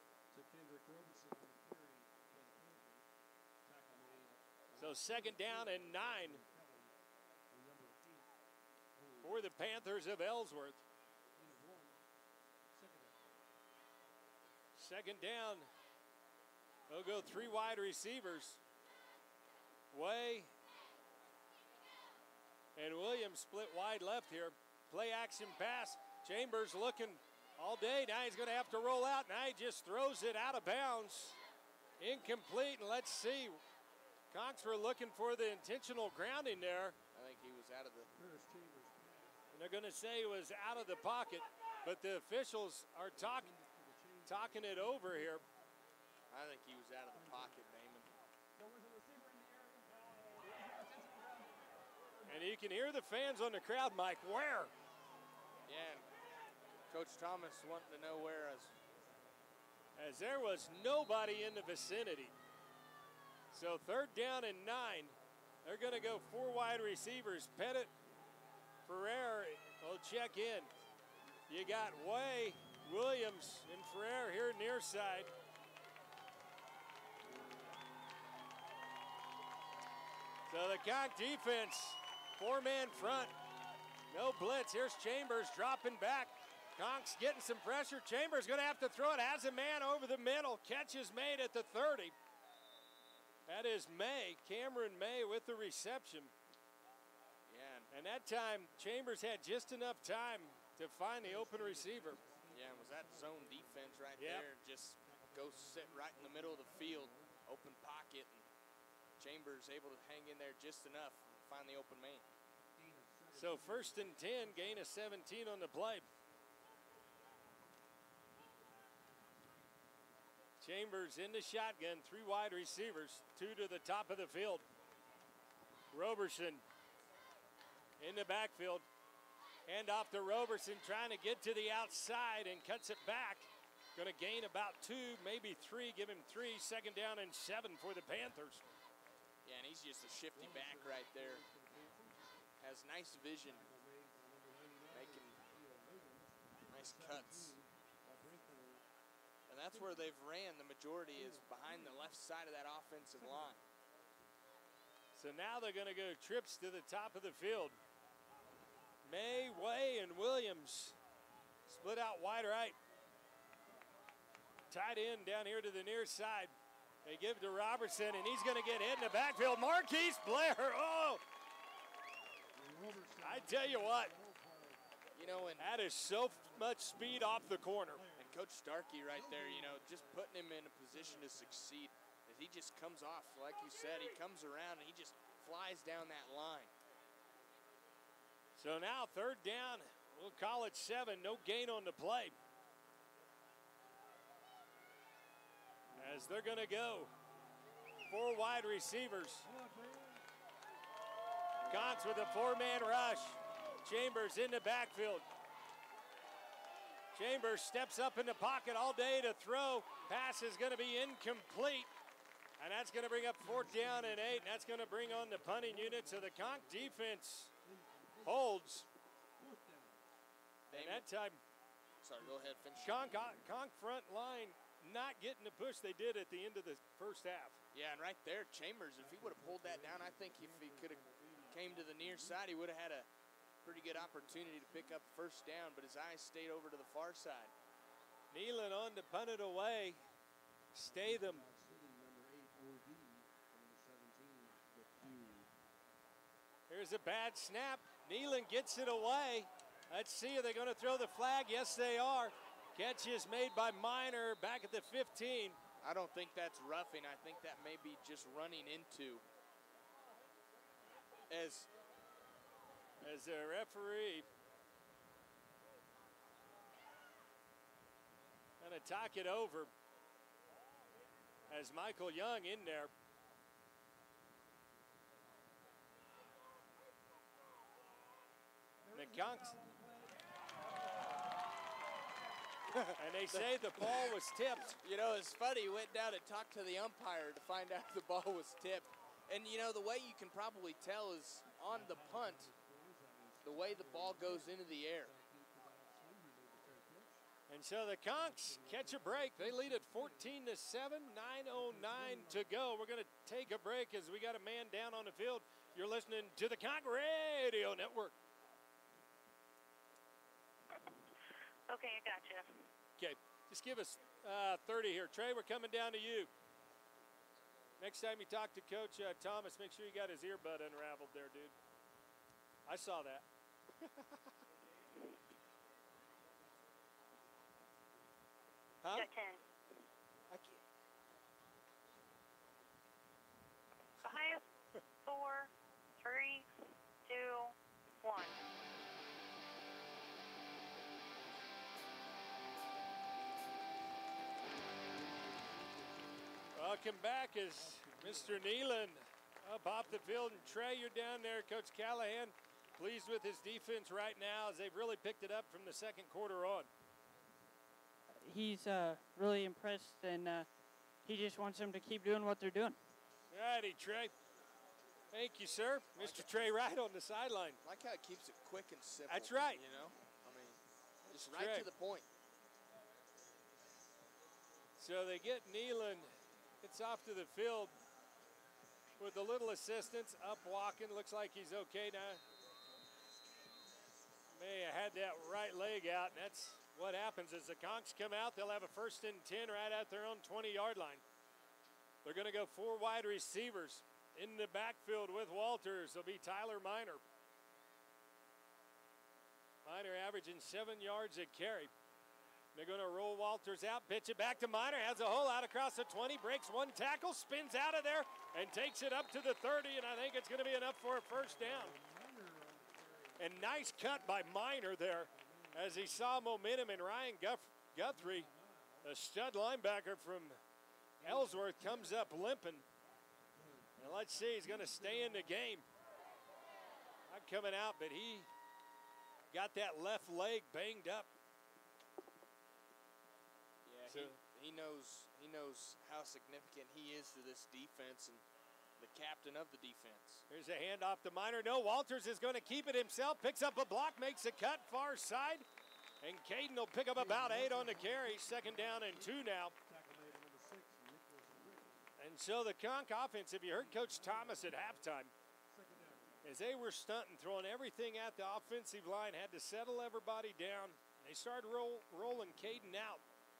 So second down and nine for the Panthers of Ellsworth. Second down. They'll go three wide receivers. Way and Williams split wide left here. Play action pass. Chambers looking all day. Now he's going to have to roll out. Now he just throws it out of bounds. Incomplete. And let's see. Conks were looking for the intentional grounding there. I think he was out of the. And they're going to say he was out of the pocket. But the officials are talking talking it over here. I think he was out of the pocket, Damon. And you can hear the fans on the crowd, Mike. Where? Yeah, and Coach Thomas wanting to know where. As, as there was nobody in the vicinity. So third down and nine. They're going to go four wide receivers. Pettit, Ferrer will check in. You got Way, Williams, and Ferrer here near side. So the Conk defense, four-man front. No blitz. Here's Chambers dropping back. Conk's getting some pressure. Chambers going to have to throw it. Has a man over the middle. Catch is made at the thirty. That is May, Cameron May with the reception. Yeah. And that time, Chambers had just enough time to find the open receiver. Yeah, it was that zone defense right yep. there. Just go sit right in the middle of the field, open pocket, and Chambers able to hang in there just enough and find the open man. So first and ten, gain of seventeen on the play. Chambers in the shotgun, three wide receivers, two to the top of the field. Roberson in the backfield. Hand off to Roberson, trying to get to the outside and cuts it back. Going to gain about two, maybe three, give him three. Second down and seven for the Panthers. Yeah, and he's just a shifty back right there. Has nice vision, making nice cuts. And that's where they've ran. The majority is behind the left side of that offensive line. So now they're going to go trips to the top of the field. May, Way, and Williams split out wide right. Tight end down here to the near side. They give to Robertson, and he's going to get hit in the backfield. Marquise Blair, oh! I tell you what, you know, and that is so much speed off the corner. And Coach Starkey right there, you know, just putting him in a position to succeed. As he just comes off, like you said, he comes around and he just flies down that line. So now third down, we'll call it seven, no gain on the play. As they're going to go, four wide receivers. Conks with a four-man rush. Chambers in the backfield. Chambers steps up in the pocket all day to throw. Pass is going to be incomplete. And that's going to bring up fourth down and eight. And that's going to bring on the punting unit. So the Conk defense holds. And that time, sorry, go ahead, finish. Conk, Conk front line not getting the push they did at the end of the first half. Yeah, and right there, Chambers, if he would have pulled that down, I think if he could have came to the near side, he would have had a pretty good opportunity to pick up first down, but his eyes stayed over to the far side. Nealon on to punt it away. Stay them. Here's a bad snap. Nealon gets it away. Let's see, are they going to throw the flag? Yes, they are. Catch is made by Minor back at the fifteen. I don't think that's roughing. I think that may be just running into. As, as a referee going to talk it over as Michael Young in there. And the Conks. And they say the ball was tipped. You know, it's funny. He went down and talked to the umpire to find out the ball was tipped. And, you know, the way you can probably tell is on the punt, the way the ball goes into the air. And so the Conks catch a break. They lead at fourteen to seven, nine oh nine to go. We're going to take a break as we got a man down on the field. You're listening to the Conk Radio Network. Okay, I gotcha. Okay, just give us uh, thirty here. Trey, we're coming down to you. Next time you talk to Coach uh, Thomas, make sure you got his earbud unraveled there, dude. I saw that. Huh? Got ten. I can't. Five, four, three, two, one. Welcome back as Mister Nealon up off the field. And Trey, you're down there. Coach Callahan pleased with his defense right now as they've really picked it up from the second quarter on. He's uh, really impressed, and uh, he just wants them to keep doing what they're doing. Righty, Trey. Thank you, sir. Mister Trey Wright on the sideline. Like how it keeps it quick and simple. That's right. You know, I mean, just That's right right. to the point. So they get Nealon. It's off to the field with a little assistance. Up walking. Looks like he's okay now. May have had that right leg out, and that's what happens as the Conks come out. They'll have a first and ten right at their own twenty-yard line. They're going to go four wide receivers. In the backfield with Walters will be Tyler Miner. Miner averaging seven yards a carry. They're going to roll Walters out, pitch it back to Miner, has a hole out across the twenty, breaks one tackle, spins out of there, and takes it up to the thirty, and I think it's going to be enough for a first down. And nice cut by Miner there as he saw momentum in Ryan Guff- Guthrie, a stud linebacker from Ellsworth, comes up limping. And let's see, he's going to stay in the game. Not coming out, but he got that left leg banged up. Yeah, So- he, he knows he knows how significant he is to this defense and the captain of the defense. Here's a handoff to Miner. No, Walters is going to keep it himself. Picks up a block, makes a cut far side. And Caden will pick up about eight on the carry. Second down and two now. And so the Conk offense, if you heard Coach Thomas at halftime, as they were stunting, throwing everything at the offensive line, had to settle everybody down. They started roll, rolling Caden out.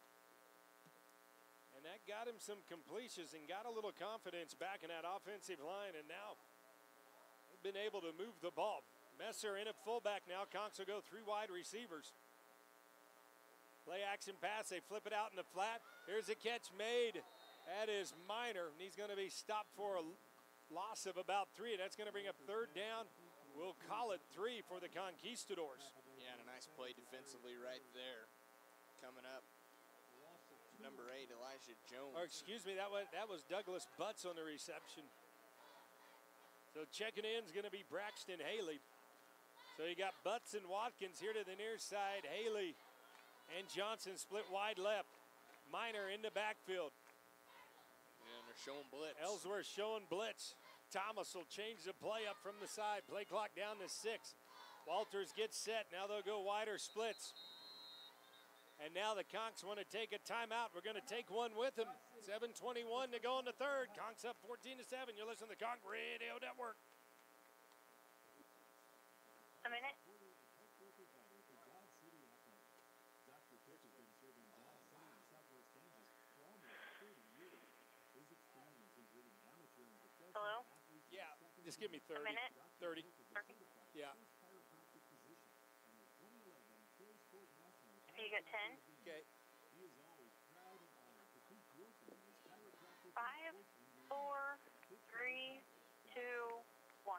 And that got him some completions and got a little confidence back in that offensive line. And now they've been able to move the ball. Messer in at fullback now. Conks will go three wide receivers. Play action pass. They flip it out in the flat. Here's a catch made. That is Miner. And he's going to be stopped for a loss of about three. That's going to bring up third down. We'll call it three for the Conquistadors. Yeah, and a nice play defensively right there. Coming up, number eight, Elijah Jones. Or excuse me, that was that was Douglas Butts on the reception. So checking in is going to be Braxton Haley. So you got Butts and Watkins here to the near side. Haley and Johnson split wide left. Miner in the backfield. Yeah, and they're showing blitz. Ellsworth showing blitz. Thomas will change the play up from the side. Play clock down to six. Walters gets set. Now they'll go wider splits. And now the Conks want to take a timeout. We're going to take one with them. seven twenty-one to go in the third. Conks up fourteen to seven. You're listening to the Conk Radio Network. A minute. Hello? Yeah, just give me A thirty. minute? thirty. thirty. Yeah. You got ten? Okay. Five, four, three, two, one.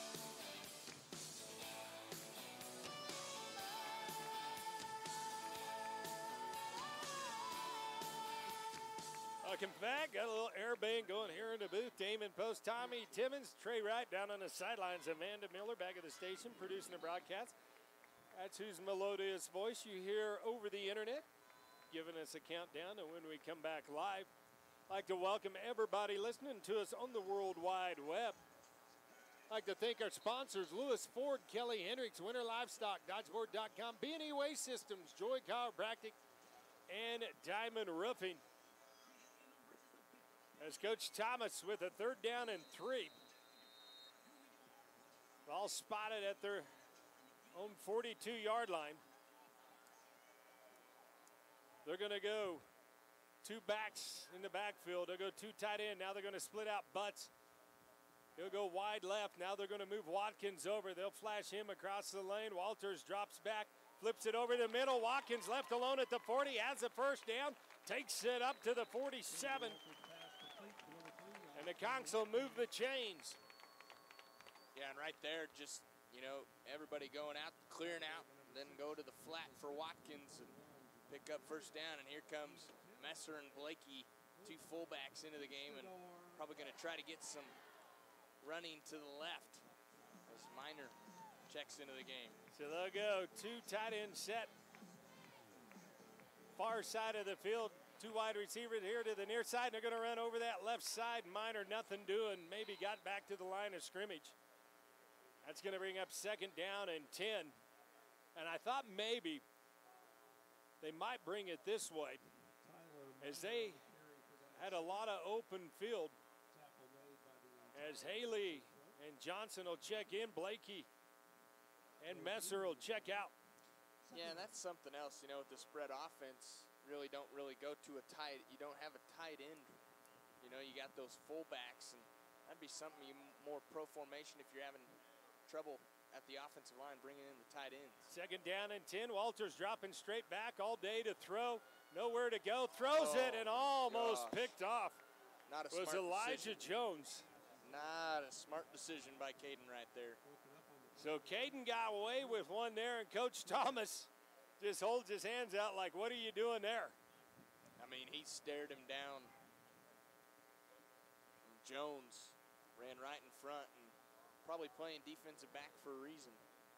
Welcome back. Got a little air bang going here in the booth. Damon Post, Tommy Timmons, Trey Wright down on the sidelines. Amanda Miller back at the station producing the broadcast. That's whose melodious voice you hear over the internet, giving us a countdown to when we come back live. I'd like to welcome everybody listening to us on the World Wide Web. I'd like to thank our sponsors, Lewis Ford, Kelly Hendricks, Winter Livestock, Dodgeboard dot com, B and E Waste Systems, Joy Chiropractic, and Diamond Roofing. As Coach Thomas with a third down and three. All spotted at their own forty-two-yard line. They're going to go two backs in the backfield. They'll go two tight end. Now they're going to split out Butts. He'll go wide left. Now they're going to move Watkins over. They'll flash him across the lane. Walters drops back, flips it over the middle. Watkins left alone at the forty, has the first down, takes it up to the forty-seven. And the Conks will move the chains. Yeah, and right there, just, you know, everybody going out, clearing out, then go to the flat for Watkins and pick up first down. And here comes Messer and Blakey, two fullbacks into the game, and probably going to try to get some running to the left as Miner checks into the game. So they'll go two tight end set. Far side of the field, two wide receivers here to the near side. And they're going to run over that left side. Miner nothing doing, maybe got back to the line of scrimmage. That's going to bring up second down and ten. And I thought maybe they might bring it this way, as they had a lot of open field. As Haley and Johnson will check in, Blakey and Messer will check out. Yeah, and that's something else, you know, with the spread offense, really don't really go to a tight, you don't have a tight end. You know, you got those fullbacks, and that'd be something you more pro formation if you're having trouble at the offensive line bringing in the tight ends. Second down and ten. Walters dropping straight back all day to throw. Nowhere to go. Throws Oh, it and almost gosh. picked off. Not a was smart Elijah decision. Jones. Not a smart decision by Caden right there. So Caden got away with one there, and Coach Thomas just holds his hands out like, what are you doing there? I mean, he stared him down. And Jones ran right in front and probably playing defensive back for a reason.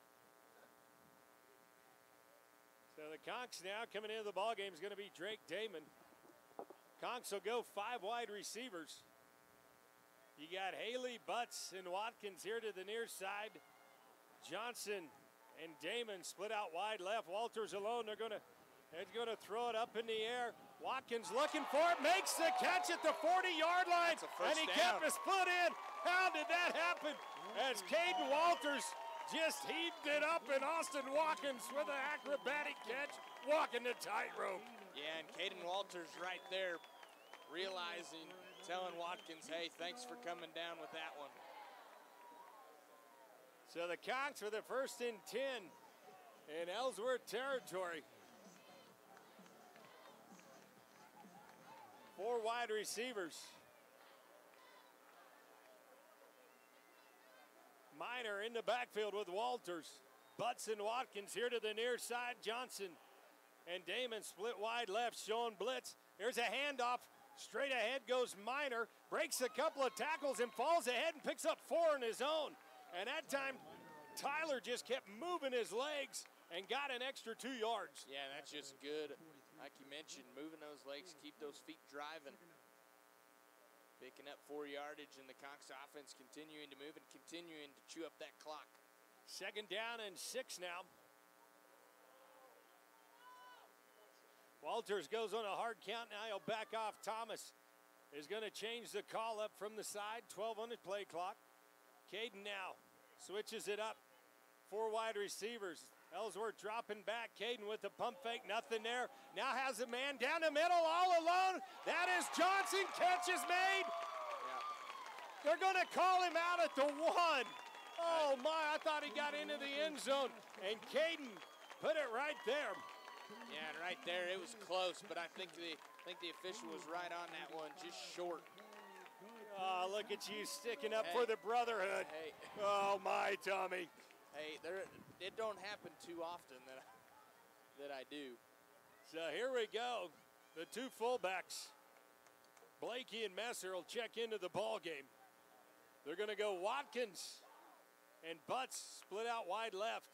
So the Conks now coming into the ballgame is going to be Drake Damon. Conks will go five wide receivers. You got Haley, Butts, and Watkins here to the near side. Johnson and Damon split out wide left. Walters alone. They're going to they're going to throw it up in the air. Watkins looking for it, makes the catch at the forty-yard line, and he down. kept his foot in. How did that happen? As Caden Walters just heaved it up, and Austin Watkins with an acrobatic catch, walking the tightrope. Yeah, and Caden Walters right there realizing, telling Watkins, hey, thanks for coming down with that one. So the Conks with the first and ten in Ellsworth territory. Four wide receivers. Miner in the backfield with Walters. Butts and Watkins here to the near side. Johnson and Damon split wide left, showing blitz. There's a handoff. Straight ahead goes Miner. Breaks a couple of tackles and falls ahead and picks up four on his own. And that time, Tyler just kept moving his legs and got an extra two yards. Yeah, that's just good. Like you mentioned, moving those legs, keep those feet driving. Picking up four yardage, and the Conks offense continuing to move and continuing to chew up that clock. Second down and six now. Walters goes on a hard count. Now he'll back off. Thomas is going to change the call up from the side. twelve on the play clock. Caden now switches it up. Four wide receivers. Ellsworth dropping back. Caden with the pump fake. Nothing there. Now has a man down the middle all alone. That is Johnson. Catch is made. Yeah. They're going to call him out at the one. Oh, my. I thought he got into the end zone. And Caden put it right there. Yeah, and right there, it was close, but I think the I think the official was right on that one, just short. Oh, look at you sticking up Hey. for the brotherhood. Hey, Oh, my, Tommy. hey, there it don't happen too often that I, that I do. So here we go. The two fullbacks, Blakey and Messer, will check into the ball game. They're going to go Watkins and Butts split out wide left.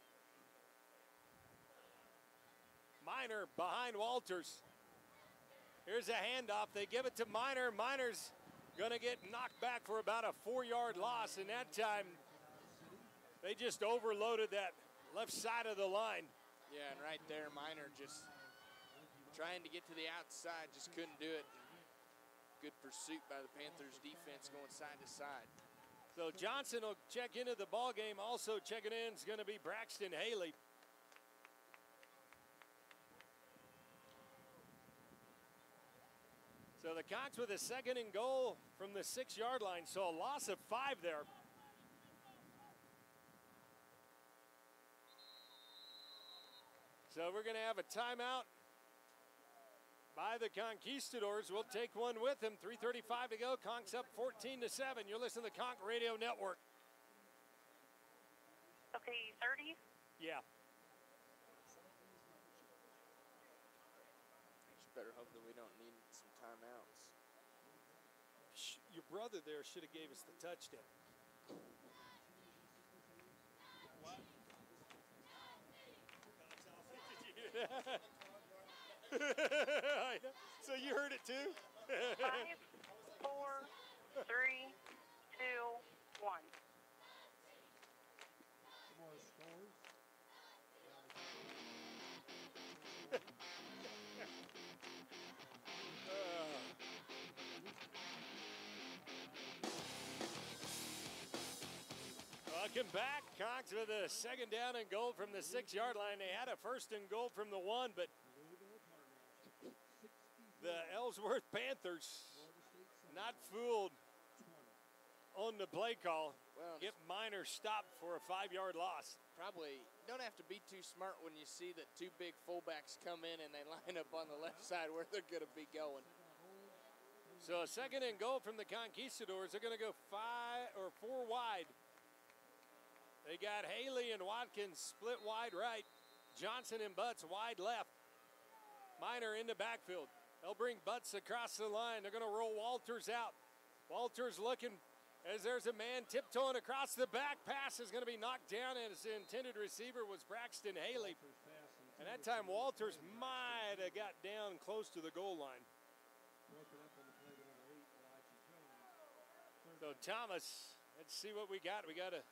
Miner behind Walters. Here's a handoff. They give it to Miner. Miner's going to get knocked back for about a four-yard loss, and that time they just overloaded that left side of the line. Yeah, and right there, Miner just trying to get to the outside, just couldn't do it. Good pursuit by the Panthers defense going side to side. So Johnson will check into the ball game. Also checking in is going to be Braxton Haley. So the Conks with a second and goal from the six-yard line. So a loss of five there. So we're going to have a timeout by the Conquistadors. We'll take one with them. three thirty-five to go. Conks up fourteen to seven. You're listening to the Conk Radio Network. Okay, thirty? Yeah. Just better hope that we don't need some timeouts. Your brother there should have gave us the touchdown. What? So you heard it too? Five, four, three, two, one. Welcome back. Conks with a second down and goal from the six-yard line. They had a first and goal from the one, but the Ellsworth Panthers not fooled on the play call. Well, Get Minor stopped for a five-yard loss. Probably don't have to be too smart when you see that two big fullbacks come in and they line up on the left side where they're going to be going. So a second and goal from the Conquistadors. They're going to go five or four wide. They got Haley and Watkins split wide right. Johnson and Butts wide left. Minor in the backfield. They'll bring Butts across the line. They're going to roll Walters out. Walters looking as there's a man tiptoeing across the back. Pass is going to be knocked down, and his intended receiver was Braxton Haley. And that time Walters might have got down close to the goal line. So Thomas, let's see what we got. We got a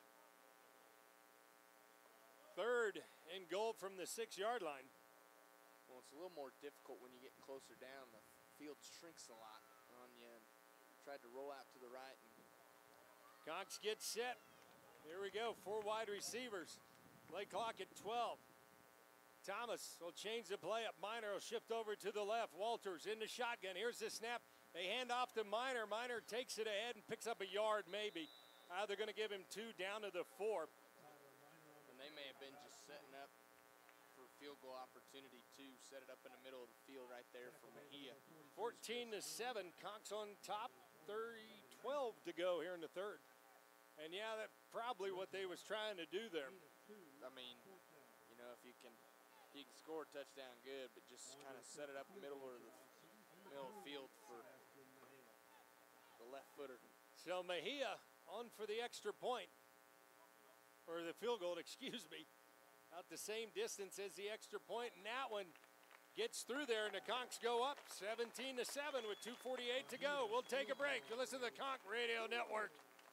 third and goal from the six-yard line. Well, it's a little more difficult when you get closer down. The field shrinks a lot on you. Tried to roll out to the right. And Conks gets set. Here we go, four wide receivers. Play clock at twelve. Thomas will change the play up. Minor will shift over to the left. Walters in the shotgun. Here's the snap. They hand off to Minor. Minor takes it ahead and picks up a yard maybe. Uh, they're going to give him two down to the four. And they may have been just setting up for field goal opportunity too. Set it up in the middle of the field right there for Mejia. fourteen to seven. Conks on top. thirty, twelve to go here in the third. And yeah, that's probably what they was trying to do there. I mean, you know, if you can, if you can score a touchdown, good, but just kind of set it up in the middle of the middle of the field for the left footer. So Mejia on for the extra point, or the field goal, excuse me. Out the same distance as the extra point, and that one gets through there, and the Conks go up seventeen to seven with two forty-eight to go. We'll take a break. You listen to the Conk Radio Network.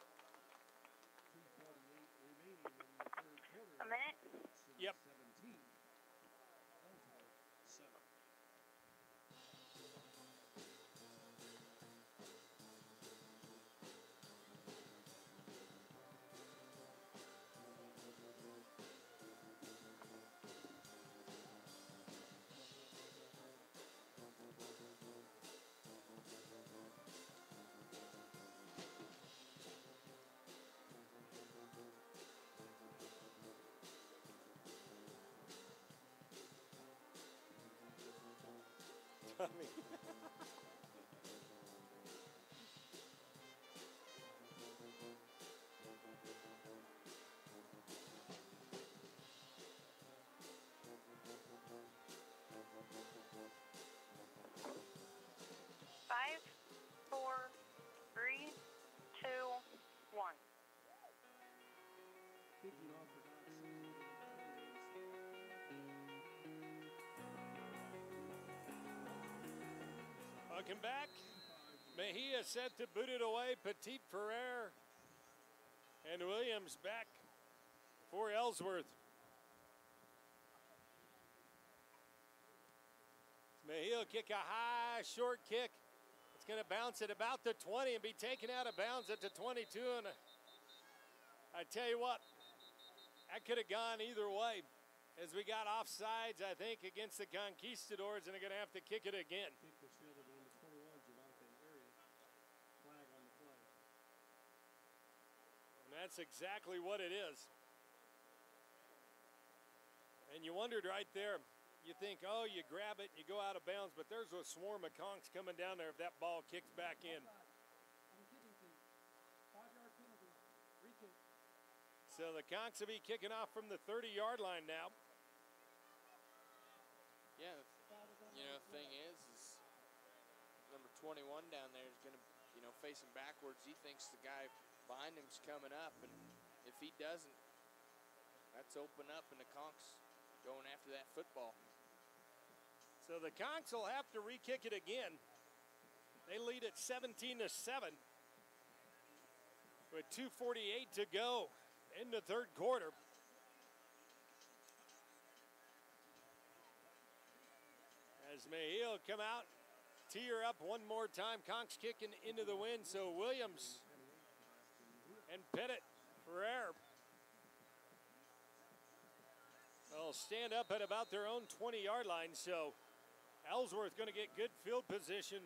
A minute? Yep. I mean, Five, four, three, two, one. welcome back. Mejia set to boot it away. Petit Ferrer and Williams back for Ellsworth. He'll kick a high, short kick. It's going to bounce at about the twenty and be taken out of bounds at the twenty-two. And I tell you what, that could have gone either way. As we got offsides, I think, against the Conquistadors, and they're going to have to kick it again. And that's exactly what it is. And you wondered right there, you think, oh, you grab it, you go out of bounds, but there's a swarm of conks coming down there if that ball kicks back in. So the conks will be kicking off from the thirty-yard line now. Yeah, you know, the thing is, is number twenty-one down there is going to, you know, facing backwards. He thinks the guy behind him's coming up, and if he doesn't, that's open up, and the conks going after that football. So the Conks will have to re-kick it again. They lead at seventeen to seven with two forty-eight to go in the third quarter. As Mayhew come out, tee her up one more time. Conks kicking into the wind, so Williams and Pettit for air. They'll stand up at about their own twenty-yard line, so Ellsworth going to get good field position.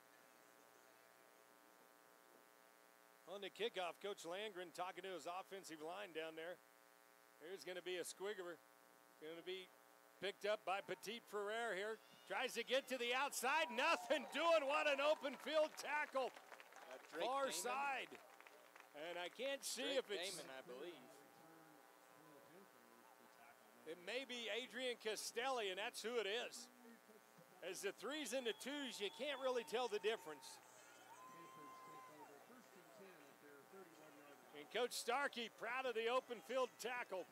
On the kickoff, Coach Landgren talking to his offensive line down there. Here's going to be a squigger. Going to be picked up by Petit Ferrer here. Tries to get to the outside. Nothing doing. What an open field tackle. Far Damon. side. And I can't see Drake if it's... Damon, I believe. It may be Adrian Castelli, and that's who it is. As the threes and the twos, you can't really tell the difference. And Coach Starkey proud of the open field tackle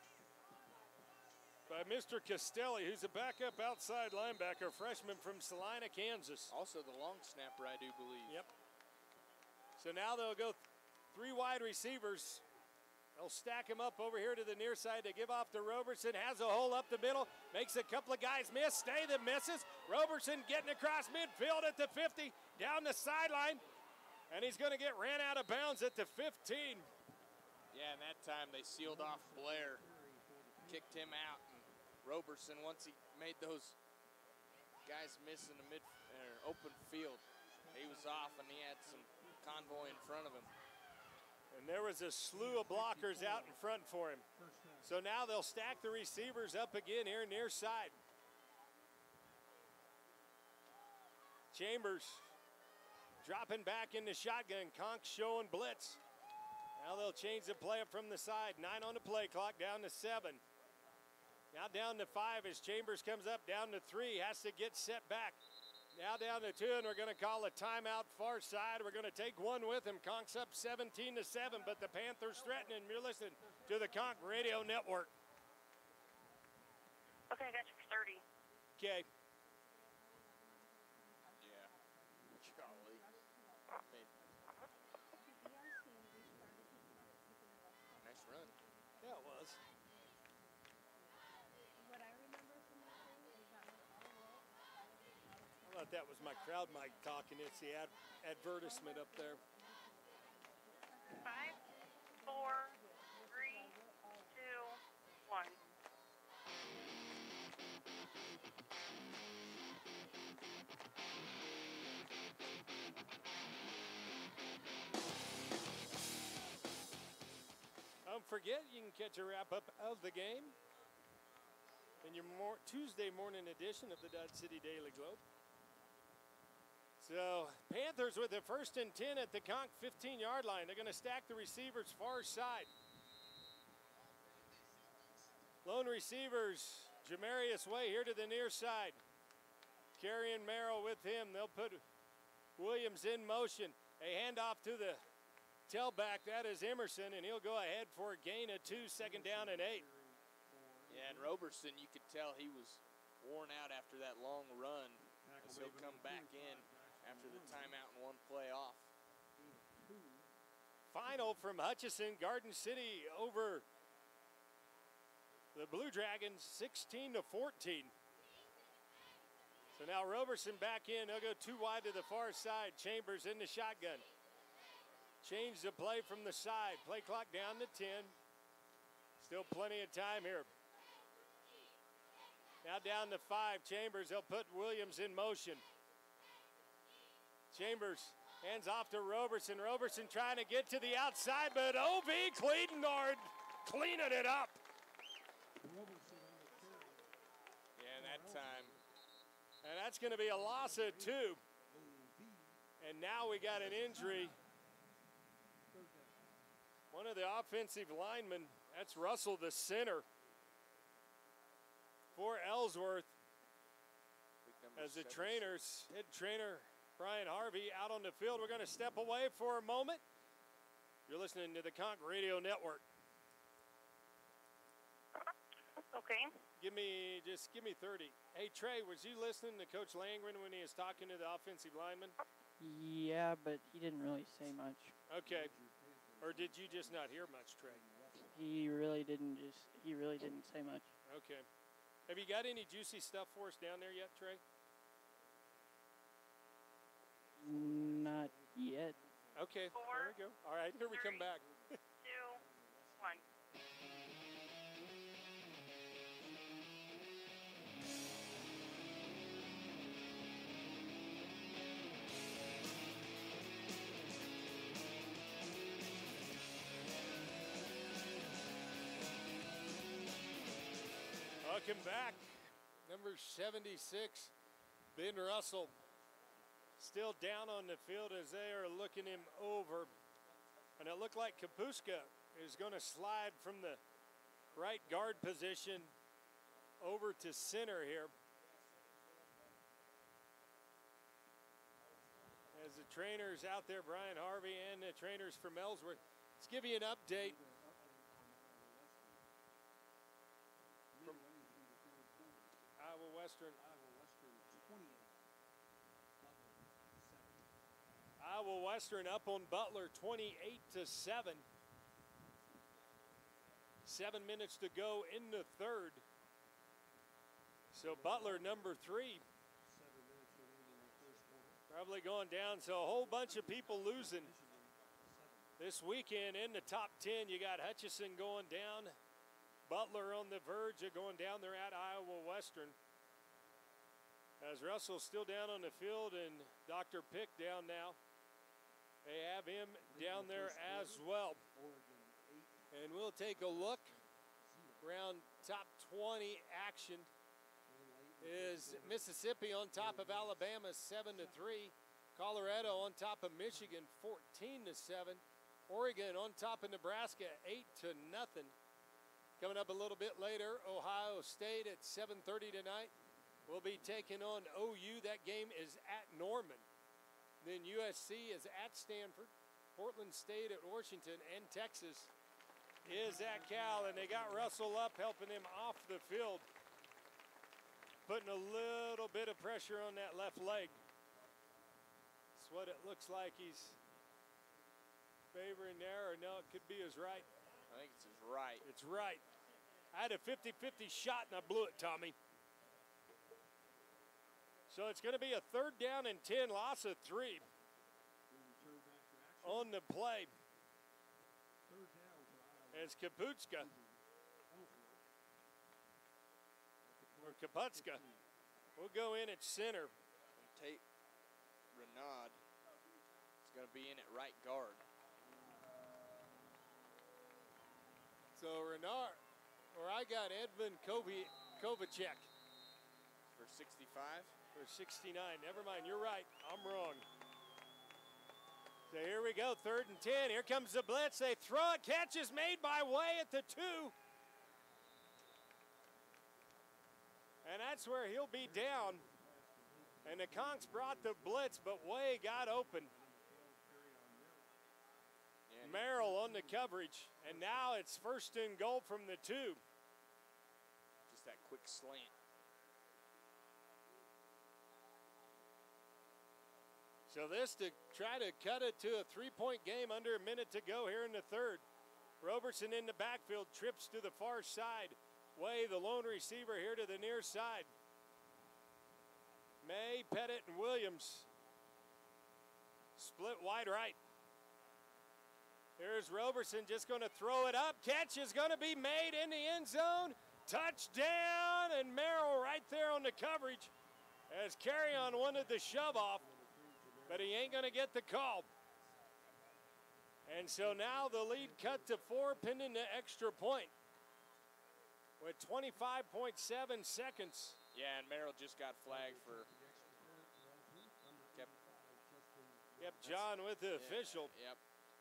by Mister Castelli, who's a backup outside linebacker, freshman from Salina, Kansas. Also the long snapper, I do believe. Yep. So now they'll go three wide receivers. They'll stack him up over here to the near side to give off to Roberson. Has a hole up the middle. Makes a couple of guys miss. Stay that misses. Roberson getting across midfield at the fifty. Down the sideline. And he's going to get ran out of bounds at the fifteen. Yeah, and that time they sealed off Blair. Kicked him out. And Roberson, once he made those guys miss in the mid uh, open field, he was off and he had some convoy in front of him. And there was a slew of blockers out in front for him. So now they'll stack the receivers up again here near side. Chambers dropping back in the shotgun. Conk showing blitz. Now they'll change the play up from the side. Nine on the play clock, down to seven. Now down to five as Chambers comes up, down to three, has to get set back. Now down to two, and we're going to call a timeout far side. We're going to take one with him. Conks up seventeen to seven, but the Panthers threatening. You're listening to the Conk Radio Network. Okay, I got you for thirty. Okay. Yeah. Golly. Made... Nice run. Yeah, it was. I thought that was my crowd mic talking. It's the ad advertisement up there. Five, four, three, two, one. Don't forget, you can catch a wrap-up of the game in your more Tuesday morning edition of the Dodge City Daily Globe. So, Panthers with the first and ten at the Conk fifteen-yard line. They're going to stack the receivers far side. Lone receivers, Jamarius Way here to the near side. Carrying Merrill with him. They'll put Williams in motion. A handoff to the tailback. That is Emerson, and he'll go ahead for a gain of two, second down and eight. Yeah, and Roberson, you could tell he was worn out after that long run. As he'll come back in after the timeout and one play off. Final from Hutchison, Garden City over the Blue Dragons, sixteen to fourteen. So So now Roberson back in. They'll go two wide to the far side. Chambers in the shotgun. Change the play from the side. Play clock down to ten. Still plenty of time here. Now down to five. Chambers, they'll put Williams in motion. Chambers hands off to Roberson. Roberson trying to get to the outside, but O V Cleedendard cleaning it up. Yeah, that time. And that's going to be a loss of two. And now we got an injury. One of the offensive linemen, that's Russell, the center for Ellsworth. As the trainers, head trainer Brian Harvey out on the field. We're going to step away for a moment. You're listening to the Conch Radio Network. Okay. Give me, just give me thirty. Hey, Trey, was you listening to Coach Langren when he was talking to the offensive lineman? Yeah, but he didn't really say much. Okay. Or did you just not hear much, Trey? He really didn't just, he really didn't say much. Okay. Have you got any juicy stuff for us down there yet, Trey? Not yet. Okay, Four, there we go. All right, here we come three. back. Two, one. Welcome back. Number seventy-six, Ben Russell, still down on the field as they are looking him over. And it looked like Kapuska is going to slide from the right guard position over to center here. As the trainers out there, Brian Harvey and the trainers from Ellsworth. Let's give you an update. From Iowa Western. Iowa Western up on Butler twenty-eight to seven. Seven minutes to go in the third. So Butler number three. Probably going down. So a whole bunch of people losing this weekend in the top ten. You got Hutchison going down. Butler on the verge of going down there at Iowa Western. As Russell's still down on the field and Doctor Pick down now. They have him down there as well. And we'll take a look around top twenty action. Is Mississippi on top of Alabama seven to three. Colorado on top of Michigan fourteen to seven. Oregon on top of Nebraska eight to nothing. Coming up a little bit later, Ohio State at seven thirty tonight will be taking on O U. That game is at Norman. Then U S C is at Stanford. Portland State at Washington, and Texas is at Cal. And they got Russell up, helping him off the field, putting a little bit of pressure on that left leg. That's what it looks like he's favoring there, or no, it could be his right. I think it's his right. It's right. I had a fifty fifty shot and I blew it, Tommy. So it's going to be a third down and ten, loss of three on the play. As Kaputska, or Kaputska, will go in at center. Tate Renaud is going to be in at right guard. So Renard, or I got Edvin Kovi, Kovacek. For sixty-five? For sixty-nine. Never mind, you're right. I'm wrong. So here we go, third and ten. Here comes the blitz. They throw it. Catch is made by Way at the two. And that's where he'll be down. And the Conchs brought the blitz, but Way got open. Yeah, Merrill on the coverage. And now it's first and goal from the two. Just that quick slant. So this to try to cut it to a three-point game under a minute to go here in the third. Roberson in the backfield, trips to the far side. Way, the lone receiver, here to the near side. May, Pettit, and Williams split wide right. Here's Roberson just going to throw it up. Catch is going to be made in the end zone. Touchdown, and Merrill right there on the coverage as Carrion wanted the shove off, but he ain't going to get the call. And so now the lead cut to four, pending the extra point with twenty-five point seven seconds. Yeah, and Merrill just got flagged for. Kept, Yep, John with the yeah, official. Yep.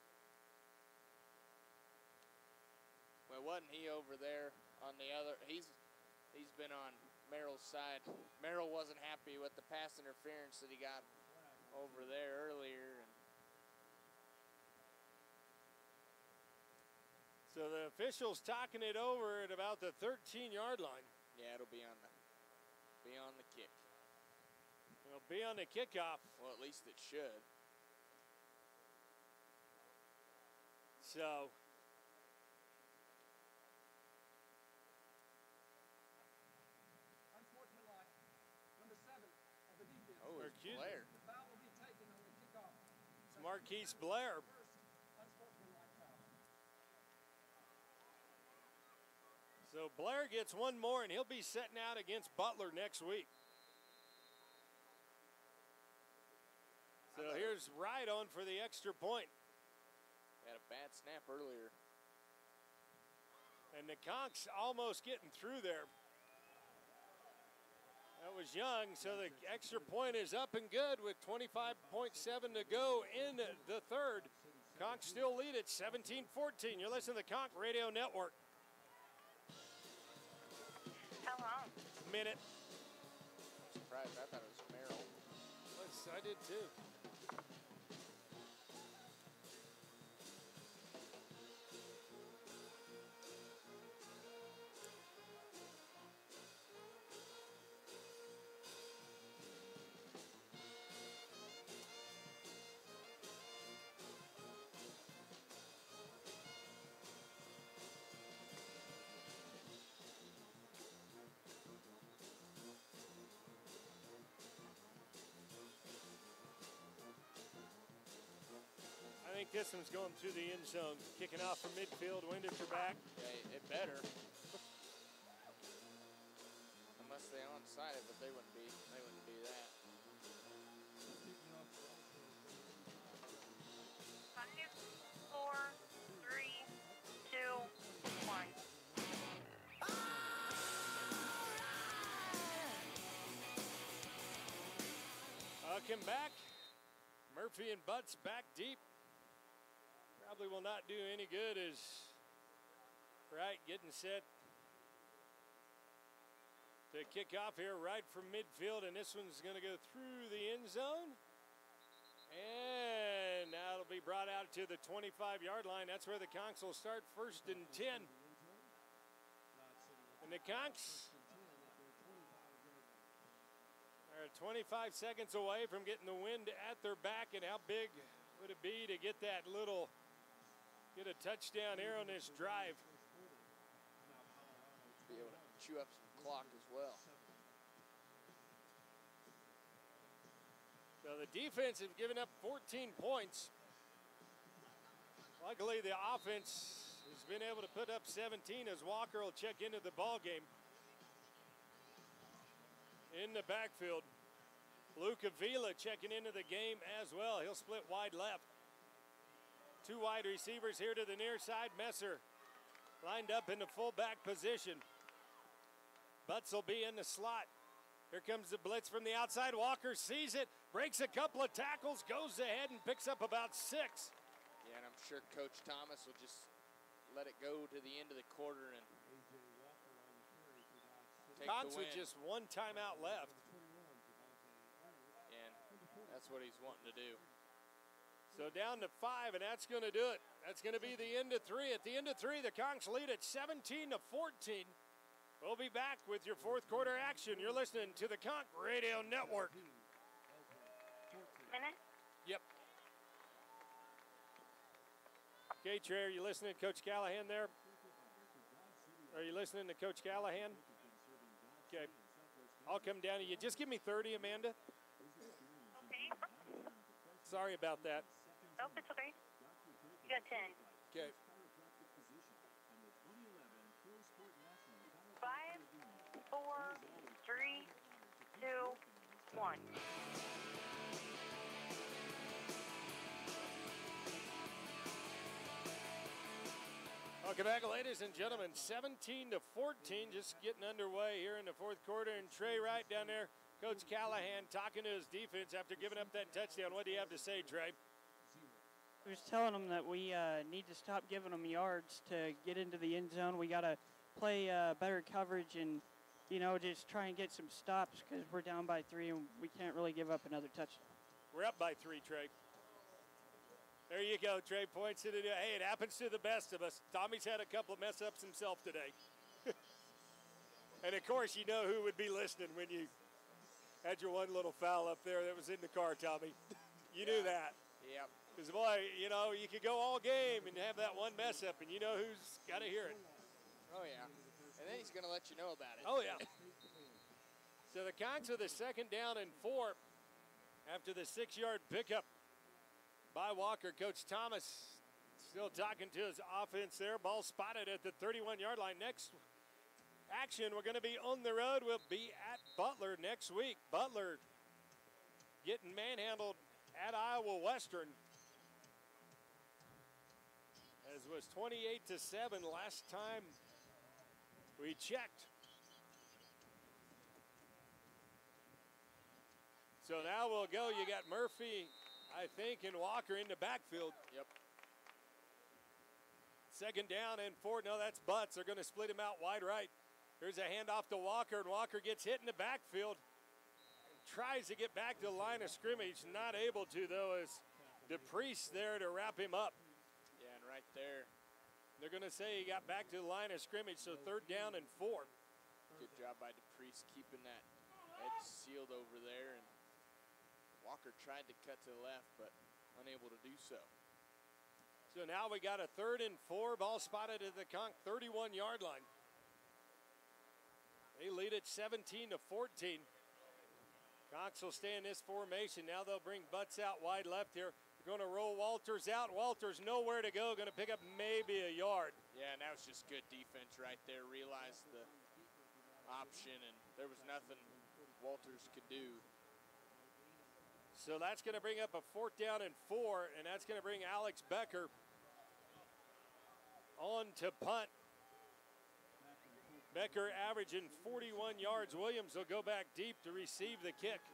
Well, wasn't he over there on the other? He's he's been on Merrill's side. Merrill wasn't happy with the pass interference that he got over there earlier. And so the official's talking it over at about the thirteen-yard line. yeah, it'll be on the be on the kick. It'll be on the kickoff. Well, at least it should. So Unsportsmanlike. Number seven of the defense. Oh, it's Excuse me. Blair. The foul will be taken on the kickoff. it's Marquise Blair. First unsportsmanlike foul. So Blair gets one more, and he'll be setting out against Butler next week. So here's right on for the extra point. Had a bad snap earlier. And the Conks almost getting through there. That was Young, so the extra point is up and good with twenty-five point seven to go in the third. Conks still lead at seventeen fourteen. You're listening to the Conk Radio Network. How long? Minute. Surprised. I thought it was Merrill. Yes, I did too. I think this one's going through the end zone. Kicking off from midfield, wind at your back. Yeah, it better. Unless they onside it, but they wouldn't be. They wouldn't do that. Five, four, three, two, one. Hucking back. Murphy and Butts back deep. Probably will not do any good as Wright getting set to kick off here right from midfield, and this one's going to go through the end zone. And now it'll be brought out to the twenty-five-yard line. That's where the Conks will start, first and ten. And the Conks are twenty-five seconds away from getting the wind at their back, and how big would it be to get that little Get a touchdown here on this drive. Be able to chew up some clock as well. So the defense has given up fourteen points. Luckily, the offense has been able to put up seventeen as Walker will check into the ball game. In the backfield, Luke Avila checking into the game as well. He'll split wide left. Two wide receivers here to the near side. Messer lined up in the fullback position. Butts will be in the slot. Here comes the blitz from the outside. Walker sees it, breaks a couple of tackles, goes ahead and picks up about six. Yeah, and I'm sure Coach Thomas will just let it go to the end of the quarter and take Cox the with win. just one timeout left. And that's what he's wanting to do. So down to five, and that's going to do it. That's going to be the end of three. At the end of three, the Conks lead at seventeen to fourteen. We'll be back with your fourth quarter action. You're listening to the Conk Radio Network. Minute? Yep. Okay, Trey, are you listening to Coach Callahan there? Are you listening to Coach Callahan? Okay. I'll come down to you. Just give me thirty, Amanda. Okay. Sorry about that. Nope, it's okay. You got ten. Okay. Five, four, three, two, one. Welcome back, ladies and gentlemen. seventeen to fourteen, just getting underway here in the fourth quarter. And Trey Wright down there, Coach Callahan talking to his defense after giving up that touchdown. What do you have to say, Trey? I was telling them that we uh, need to stop giving them yards to get into the end zone. We got to play uh, better coverage and, you know, just try and get some stops because we're down by three and we can't really give up another touchdown. We're up by three, Trey. There you go, Trey points it. Hey, it happens to the best of us. Tommy's had a couple of mess-ups himself today. And, of course, you know who would be listening when you had your one little foul up there that was in the car, Tommy. You knew that. Yep. Because, boy, you know, you could go all game and have that one mess-up, and you know who's got to hear it. Oh, yeah. And then he's going to let you know about it. Oh, yeah. So the Conks with a second down and four after the six-yard pickup by Walker. Coach Thomas still talking to his offense there. Ball spotted at the thirty-one-yard line. Next action, we're going to be on the road. We'll be at Butler next week. Butler getting manhandled at Iowa Western. As was twenty-eight to seven last time we checked. So now we'll go. You got Murphy, I think, and Walker in the backfield. Yep. Second down and four. No, that's Butts. They're going to split him out wide right. Here's a handoff to Walker, and Walker gets hit in the backfield. And tries to get back to the line of scrimmage. Not able to, though, as DePriest there to wrap him up. Yeah, and right there. They're going to say he got back to the line of scrimmage, so third down and four. Good job by DePriest keeping that edge sealed over there. And Walker tried to cut to the left, but unable to do so. So now we got a third and four. Ball spotted at the Conk thirty-one-yard line. They lead it seventeen to fourteen. Conks will stay in this formation. Now they'll bring Butts out wide left here. They're going to roll Walters out. Walters nowhere to go. Going to pick up maybe a yard. Yeah, and that was just good defense right there. Realized the option, and there was nothing Walters could do. So that's going to bring up a fourth down and four, and that's going to bring Alex Becker on to punt. Becker averaging forty-one yards. Williams will go back deep to receive the kick.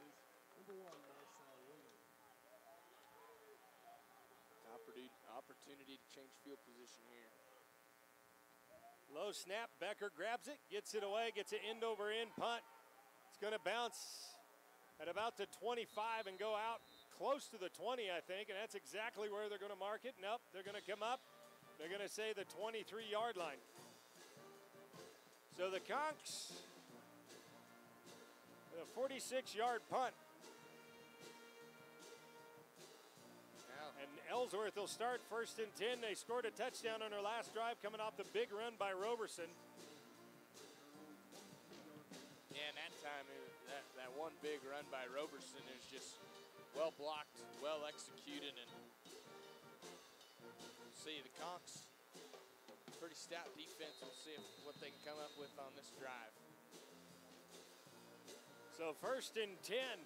Opportunity to change field position here. Low snap, Becker grabs it, gets it away, gets an end over end punt. It's going to bounce at about the twenty-five and go out close to the twenty, I think, and that's exactly where they're going to mark it. Nope, they're going to come up. They're going to say the twenty-three-yard line. So the Conks, the forty-six-yard punt. And Ellsworth will start first and ten. They scored a touchdown on their last drive coming off the big run by Roberson. Yeah, and that time, it, that, that one big run by Roberson is just well blocked, well executed, and we'll see the Conks, pretty stout defense. We'll see if, what they can come up with on this drive. So first and ten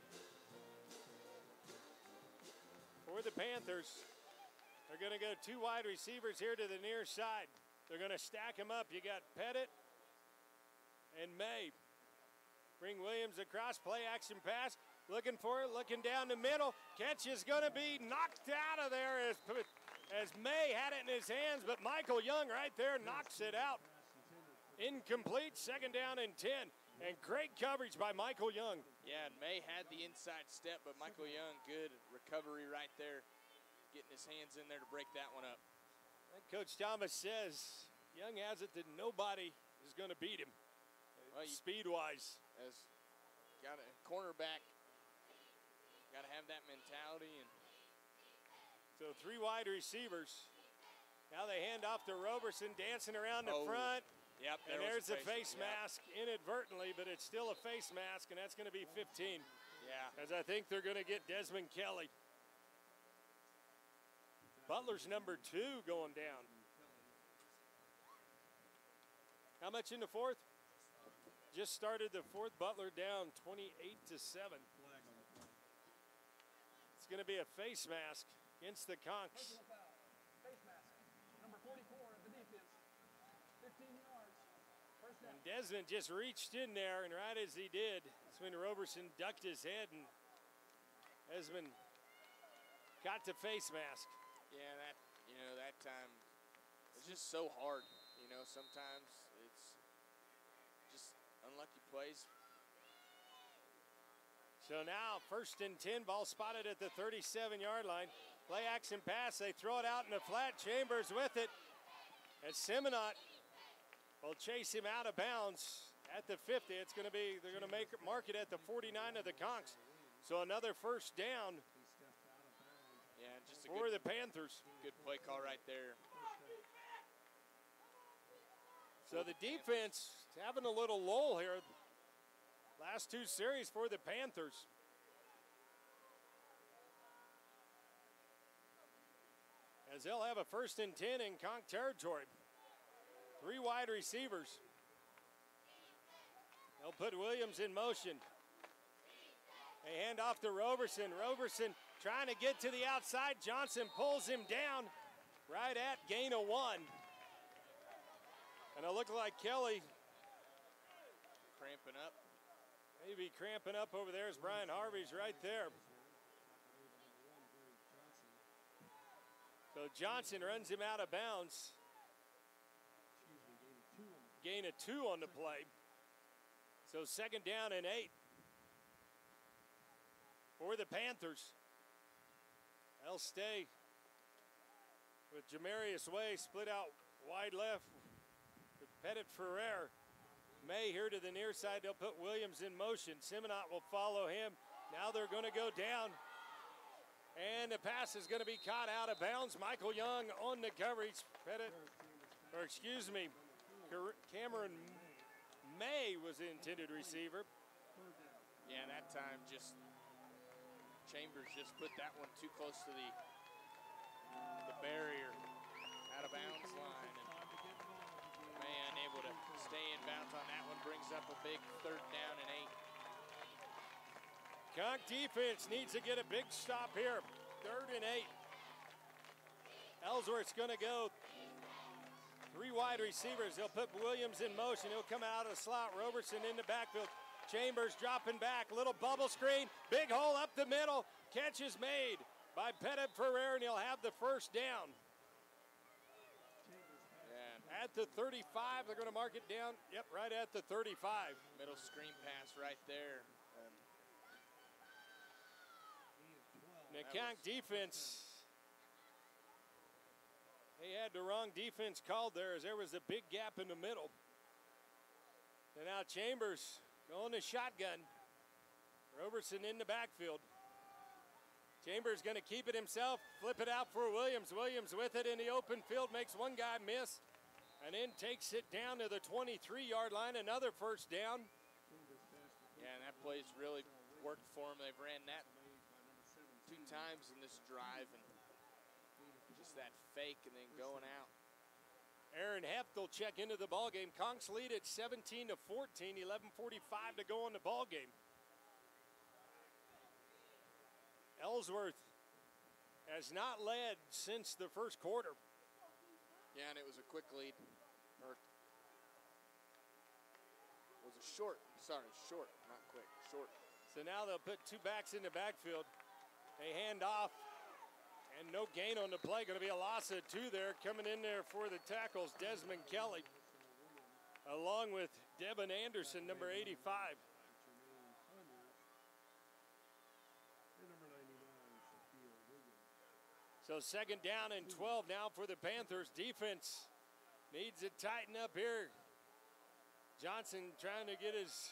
for the Panthers. They're going to go two wide receivers here to the near side. They're going to stack them up. You got Pettit and May. Bring Williams across, play action pass. Looking for it, looking down the middle. Catch is going to be knocked out of there as, as May had it in his hands, but Michael Young right there knocks it out. Incomplete, second down and ten. And great coverage by Michael Young. Yeah, and May had the inside step, but Michael Young, good recovery right there, getting his hands in there to break that one up. And Coach Thomas says Young has it that nobody is going to beat him, well, speed-wise. As got a cornerback, got to have that mentality. And so three wide receivers. Now they hand off to Roberson, dancing around the oh, front. Yep, there And was there's a face, yeah. mask inadvertently, but it's still a face mask, and that's going to be fifteen. Yeah. As I think they're going to get Desmond Kelly. Butler's number two going down. How much in the fourth? Just started the fourth. Butler down twenty-eight to seven. It's going to be a face mask against the Conks. Personal foul. Face mask. Number forty-four of the defense. fifteen yards. First down. And Desmond just reached in there, and right as he did, that's when Roberson ducked his head, and Desmond got to face mask. Yeah, that, you know, that time, it's just so hard. You know, sometimes it's just unlucky plays. So now, first and ten, ball spotted at the thirty-seven-yard line. Play action pass, they throw it out in the flat. Chambers with it. And Simonot will chase him out of bounds at the fifty. It's going to be, they're going to make mark it at the forty-nine of the Conks. So another first down Yeah, just a for good, the Panthers. good play call right there. So the defense is having a little lull here. Last two series for the Panthers. As they'll have a first and ten in Conk territory. Three wide receivers. They'll put Williams in motion. They hand off to Roberson. Roberson trying to get to the outside. Johnson pulls him down right at gain of one. And it looked like Kelly Cramping up. maybe cramping up over there as Brian Harvey's right there. So Johnson runs him out of bounds. Gain of two on the play. So second down and eight for the Panthers. They'll stay with Jamarius Way split out wide left with Pettit Ferrer. May here to the near side. They'll put Williams in motion. Simonot will follow him. Now they're going to go down. And the pass is going to be caught out of bounds. Michael Young on the coverage. Pettit, or excuse me, Cameron May was the intended receiver. Yeah, that time just Chambers just put that one too close to the the barrier, out of bounds line, and May unable to stay in bounds on that one. Brings up a big third down and eight. Conk defense needs to get a big stop here. Third and eight. Ellsworth's going to go three wide receivers. They'll put Williams in motion. He'll come out of the slot. Roberson in the backfield. Chambers dropping back. Little bubble screen. Big hole up the middle. Catch is made by Pettit Ferrer, and he'll have the first down. Yeah. At the thirty-five, they're going to mark it down. Yep, right at the thirty-five. Middle screen pass right there. Um, The Conk defense, they had the wrong defense called there as there was a big gap in the middle. And now Chambers going to shotgun. Roberson in the backfield. Chambers going to keep it himself, flip it out for Williams. Williams with it in the open field, makes one guy miss, and then takes it down to the twenty-three-yard line, another first down. Yeah, and that play's really worked for them. They've ran that two times in this drive, and just that fake and then going out. Aaron Heft will check into the ballgame. Conks lead at seventeen to fourteen, eleven forty-five to go in the ballgame. Ellsworth has not led since the first quarter. Yeah, and it was a quick lead. Or was it short? Sorry, short, not quick, short. So now they'll put two backs in the backfield. They hand off, and no gain on the play. Going to be a loss of two there. Coming in there for the tackles, Desmond Kelly, along with Devin Anderson, number eighty-five. So second down and twelve now for the Panthers. Defense needs to tighten up here. Johnson trying to get his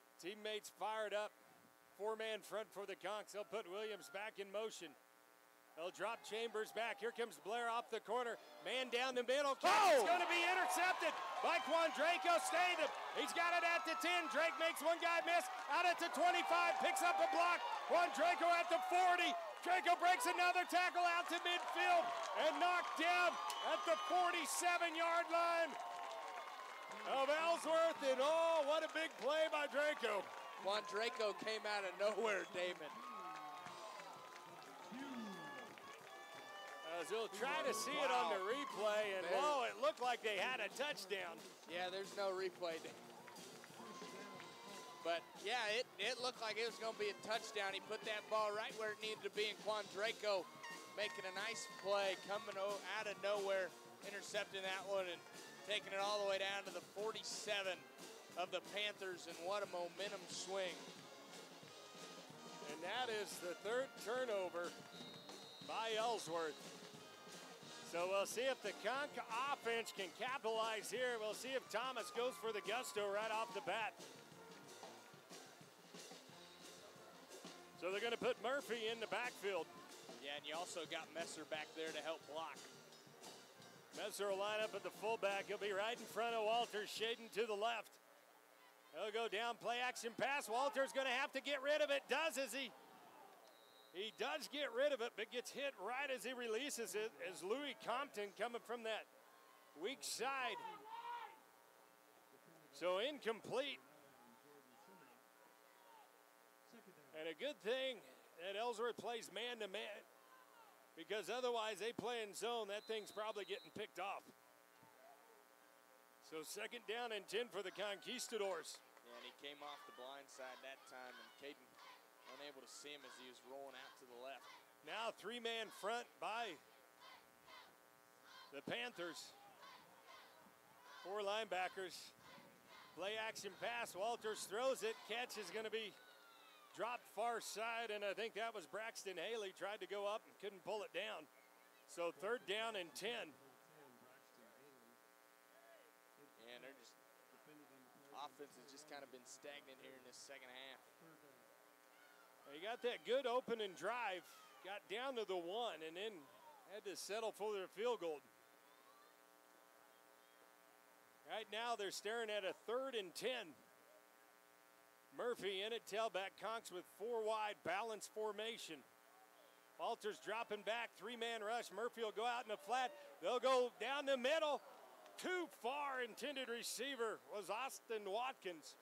teammates fired up. Four-man front for the Conks. They'll put Williams back in motion. They'll drop Chambers back. Here comes Blair off the corner. Man down the middle. It's going to be intercepted by Quan Draco. Stayed him. He's got it at the ten. Drake makes one guy miss. Out at the twenty-five. Picks up a block. Quan Draco at the forty. Draco breaks another tackle out to midfield and knocked down at the forty-seven-yard line of Ellsworth. And oh, what a big play by Draco. Quan Draco came out of nowhere, Damon. As we'll try to see it on the replay, and whoa, it looked like they had a touchdown. Yeah, there's no replay. But yeah, it, it looked like it was going to be a touchdown. He put that ball right where it needed to be, and Quan Draco making a nice play, coming out of nowhere, intercepting that one, and taking it all the way down to the forty-seven of the Panthers, and what a momentum swing. And that is the third turnover by Ellsworth. So we'll see if the Conch offense can capitalize here. We'll see if Thomas goes for the gusto right off the bat. So they're going to put Murphy in the backfield. Yeah, and you also got Messer back there to help block. Messer will line up at the fullback. He'll be right in front of Walters, shading to the left. He'll go down, play action pass. Walters going to have to get rid of it. Does as he... He does get rid of it, but gets hit right as he releases it as Louis Compton coming from that weak side. So incomplete. And a good thing that Ellsworth plays man-to-man, because otherwise they play in zone. That thing's probably getting picked off. So second down and ten for the Conquistadors. Yeah, and he came off the blind side that time, and Caden unable to see him as he was rolling out to the left. Now three-man front by the Panthers. Four linebackers. Play action pass. Walters throws it. Catch is going to be dropped far side, and I think that was Braxton Haley. Tried to go up and couldn't pull it down. So third down and ten. And they're just, offense has just kind of been stagnant here in this second half. He got that good opening drive, got down to the one, and then had to settle for their field goal. Right now they're staring at a third and ten. Murphy in at tailback, Conks with four wide, balanced formation. Walters dropping back, three-man rush. Murphy will go out in the flat. They'll go down the middle. Too far, intended receiver was Austin Watkins.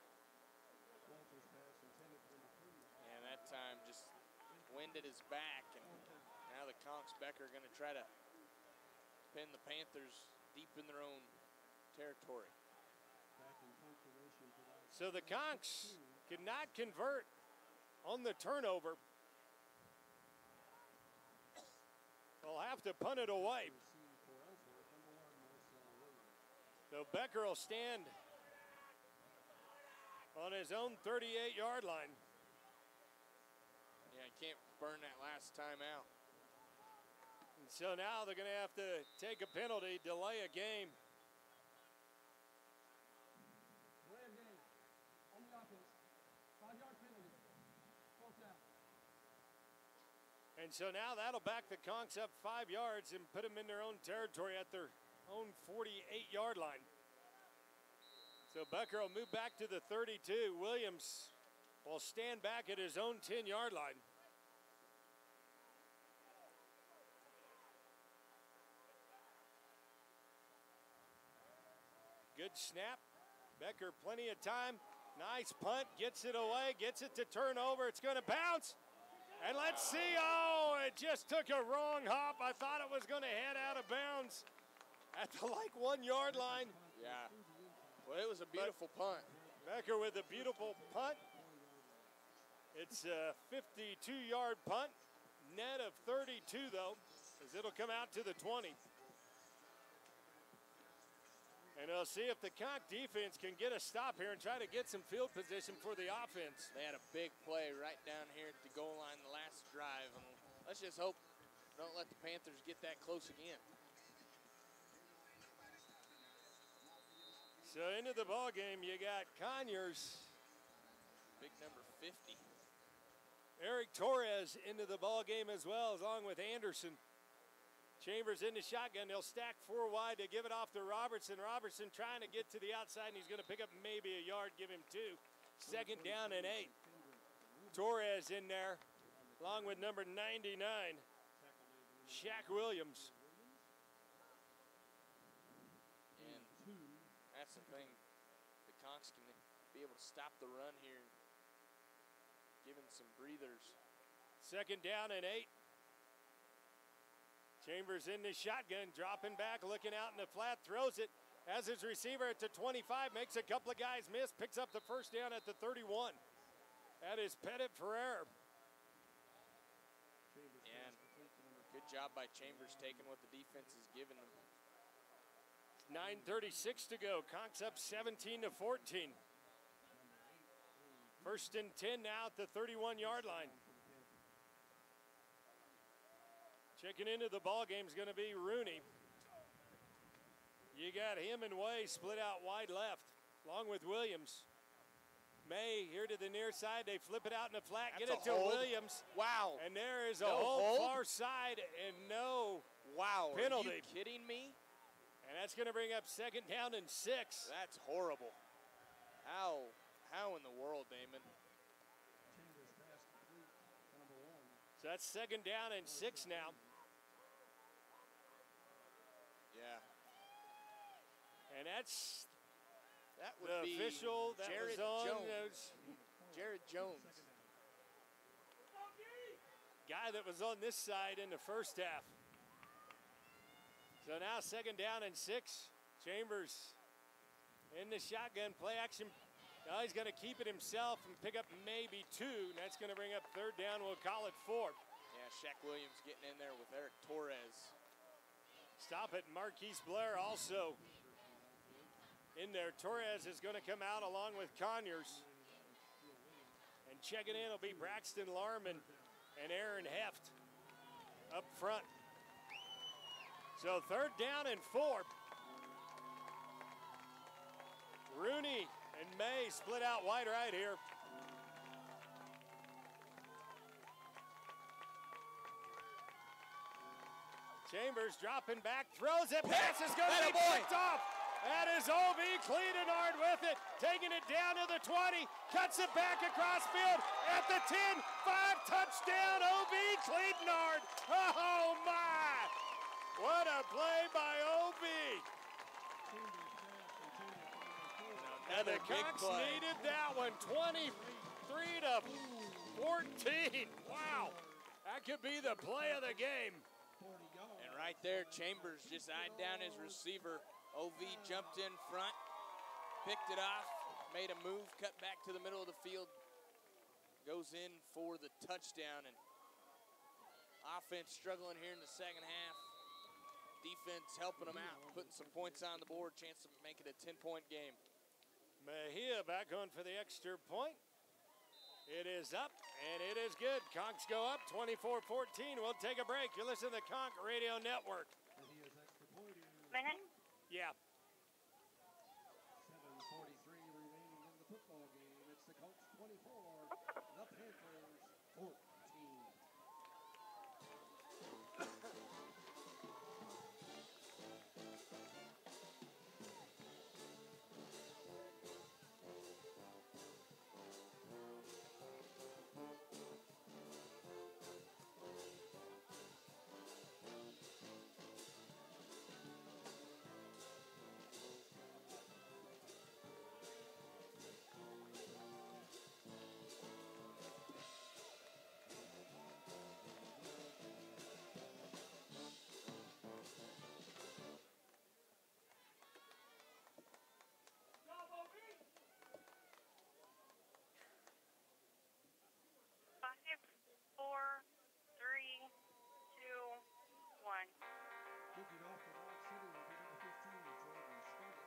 Time just winded his back, and now the Conks Becker are going to try to pin the Panthers deep in their own territory. So the Conks could not convert on the turnover. They'll have to punt it away. So Becker will stand on his own thirty-eight-yard line. Yeah, can't burn that last time out. And so now they're going to have to take a penalty, delay a game. Delay a game on the offense. Five-yard penalty. Fourth down. And so now that'll back the Conks up five yards and put them in their own territory at their own forty-eight-yard line. So Becker will move back to the thirty-two. Williams will stand back at his own ten-yard line. Good snap. Becker, plenty of time. Nice punt, gets it away, gets it to turnover. It's going to bounce. And let's see. Oh, it just took a wrong hop. I thought it was going to head out of bounds at the like one-yard line. Yeah. Well, it was a beautiful but punt. Becker with a beautiful punt. It's a fifty-two-yard punt. Net of thirty-two, though, as it'll come out to the twenty. And we'll see if the Conch defense can get a stop here and try to get some field position for the offense. They had a big play right down here at the goal line the last drive. And let's just hope don't let the Panthers get that close again. So into the ball game, you got Conyers. Big number fifty. Eric Torres into the ball game as well, along with Anderson. Chambers in the shotgun. They'll stack four wide to give it off to Robertson. Robertson trying to get to the outside, and he's going to pick up maybe a yard, give him two. Second down and eight. Torres in there, along with number ninety-nine, Shaq Williams. And that's the thing. The Conks can be able to stop the run here, giving some breathers. Second down and eight. Chambers in the shotgun, dropping back, looking out in the flat, throws it as his receiver at the twenty-five, makes a couple of guys miss, picks up the first down at the thirty-one. That is Pettit Ferrer. And good job by Chambers taking what the defense is giving them. nine thirty-six to go. Conks up seventeen to fourteen. First and ten now at the thirty-one-yard line. Checking into the ball game is going to be Rooney. You got him and Way split out wide left, along with Williams. May here to the near side. They flip it out in the flat. That's get it to hold. Williams. Wow. And there is a No hold, hold? far side and no Wow. penalty. Are you kidding me? And that's going to bring up second down and six. That's horrible. How, how in the world, Damon? So that's second down and six now. Yeah. And that's That would the be official that Jared was on Jones. those Jared Jones. guy that was on this side in the first half. So now second down and six. Chambers in the shotgun, play action. Now he's going to keep it himself and pick up maybe two. And that's going to bring up third down. We'll call it four. Yeah, Shaq Williams getting in there with Eric Torres. Stop it. Marquise Blair also in there. Torres is going to come out along with Conyers. And checking in will be Braxton Larman and Aaron Heft up front. So third down and four. Rooney and May split out wide right here. Chambers dropping back, throws it, pass is going to be picked off. That is O V Cledenard with it, taking it down to the twenty, cuts it back across field at the ten, five touchdown O V Cledenard. Oh my, what a play by O V. And the Conks needed that one, twenty-three to fourteen. Wow, that could be the play of the game. And right there, Chambers just eyed down his receiver. O V jumped in front, picked it off, made a move, cut back to the middle of the field, goes in for the touchdown. And offense struggling here in the second half. Defense helping them out, putting some points on the board, chance to make it a ten-point game. Mejia back on for the extra point. It is up, and it is good. Conks go up twenty-four fourteen. We'll take a break. You're listening to the Conk Radio Network. Minute? Yeah. seven forty-three remaining in the football game. It's the Colts twenty-four, the Panthers fourteen. Five, four, three, two, one. Kicking off the Rock City will be number fifteen, Jordan Scott.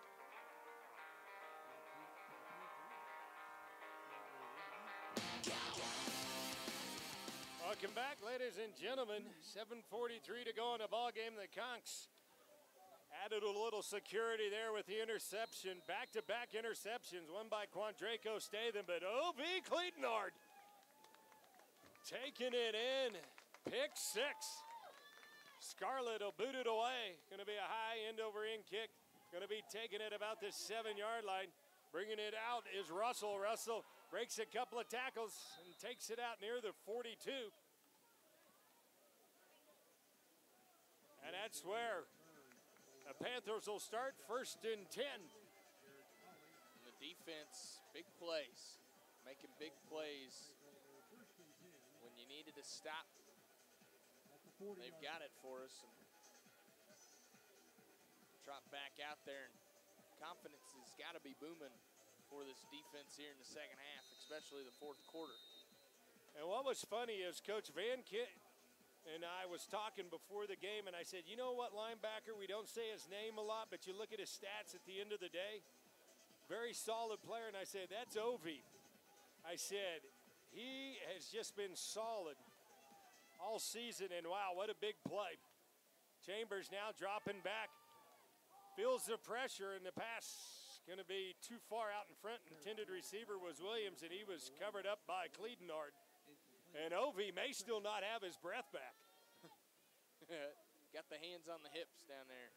Welcome back, ladies and gentlemen. seven forty-three to go in the ball game. The Conks added a little security there with the interception. Back-to-back interceptions, one by Quandraco Statham, but O V Cletenard taking it in. Pick six. Scarlett will boot it away. Going to be a high end over end kick. Going to be taken at about the seven-yard line. Bringing it out is Russell. Russell breaks a couple of tackles and takes it out near the forty-two. And that's where the Panthers will start first and ten. And the defense, big plays, making big plays. When you needed to stop, they've got it for us. And drop back out there, and confidence has got to be booming for this defense here in the second half, especially the fourth quarter. And what was funny is Coach Van Kit and I was talking before the game, and I said, you know what linebacker, we don't say his name a lot, but you look at his stats at the end of the day, very solid player, and I said, that's Ovi. I said, he has just been solid all season, and wow, what a big play. Chambers now dropping back. Feels the pressure, and the pass going to be too far out in front. Intended receiver was Williams, and he was covered up by Cledenard. And Ovi may still not have his breath back. Got the hands on the hips down there.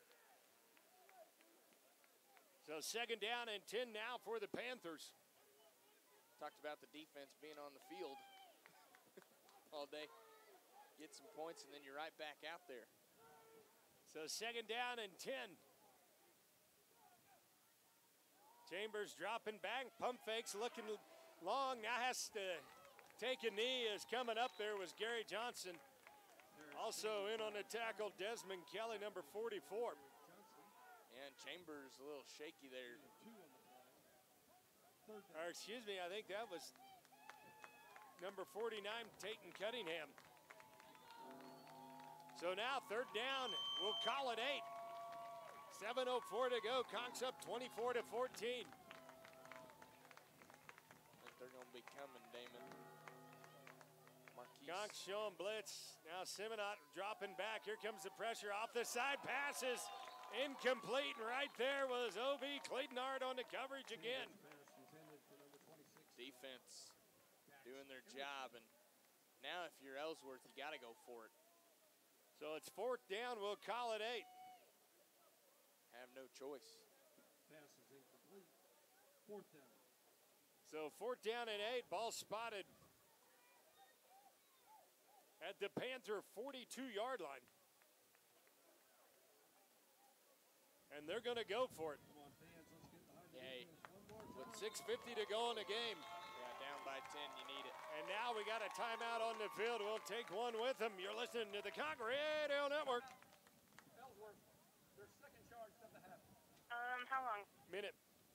So second down and ten now for the Panthers. Talked about the defense being on the field all day. Get some points, and then you're right back out there. So second down and ten. Chambers dropping back, pump fakes, looking long, now has to take a knee. Is coming up there was Gary Johnson. Also in on the tackle, Desmond Kelly, number forty-four. And Chambers a little shaky there. Or excuse me, I think that was number forty-nine, Tayton Cunningham. So now third down, we'll call it eight. seven oh four to go, Conks up twenty-four to fourteen. I think they're going to be coming, Damon. Marquise. Conks showing blitz. Now Simonot dropping back. Here comes the pressure off the side. Passes incomplete, and right there was O B. Cledenard on the coverage again. Defense doing their job, and now if you're Ellsworth, you got to go for it. So it's fourth down. We'll call it eight. Have no choice. Pass is incomplete. Fourth down. So fourth down and eight. Ball spotted at the Panther forty-two-yard line. And they're going to go for it. Come on, fans, let's get behind the Yay. defense one more With time. six fifty to go in the game. Yeah, down by ten, you need it. And now we got a timeout on the field. We'll take one with them. You're listening to the Conk Radio Network. Ellsworth, their second charge of the half. Um, how long? Minute.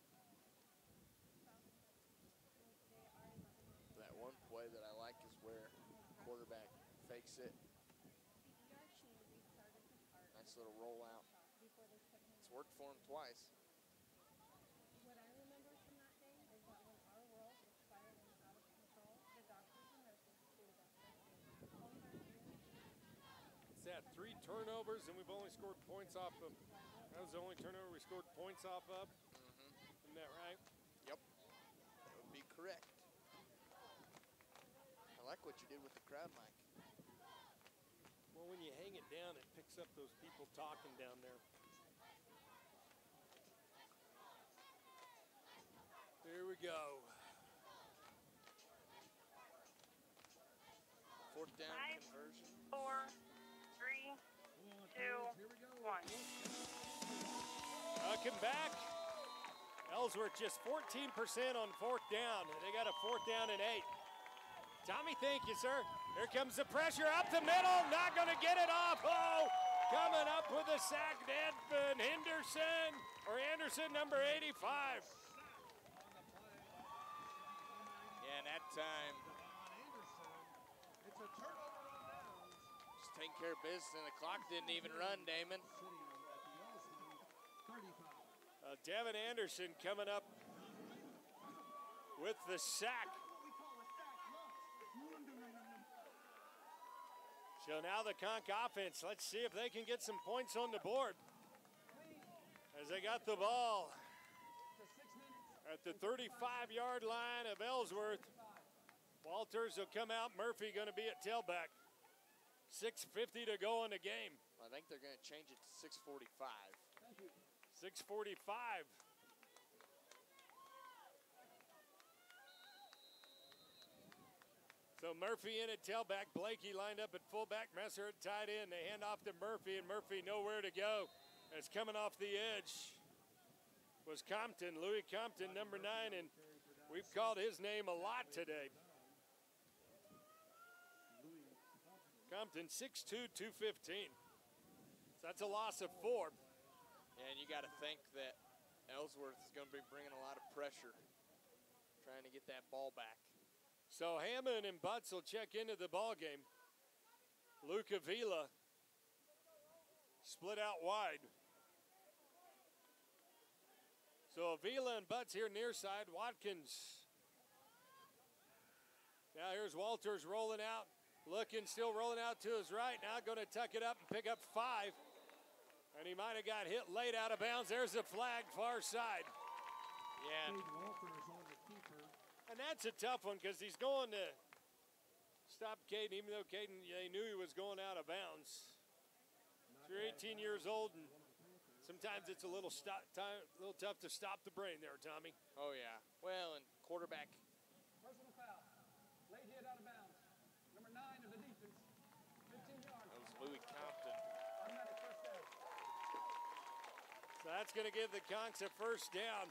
That one play that I like is where quarterback fakes it. Nice little rollout. It's worked for him twice. What I remember from that day is that when our world was spiraling out of control, the doctors and nurses pulled us in. It's at three turnovers, and we've only scored points off of. That was the only turnover we scored points off of. Mm-hmm. Isn't that right? Yep. That would be correct. I like what you did with the crowd mic. Well, when you hang it down, it picks up those people talking down there. Here we go. Fourth down Five, conversion. four, three, two, one. Welcome back. Ellsworth just fourteen percent on fourth down. They got a fourth down and eight. Tommy, thank you, sir. Here comes the pressure up the middle. Not going to get it off. Oh, coming up with a sack, Edvin Henderson, or Anderson, number eighty-five. Yeah, and that time, It's a turnover on downs. just taking care of business, and the clock didn't even run, Damon. Sitting at the Ellsworth thirty-five. Uh, Devin Anderson coming up with the sack. What we call a sack lunch. So now the Conk offense, let's see if they can get some points on the board. As they got the ball To six minutes. at the thirty-five-yard line of Ellsworth. Walters will come out. Murphy going to be at tailback. six fifty to go in the game. I think they're going to change it to six forty-five. six forty-five. So Murphy in at tailback. Blakey lined up at fullback. Messer at tight end. They hand off to Murphy, and Murphy nowhere to go. As coming off the edge was Compton, Louis Compton, number nine, and we've called his name a lot today. Compton, six two, two fifteen. So that's a loss of four. And you got to think that Ellsworth is going to be bringing a lot of pressure, trying to get that ball back. So Hammond and Butts will check into the ball game. Luke Avila split out wide. So Avila and Butts here near side. Watkins. Now here's Walters rolling out. Looking, still rolling out to his right. Now going to tuck it up and pick up five. And he might have got hit late out of bounds. There's the flag, far side. Yeah. And that's a tough one because he's going to stop Caden, even though Caden, they knew he was going out of bounds. So you're eighteen years old, and sometimes it's a little, stop, time, a little tough to stop the brain there, Tommy. Oh, yeah. Well, and quarterback. Personal foul. Late hit out of bounds. Number nine of the defense. fifteen yards. That was Louis Compton. Automatic first down. So that's going to give the Conks a first down.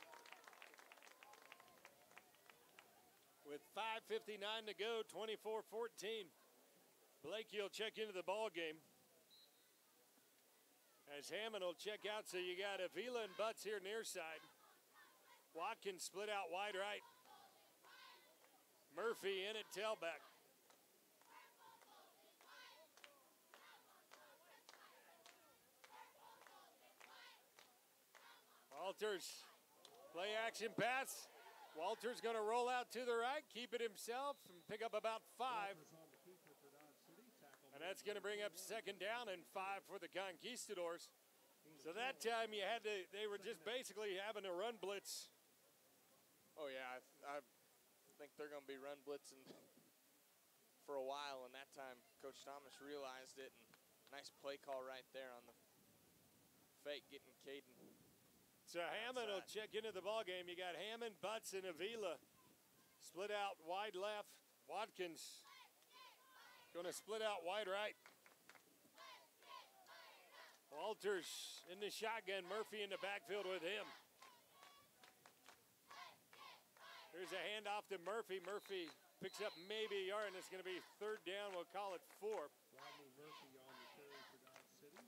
With five fifty-nine to go, twenty-four fourteen. Blakey will check into the ball game. As Hammond will check out, so you got Avila and Butts here near side. Watkins split out wide right. Murphy in at tailback. Walters, play action pass. Walters going to roll out to the right, keep it himself, and pick up about five. And that's going to bring up second down and five for the Conquistadors. So that time you had to, they were just basically having a run blitz. Oh, yeah, I, I think they're going to be run blitzing for a while, and that time Coach Thomas realized it, and nice play call right there on the fake, getting Caden. So Hammond will check into the ball game. You got Hammond, Butts, and Avila split out wide left. Watkins going to split out wide right. Walters in the shotgun. Murphy in the backfield with him. Here's a handoff to Murphy. Murphy picks up maybe a yard, and it's going to be third down. We'll call it four. Rodney Murphy on the carry for Dodge City.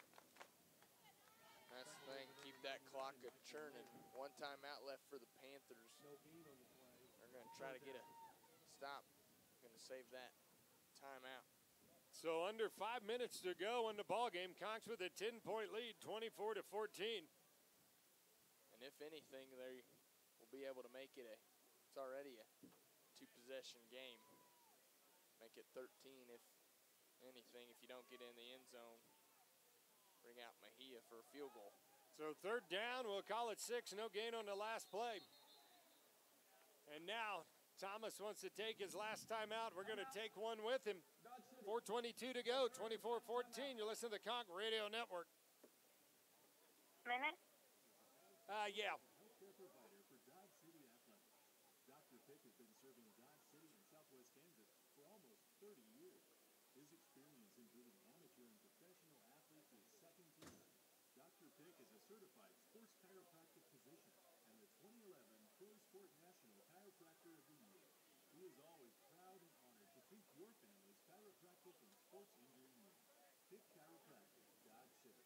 That's the thing, keep that clock a churning. One timeout left for the Panthers. No gain on the play. They're going to try to get a stop. Going to save that timeout. So under five minutes to go in the ball game. Conks with a ten-point lead, twenty-four to fourteen. And if anything, they will be able to make it a, it's already a two-possession game. Make it thirteen if anything, if you don't get in the end zone. Bring out Mejia for a field goal. So third down, we'll call it six. No gain on the last play. And now Thomas wants to take his last time out. We're going to take one with him. four twenty-two to go, twenty-four fourteen. You're listening to the Conk Radio Network. Minute? Uh, yeah. Healthcare provider for Dodge City Athletics. Doctor Pick has been serving Dodge City and Southwest Kansas for almost thirty years. His experience including amateur and professional athletes is second to none. Doctor Pick is a certified sports chiropractic physician and the twenty eleven Pro Sport National Chiropractor of the Year. He is always proud and honored to treat your family's chiropractic and sports injury needs. Pick Chiropractic, Dodge City.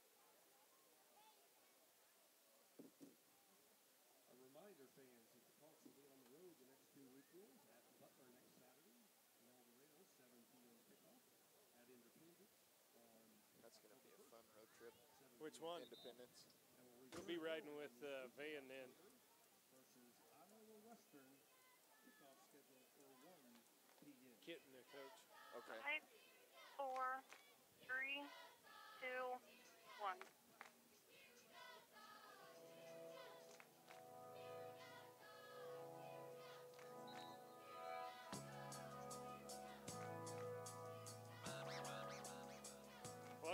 A reminder, fans, that the Hawks will be on the road the next two weekends at Butler next Saturday, in El Dorado, seven p.m. kickoff, at Independence on That's going to be a fun road trip. Which one? Independence. We'll be riding with uh, Van then. versus Iowa Western, kickoff scheduled for one p.m. Kit and the coach. Okay. Five, four, three, two, one.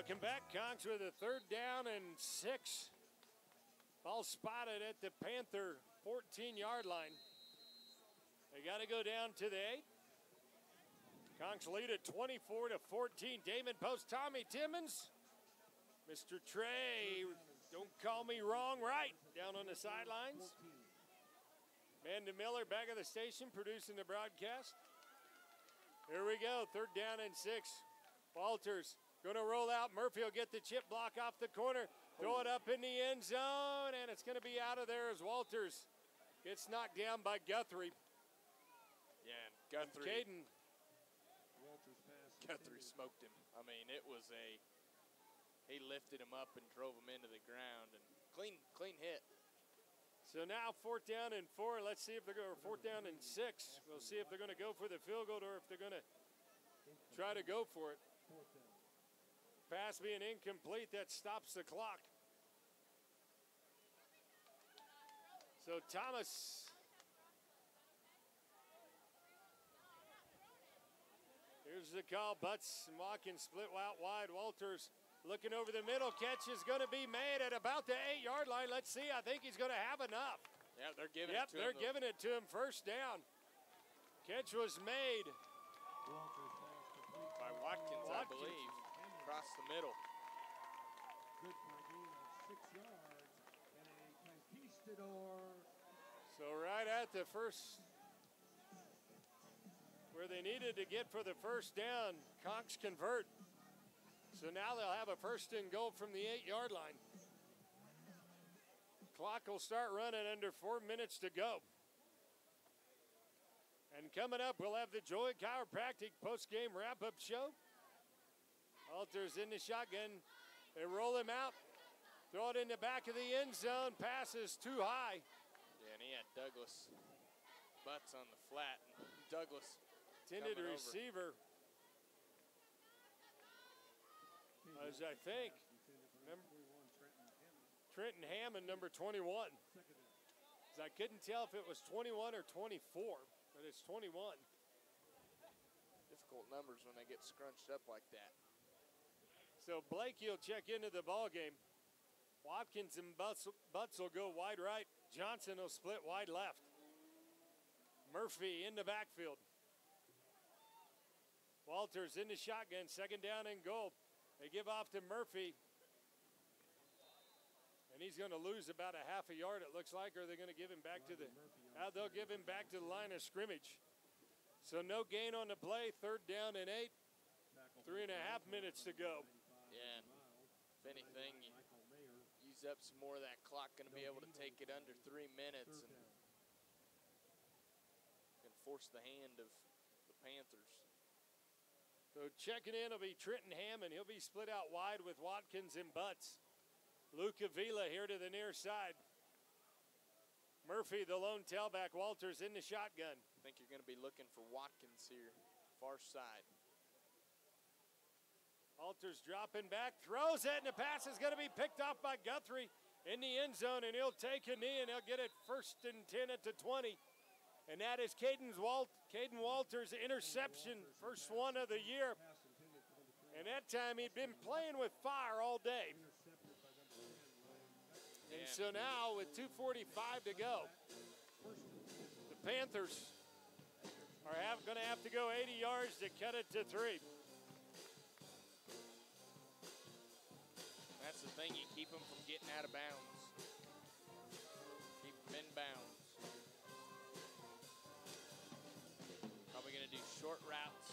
Welcome back. Conks with a third down and six. Ball spotted at the Panther fourteen-yard line. They got to go down to the eight. Conks lead at twenty-four to fourteen. Damon Post, Tommy Timmons. Mister Trey, don't call me wrong, right, down on the sidelines. Amanda Miller back at the station producing the broadcast. Here we go, third down and six. Walters going to roll out. Murphy will get the chip block off the corner. Throw it up in the end zone, and it's going to be out of there as Walters gets knocked down by Guthrie. Yeah, and Guthrie. Caden. Guthrie smoked him. I mean, it was a, he lifted him up and drove him into the ground, and clean, clean hit. So now fourth down and four. Let's see if they're going, or fourth down and six. We'll see if they're going to go for the field goal or if they're going to try to go for it. Pass being incomplete, that stops the clock. So Thomas. Here's the call. Butts and Watkins split out wide. Walters looking over the middle. Catch is going to be made at about the eight-yard line. Let's see. I think he's going to have enough. Yeah, they're giving yep, it to they're him. Yep, they're giving it to him. First down. Catch was made. By Watkins, Watkins, I believe. Across the middle. Good for a gain of six yards and a conquistador. So right at the first, where they needed to get for the first down, Conks convert. So now they'll have a first and goal from the eight-yard line. Clock will start running under four minutes to go. And coming up, we'll have the Joy Chiropractic post-game wrap-up show. Walters in the shotgun. They roll him out. Throw it in the back of the end zone. Passes too high. Yeah, and he had Douglas Butts on the flat. Douglas intended receiver. As I think. Number, Trenton Hammond, number twenty-one. As I couldn't tell if it was twenty-one or twenty-four, but it's twenty-one. Difficult numbers when they get scrunched up like that. So Blakey will check into the ball game. Watkins and Butts, Butts will go wide right. Johnson will split wide left. Murphy in the backfield. Walters in the shotgun, second down and goal. They give off to Murphy. And he's going to lose about a half a yard, it looks like, or they're going to give him back to the, uh, they'll give him back to the line of scrimmage. So no gain on the play, third down and eight. Three and a half minutes to go. Yeah, and if anything, you use up some more of that clock, going to be able to take it under three minutes and can force the hand of the Panthers. So checking in will be Trenton Hammond. He'll be split out wide with Watkins and Butts. Luke Avila here to the near side. Murphy, the lone tailback. Walters in the shotgun. I think you're going to be looking for Watkins here, far side. Walters dropping back, throws it, and the pass is going to be picked off by Guthrie in the end zone, and he'll take a knee, and he'll get it first and ten at the twenty. And that is Caden's Walt, Caden Walters' interception, first one of the year. And that time he'd been playing with fire all day. And so now with two forty-five to go, the Panthers are going to have to go eighty yards to cut it to three. That's the thing, you keep them from getting out of bounds. Keep them in bounds. Probably going to do short routes.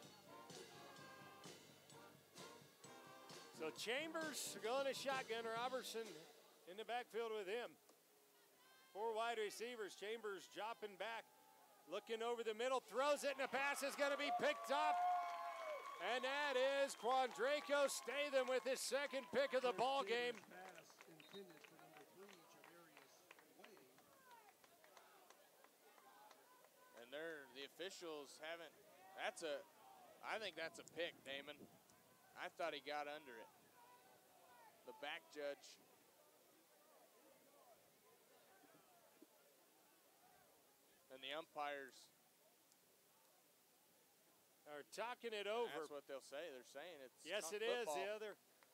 So Chambers going to shotgun. Robertson in the backfield with him. Four wide receivers. Chambers dropping back. Looking over the middle. Throws it, and the pass is going to be picked up. And that is Quandraco Statham with his second pick of the ball game. And they're, the officials haven't, that's a, I think that's a pick, Damon. I thought he got under it. The back judge. And the umpires are talking it over. That's what they'll say. They're saying it's yes, it football. is. The other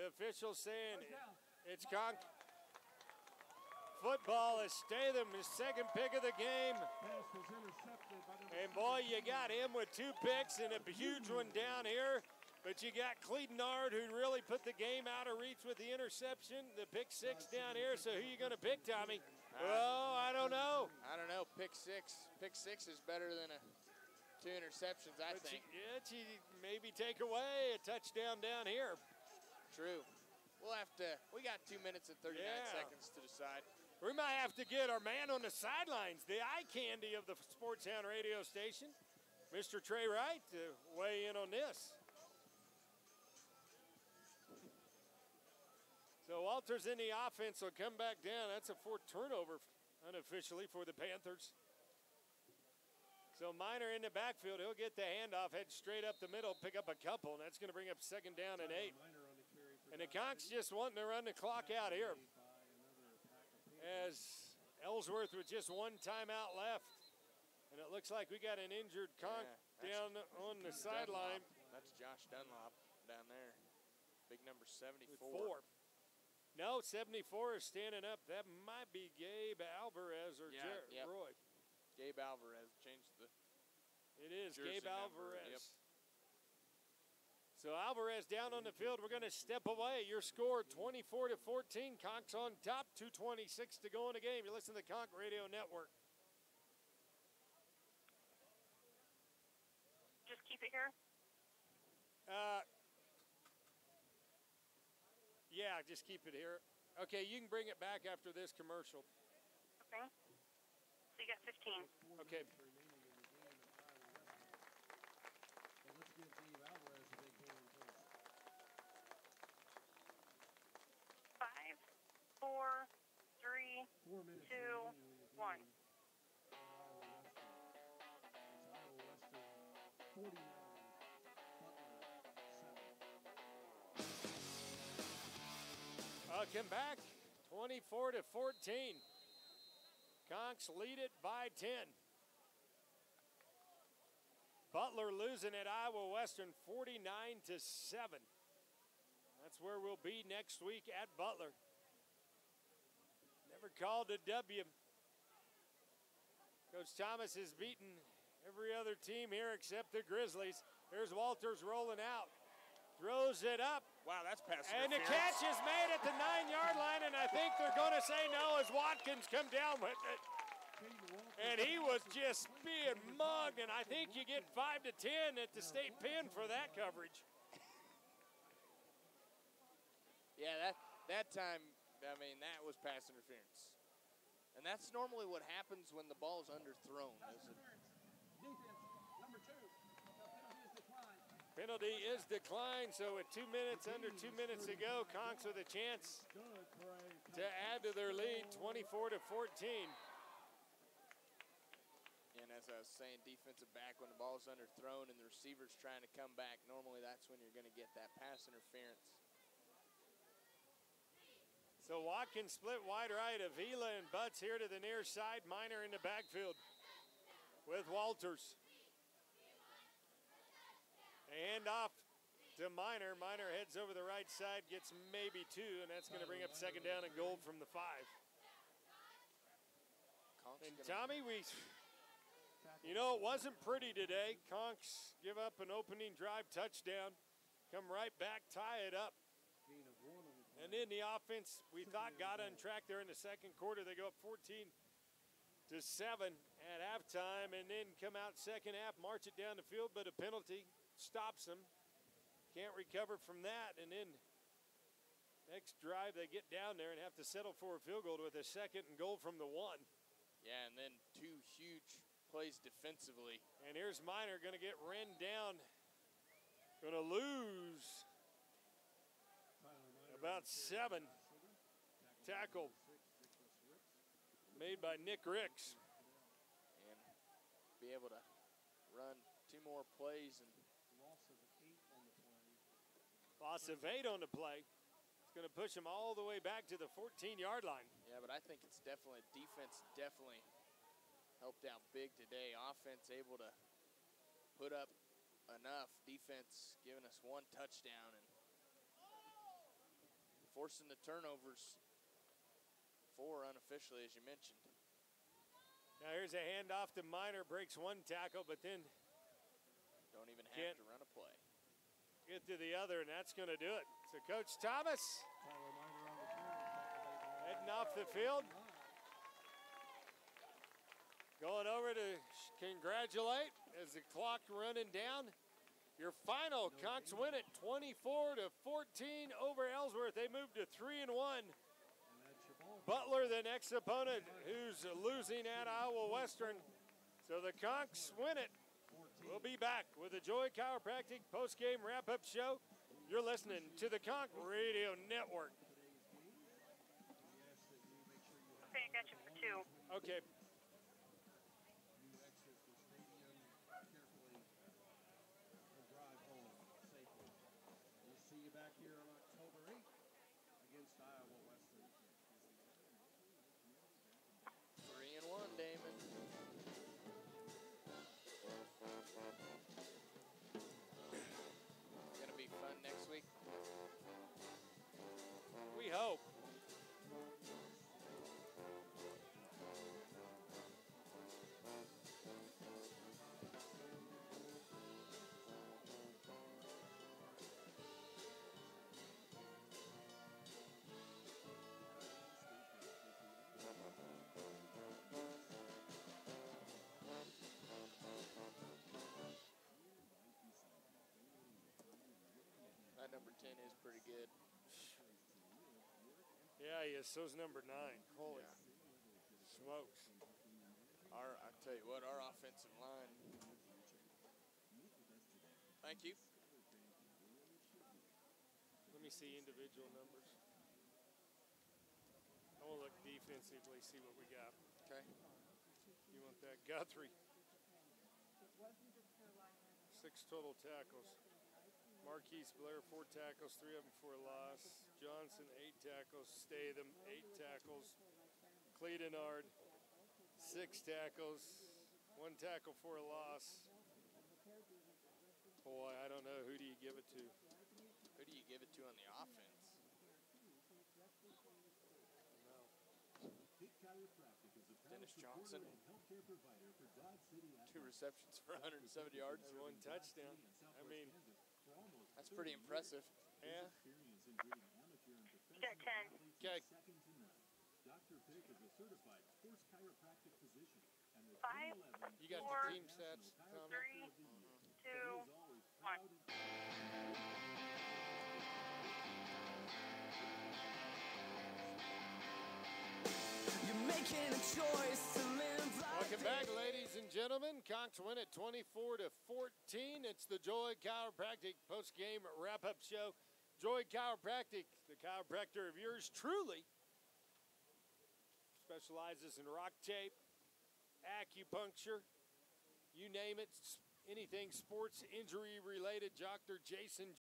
officials saying it's Conk football is Statham, his second pick of the game. And boy, you got him with two picks and a huge one down here. But you got Cledenard, who really put the game out of reach with the interception, the pick six down here. So who you going to pick, Tommy? Well, I don't know. I don't know. Pick six. Pick six is better than a two interceptions, I but think. You, yeah, you maybe take away a touchdown down here. True. We'll have to. We got two minutes and thirty-nine Yeah. seconds to decide. We might have to get our man on the sidelines, the eye candy of the Sports Hound radio station, Mister Trey Wright, to weigh in on this. So Walters in the offense will come back down. That's a fourth turnover unofficially for the Panthers. So Miner in the backfield. He'll get the handoff, head straight up the middle, pick up a couple, and that's going to bring up second down and eight. And the Conks just wanting to run the clock out here, as Ellsworth with just one timeout left. And it looks like we got an injured Conk Yeah, down on the sideline. That's Josh Dunlop down there. Big number seventy-four. Four. No, seventy-four is standing up. That might be Gabe Alvarez or Yeah, Jared yep. Roy. Gabe Alvarez changed the It is jersey Gabe number, Alvarez. yep. So Alvarez down on the field. We're going to step away. Your score twenty-four to fourteen. Conks on top. two twenty-six to go in the game. You listen to the Conk Radio Network. Just keep it here. Uh, yeah, just keep it here. Okay, you can bring it back after this commercial. Okay. So you got fifteen. Okay. Five, four, three, two, one. Welcome back. twenty-four to fourteen. Conks lead it by ten. Butler losing at Iowa Western forty-nine to seven. That's where we'll be next week at Butler. Never called a W. Coach Thomas has beaten every other team here except the Grizzlies. Here's Walters rolling out. Throws it up. Wow, that's pass And the interference. catch is made at the nine-yard line, and I think they're going to say no as Watkins come down with it. And he was just being mugged, and I think you get five to ten at the state pen for that coverage. Yeah, that that time, I mean, that was pass interference. And that's normally what happens when the ball is underthrown. Is it? Number two. Penalty is declined, so at two minutes, under two minutes to go, Conks with a chance to add to their lead, twenty-four to fourteen. And as I was saying, defensive back, when the ball's underthrown and the receiver's trying to come back, normally that's when you're going to get that pass interference. So Watkins split wide right. Avila and Butts here to the near side. Miner in the backfield with Walters. Hand off to Miner. Miner heads over the right side, gets maybe two, and that's going to bring up second down and goal from the five. And Tommy, we, you know, it wasn't pretty today. Conks give up an opening drive touchdown, come right back, tie it up. And then the offense, we thought, got on track there in the second quarter. They go up fourteen to seven at halftime, and then come out second half, march it down the field, but a penalty stops them. Can't recover from that, and then next drive they get down there and have to settle for a field goal with a second and goal from the one. Yeah, and then two huge plays defensively. And here's Miner going to get ran down. Going to lose about seven. Tackle made by Nick Ricks. And be able to run two more plays. And loss of eight on the play. It's going to push them all the way back to the fourteen-yard line. Yeah, but I think it's definitely, defense definitely helped out big today. Offense able to put up enough. Defense giving us one touchdown. And forcing the turnovers. Four unofficially, as you mentioned. Now here's a handoff to Miner, breaks one tackle, but then don't even have can't to run a play. Get to the other, and that's going to do it. So Coach Thomas heading off the field. Going over to congratulate as the clock running down. Your final, Conks win it twenty-four to fourteen over Ellsworth. They move to three and one. Butler, the next opponent, who's losing at Iowa Western. So the Conks win it. We'll be back with the Joy Chiropractic post-game wrap-up show. You're listening to the Conk Radio Network. Okay, I got you for two. Okay. We'll see you back here on October eighth against Iowa Western. Three and one, Damon. Gonna be fun next week. We hope. That number ten is pretty good. Yeah, he is. So's number nine. Holy smokes. Our, I tell you what, our offensive line. Thank you. Let me see individual numbers. I want to look defensively, see what we got. Okay. You want that? Guthrie. Six total tackles. Marquise Blair, four tackles, three of them for a loss. Johnson, eight tackles. Statham, eight tackles. Cledenard, six tackles. One tackle for a loss. Boy, I don't know. Who do you give it to? Who do you give it to on the offense? Dennis Johnson. Two receptions for one hundred seventy yards. And one touchdown. I mean, that's pretty impressive. Yeah. You got ten. Okay. Five, You got four, the team stats, Tommy? three, two, one. You're making a choice to live like Welcome back, ladies and gentlemen. Conks win it twenty-four to fourteen. It's the Joy Chiropractic post-game wrap-up show. Joy Chiropractic, the chiropractor of yours truly, specializes in rock tape, acupuncture, you name it, anything sports injury related. Doctor Jason